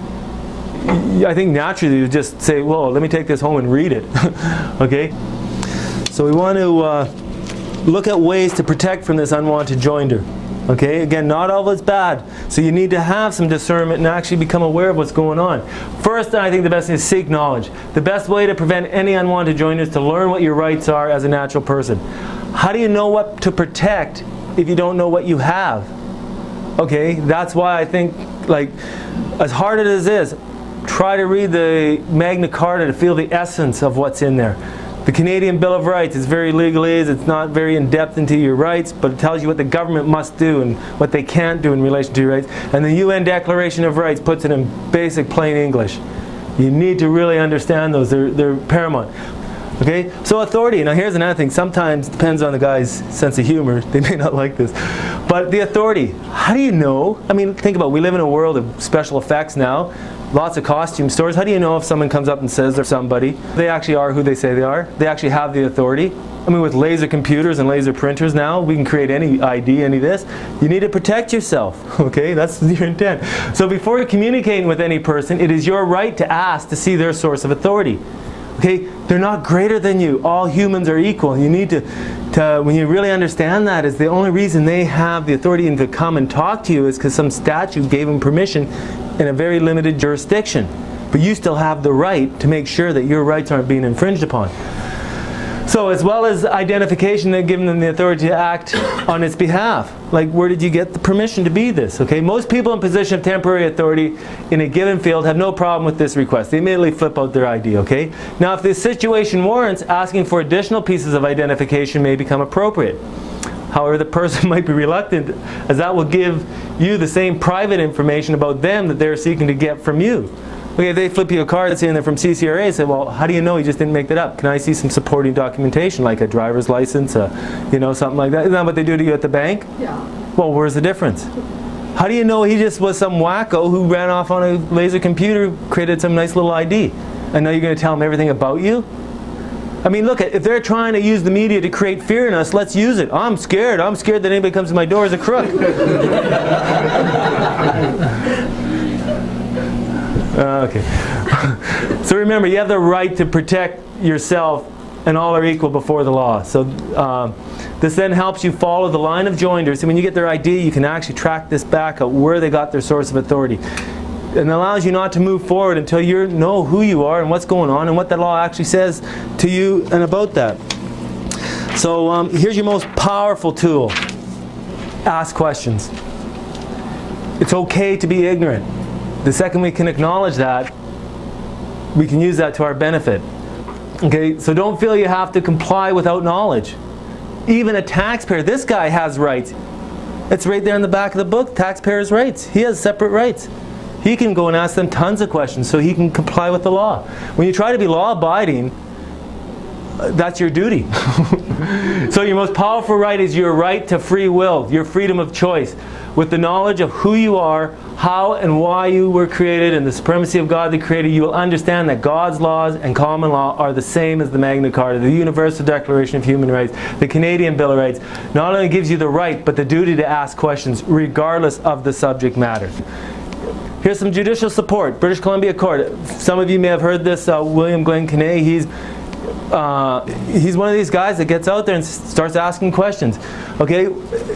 I think naturally you just say, well, let me take this home and read it. Okay? So we want to uh, look at ways to protect from this unwanted joinder. Okay? Again, not all of it's bad. So you need to have some discernment and actually become aware of what's going on. First, I think the best thing is seek knowledge. The best way to prevent any unwanted joinder is to learn what your rights are as a natural person. How do you know what to protect if you don't know what you have? Okay, that's why I think, like, as hard as it is, try to read the Magna Carta to feel the essence of what's in there. The Canadian Bill of Rights is very legalese, it's not very in-depth into your rights, but it tells you what the government must do and what they can't do in relation to your rights. And the U N Declaration of Rights puts it in basic plain English. You need to really understand those, they're, they're paramount. Okay, so authority. Now here's another thing. Sometimes, depends on the guy's sense of humor, they may not like this. But the authority, how do you know? I mean, think about it. We live in a world of special effects now. Lots of costume stores. How do you know if someone comes up and says they're somebody, they actually are who they say they are? They actually have the authority. I mean, with laser computers and laser printers now, we can create any I D, any this. You need to protect yourself, okay? That's your intent. So before you're communicating with any person, it is your right to ask to see their source of authority. Okay, they're not greater than you. All humans are equal. You need to, to, when you really understand that, is the only reason they have the authority to come and talk to you is because some statute gave them permission in a very limited jurisdiction. But you still have the right to make sure that your rights aren't being infringed upon. So as well as identification, they've given them the authority to act on its behalf. Like, where did you get the permission to be this? Okay, most people in position of temporary authority in a given field have no problem with this request. They immediately flip out their I D, okay? Now if the situation warrants, asking for additional pieces of identification may become appropriate. However, the person might be reluctant, as that will give you the same private information about them that they're seeking to get from you. Okay, if they flip you a card saying they're from C C R A, say, well, how do you know you just didn't make that up? Can I see some supporting documentation, like a driver's license, uh, you know, something like that? Isn't that what they do to you at the bank? Yeah. Well, where's the difference? How do you know he just was some wacko who ran off on a laser computer, created some nice little I D? And now you're going to tell him everything about you? I mean, look, if they're trying to use the media to create fear in us, let's use it. I'm scared. I'm scared that anybody comes to my door as a crook. Uh, okay. So remember, you have the right to protect yourself, and all are equal before the law. So uh, this then helps you follow the line of joinders. So when you get their I D, you can actually track this back at where they got their source of authority. And it allows you not to move forward until you know who you are and what's going on and what the law actually says to you and about that. So um, here's your most powerful tool. ask questions. It's okay to be ignorant. The second we can acknowledge that, we can use that to our benefit. Okay, so don't feel you have to comply without knowledge. Even a taxpayer, this guy has rights. It's right there in the back of the book, taxpayers' rights. He has separate rights. He can go and ask them tons of questions so he can comply with the law. When you try to be law-abiding, that's your duty. So your most powerful right is your right to free will, your freedom of choice. With the knowledge of who you are, how and why you were created, and the supremacy of God that created you, will understand that God's laws and common law are the same as the Magna Carta, the Universal Declaration of Human Rights, the Canadian Bill of Rights. Not only gives you the right, but the duty to ask questions regardless of the subject matter. Here's some judicial support. British Columbia Court. Some of you may have heard this, uh, William Glenn Canay. He's Uh, he's one of these guys that gets out there and starts asking questions. Okay,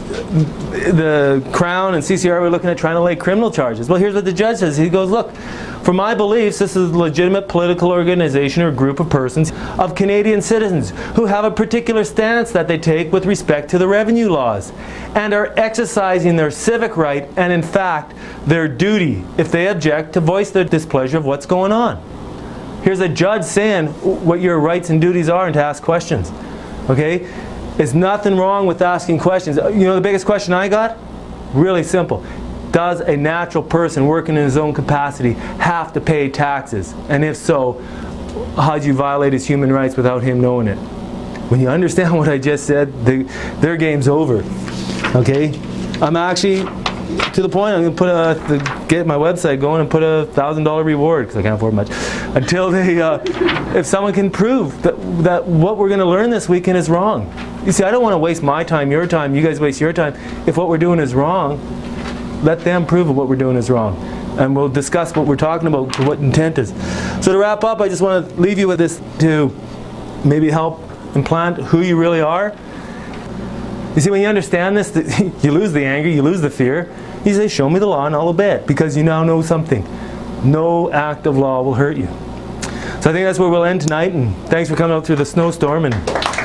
the Crown and C C R were looking at trying to lay criminal charges. Well, here's what the judge says. He goes, look, for my beliefs, this is a legitimate political organization or group of persons of Canadian citizens who have a particular stance that they take with respect to the revenue laws and are exercising their civic right and, in fact, their duty, if they object, to voice their displeasure of what's going on. Here's a judge saying what your rights and duties are and to ask questions. Okay? There's nothing wrong with asking questions. You know the biggest question I got? Really simple. Does a natural person working in his own capacity have to pay taxes? And if so, how do you violate his human rights without him knowing it? When you understand what I just said, the, their game's over. Okay? I'm actually to the point I'm going to put a, the, get my website going and put a thousand dollar reward, because I can't afford much, until they, uh, if someone can prove that, that what we're going to learn this weekend is wrong. You see, I don't want to waste my time, your time, you guys waste your time. If what we're doing is wrong, let them prove what we're doing is wrong. And we'll discuss what we're talking about, what intent is. So to wrap up, I just want to leave you with this to maybe help implant who you really are. You see, when you understand this, you lose the anger, you lose the fear. You say, show me the law and I'll obey it, because you now know something. No act of law will hurt you. So I think that's where we'll end tonight, and thanks for coming out through the snowstorm. And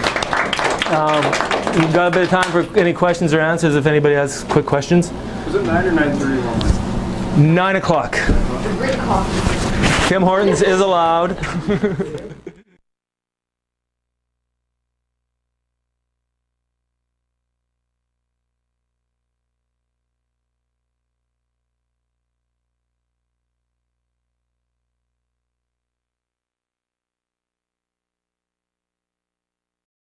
um, we've got a bit of time for any questions or answers if anybody has quick questions. Was it nine or nine thirty? nine o'clock. Great coffee. Tim Hortons is allowed.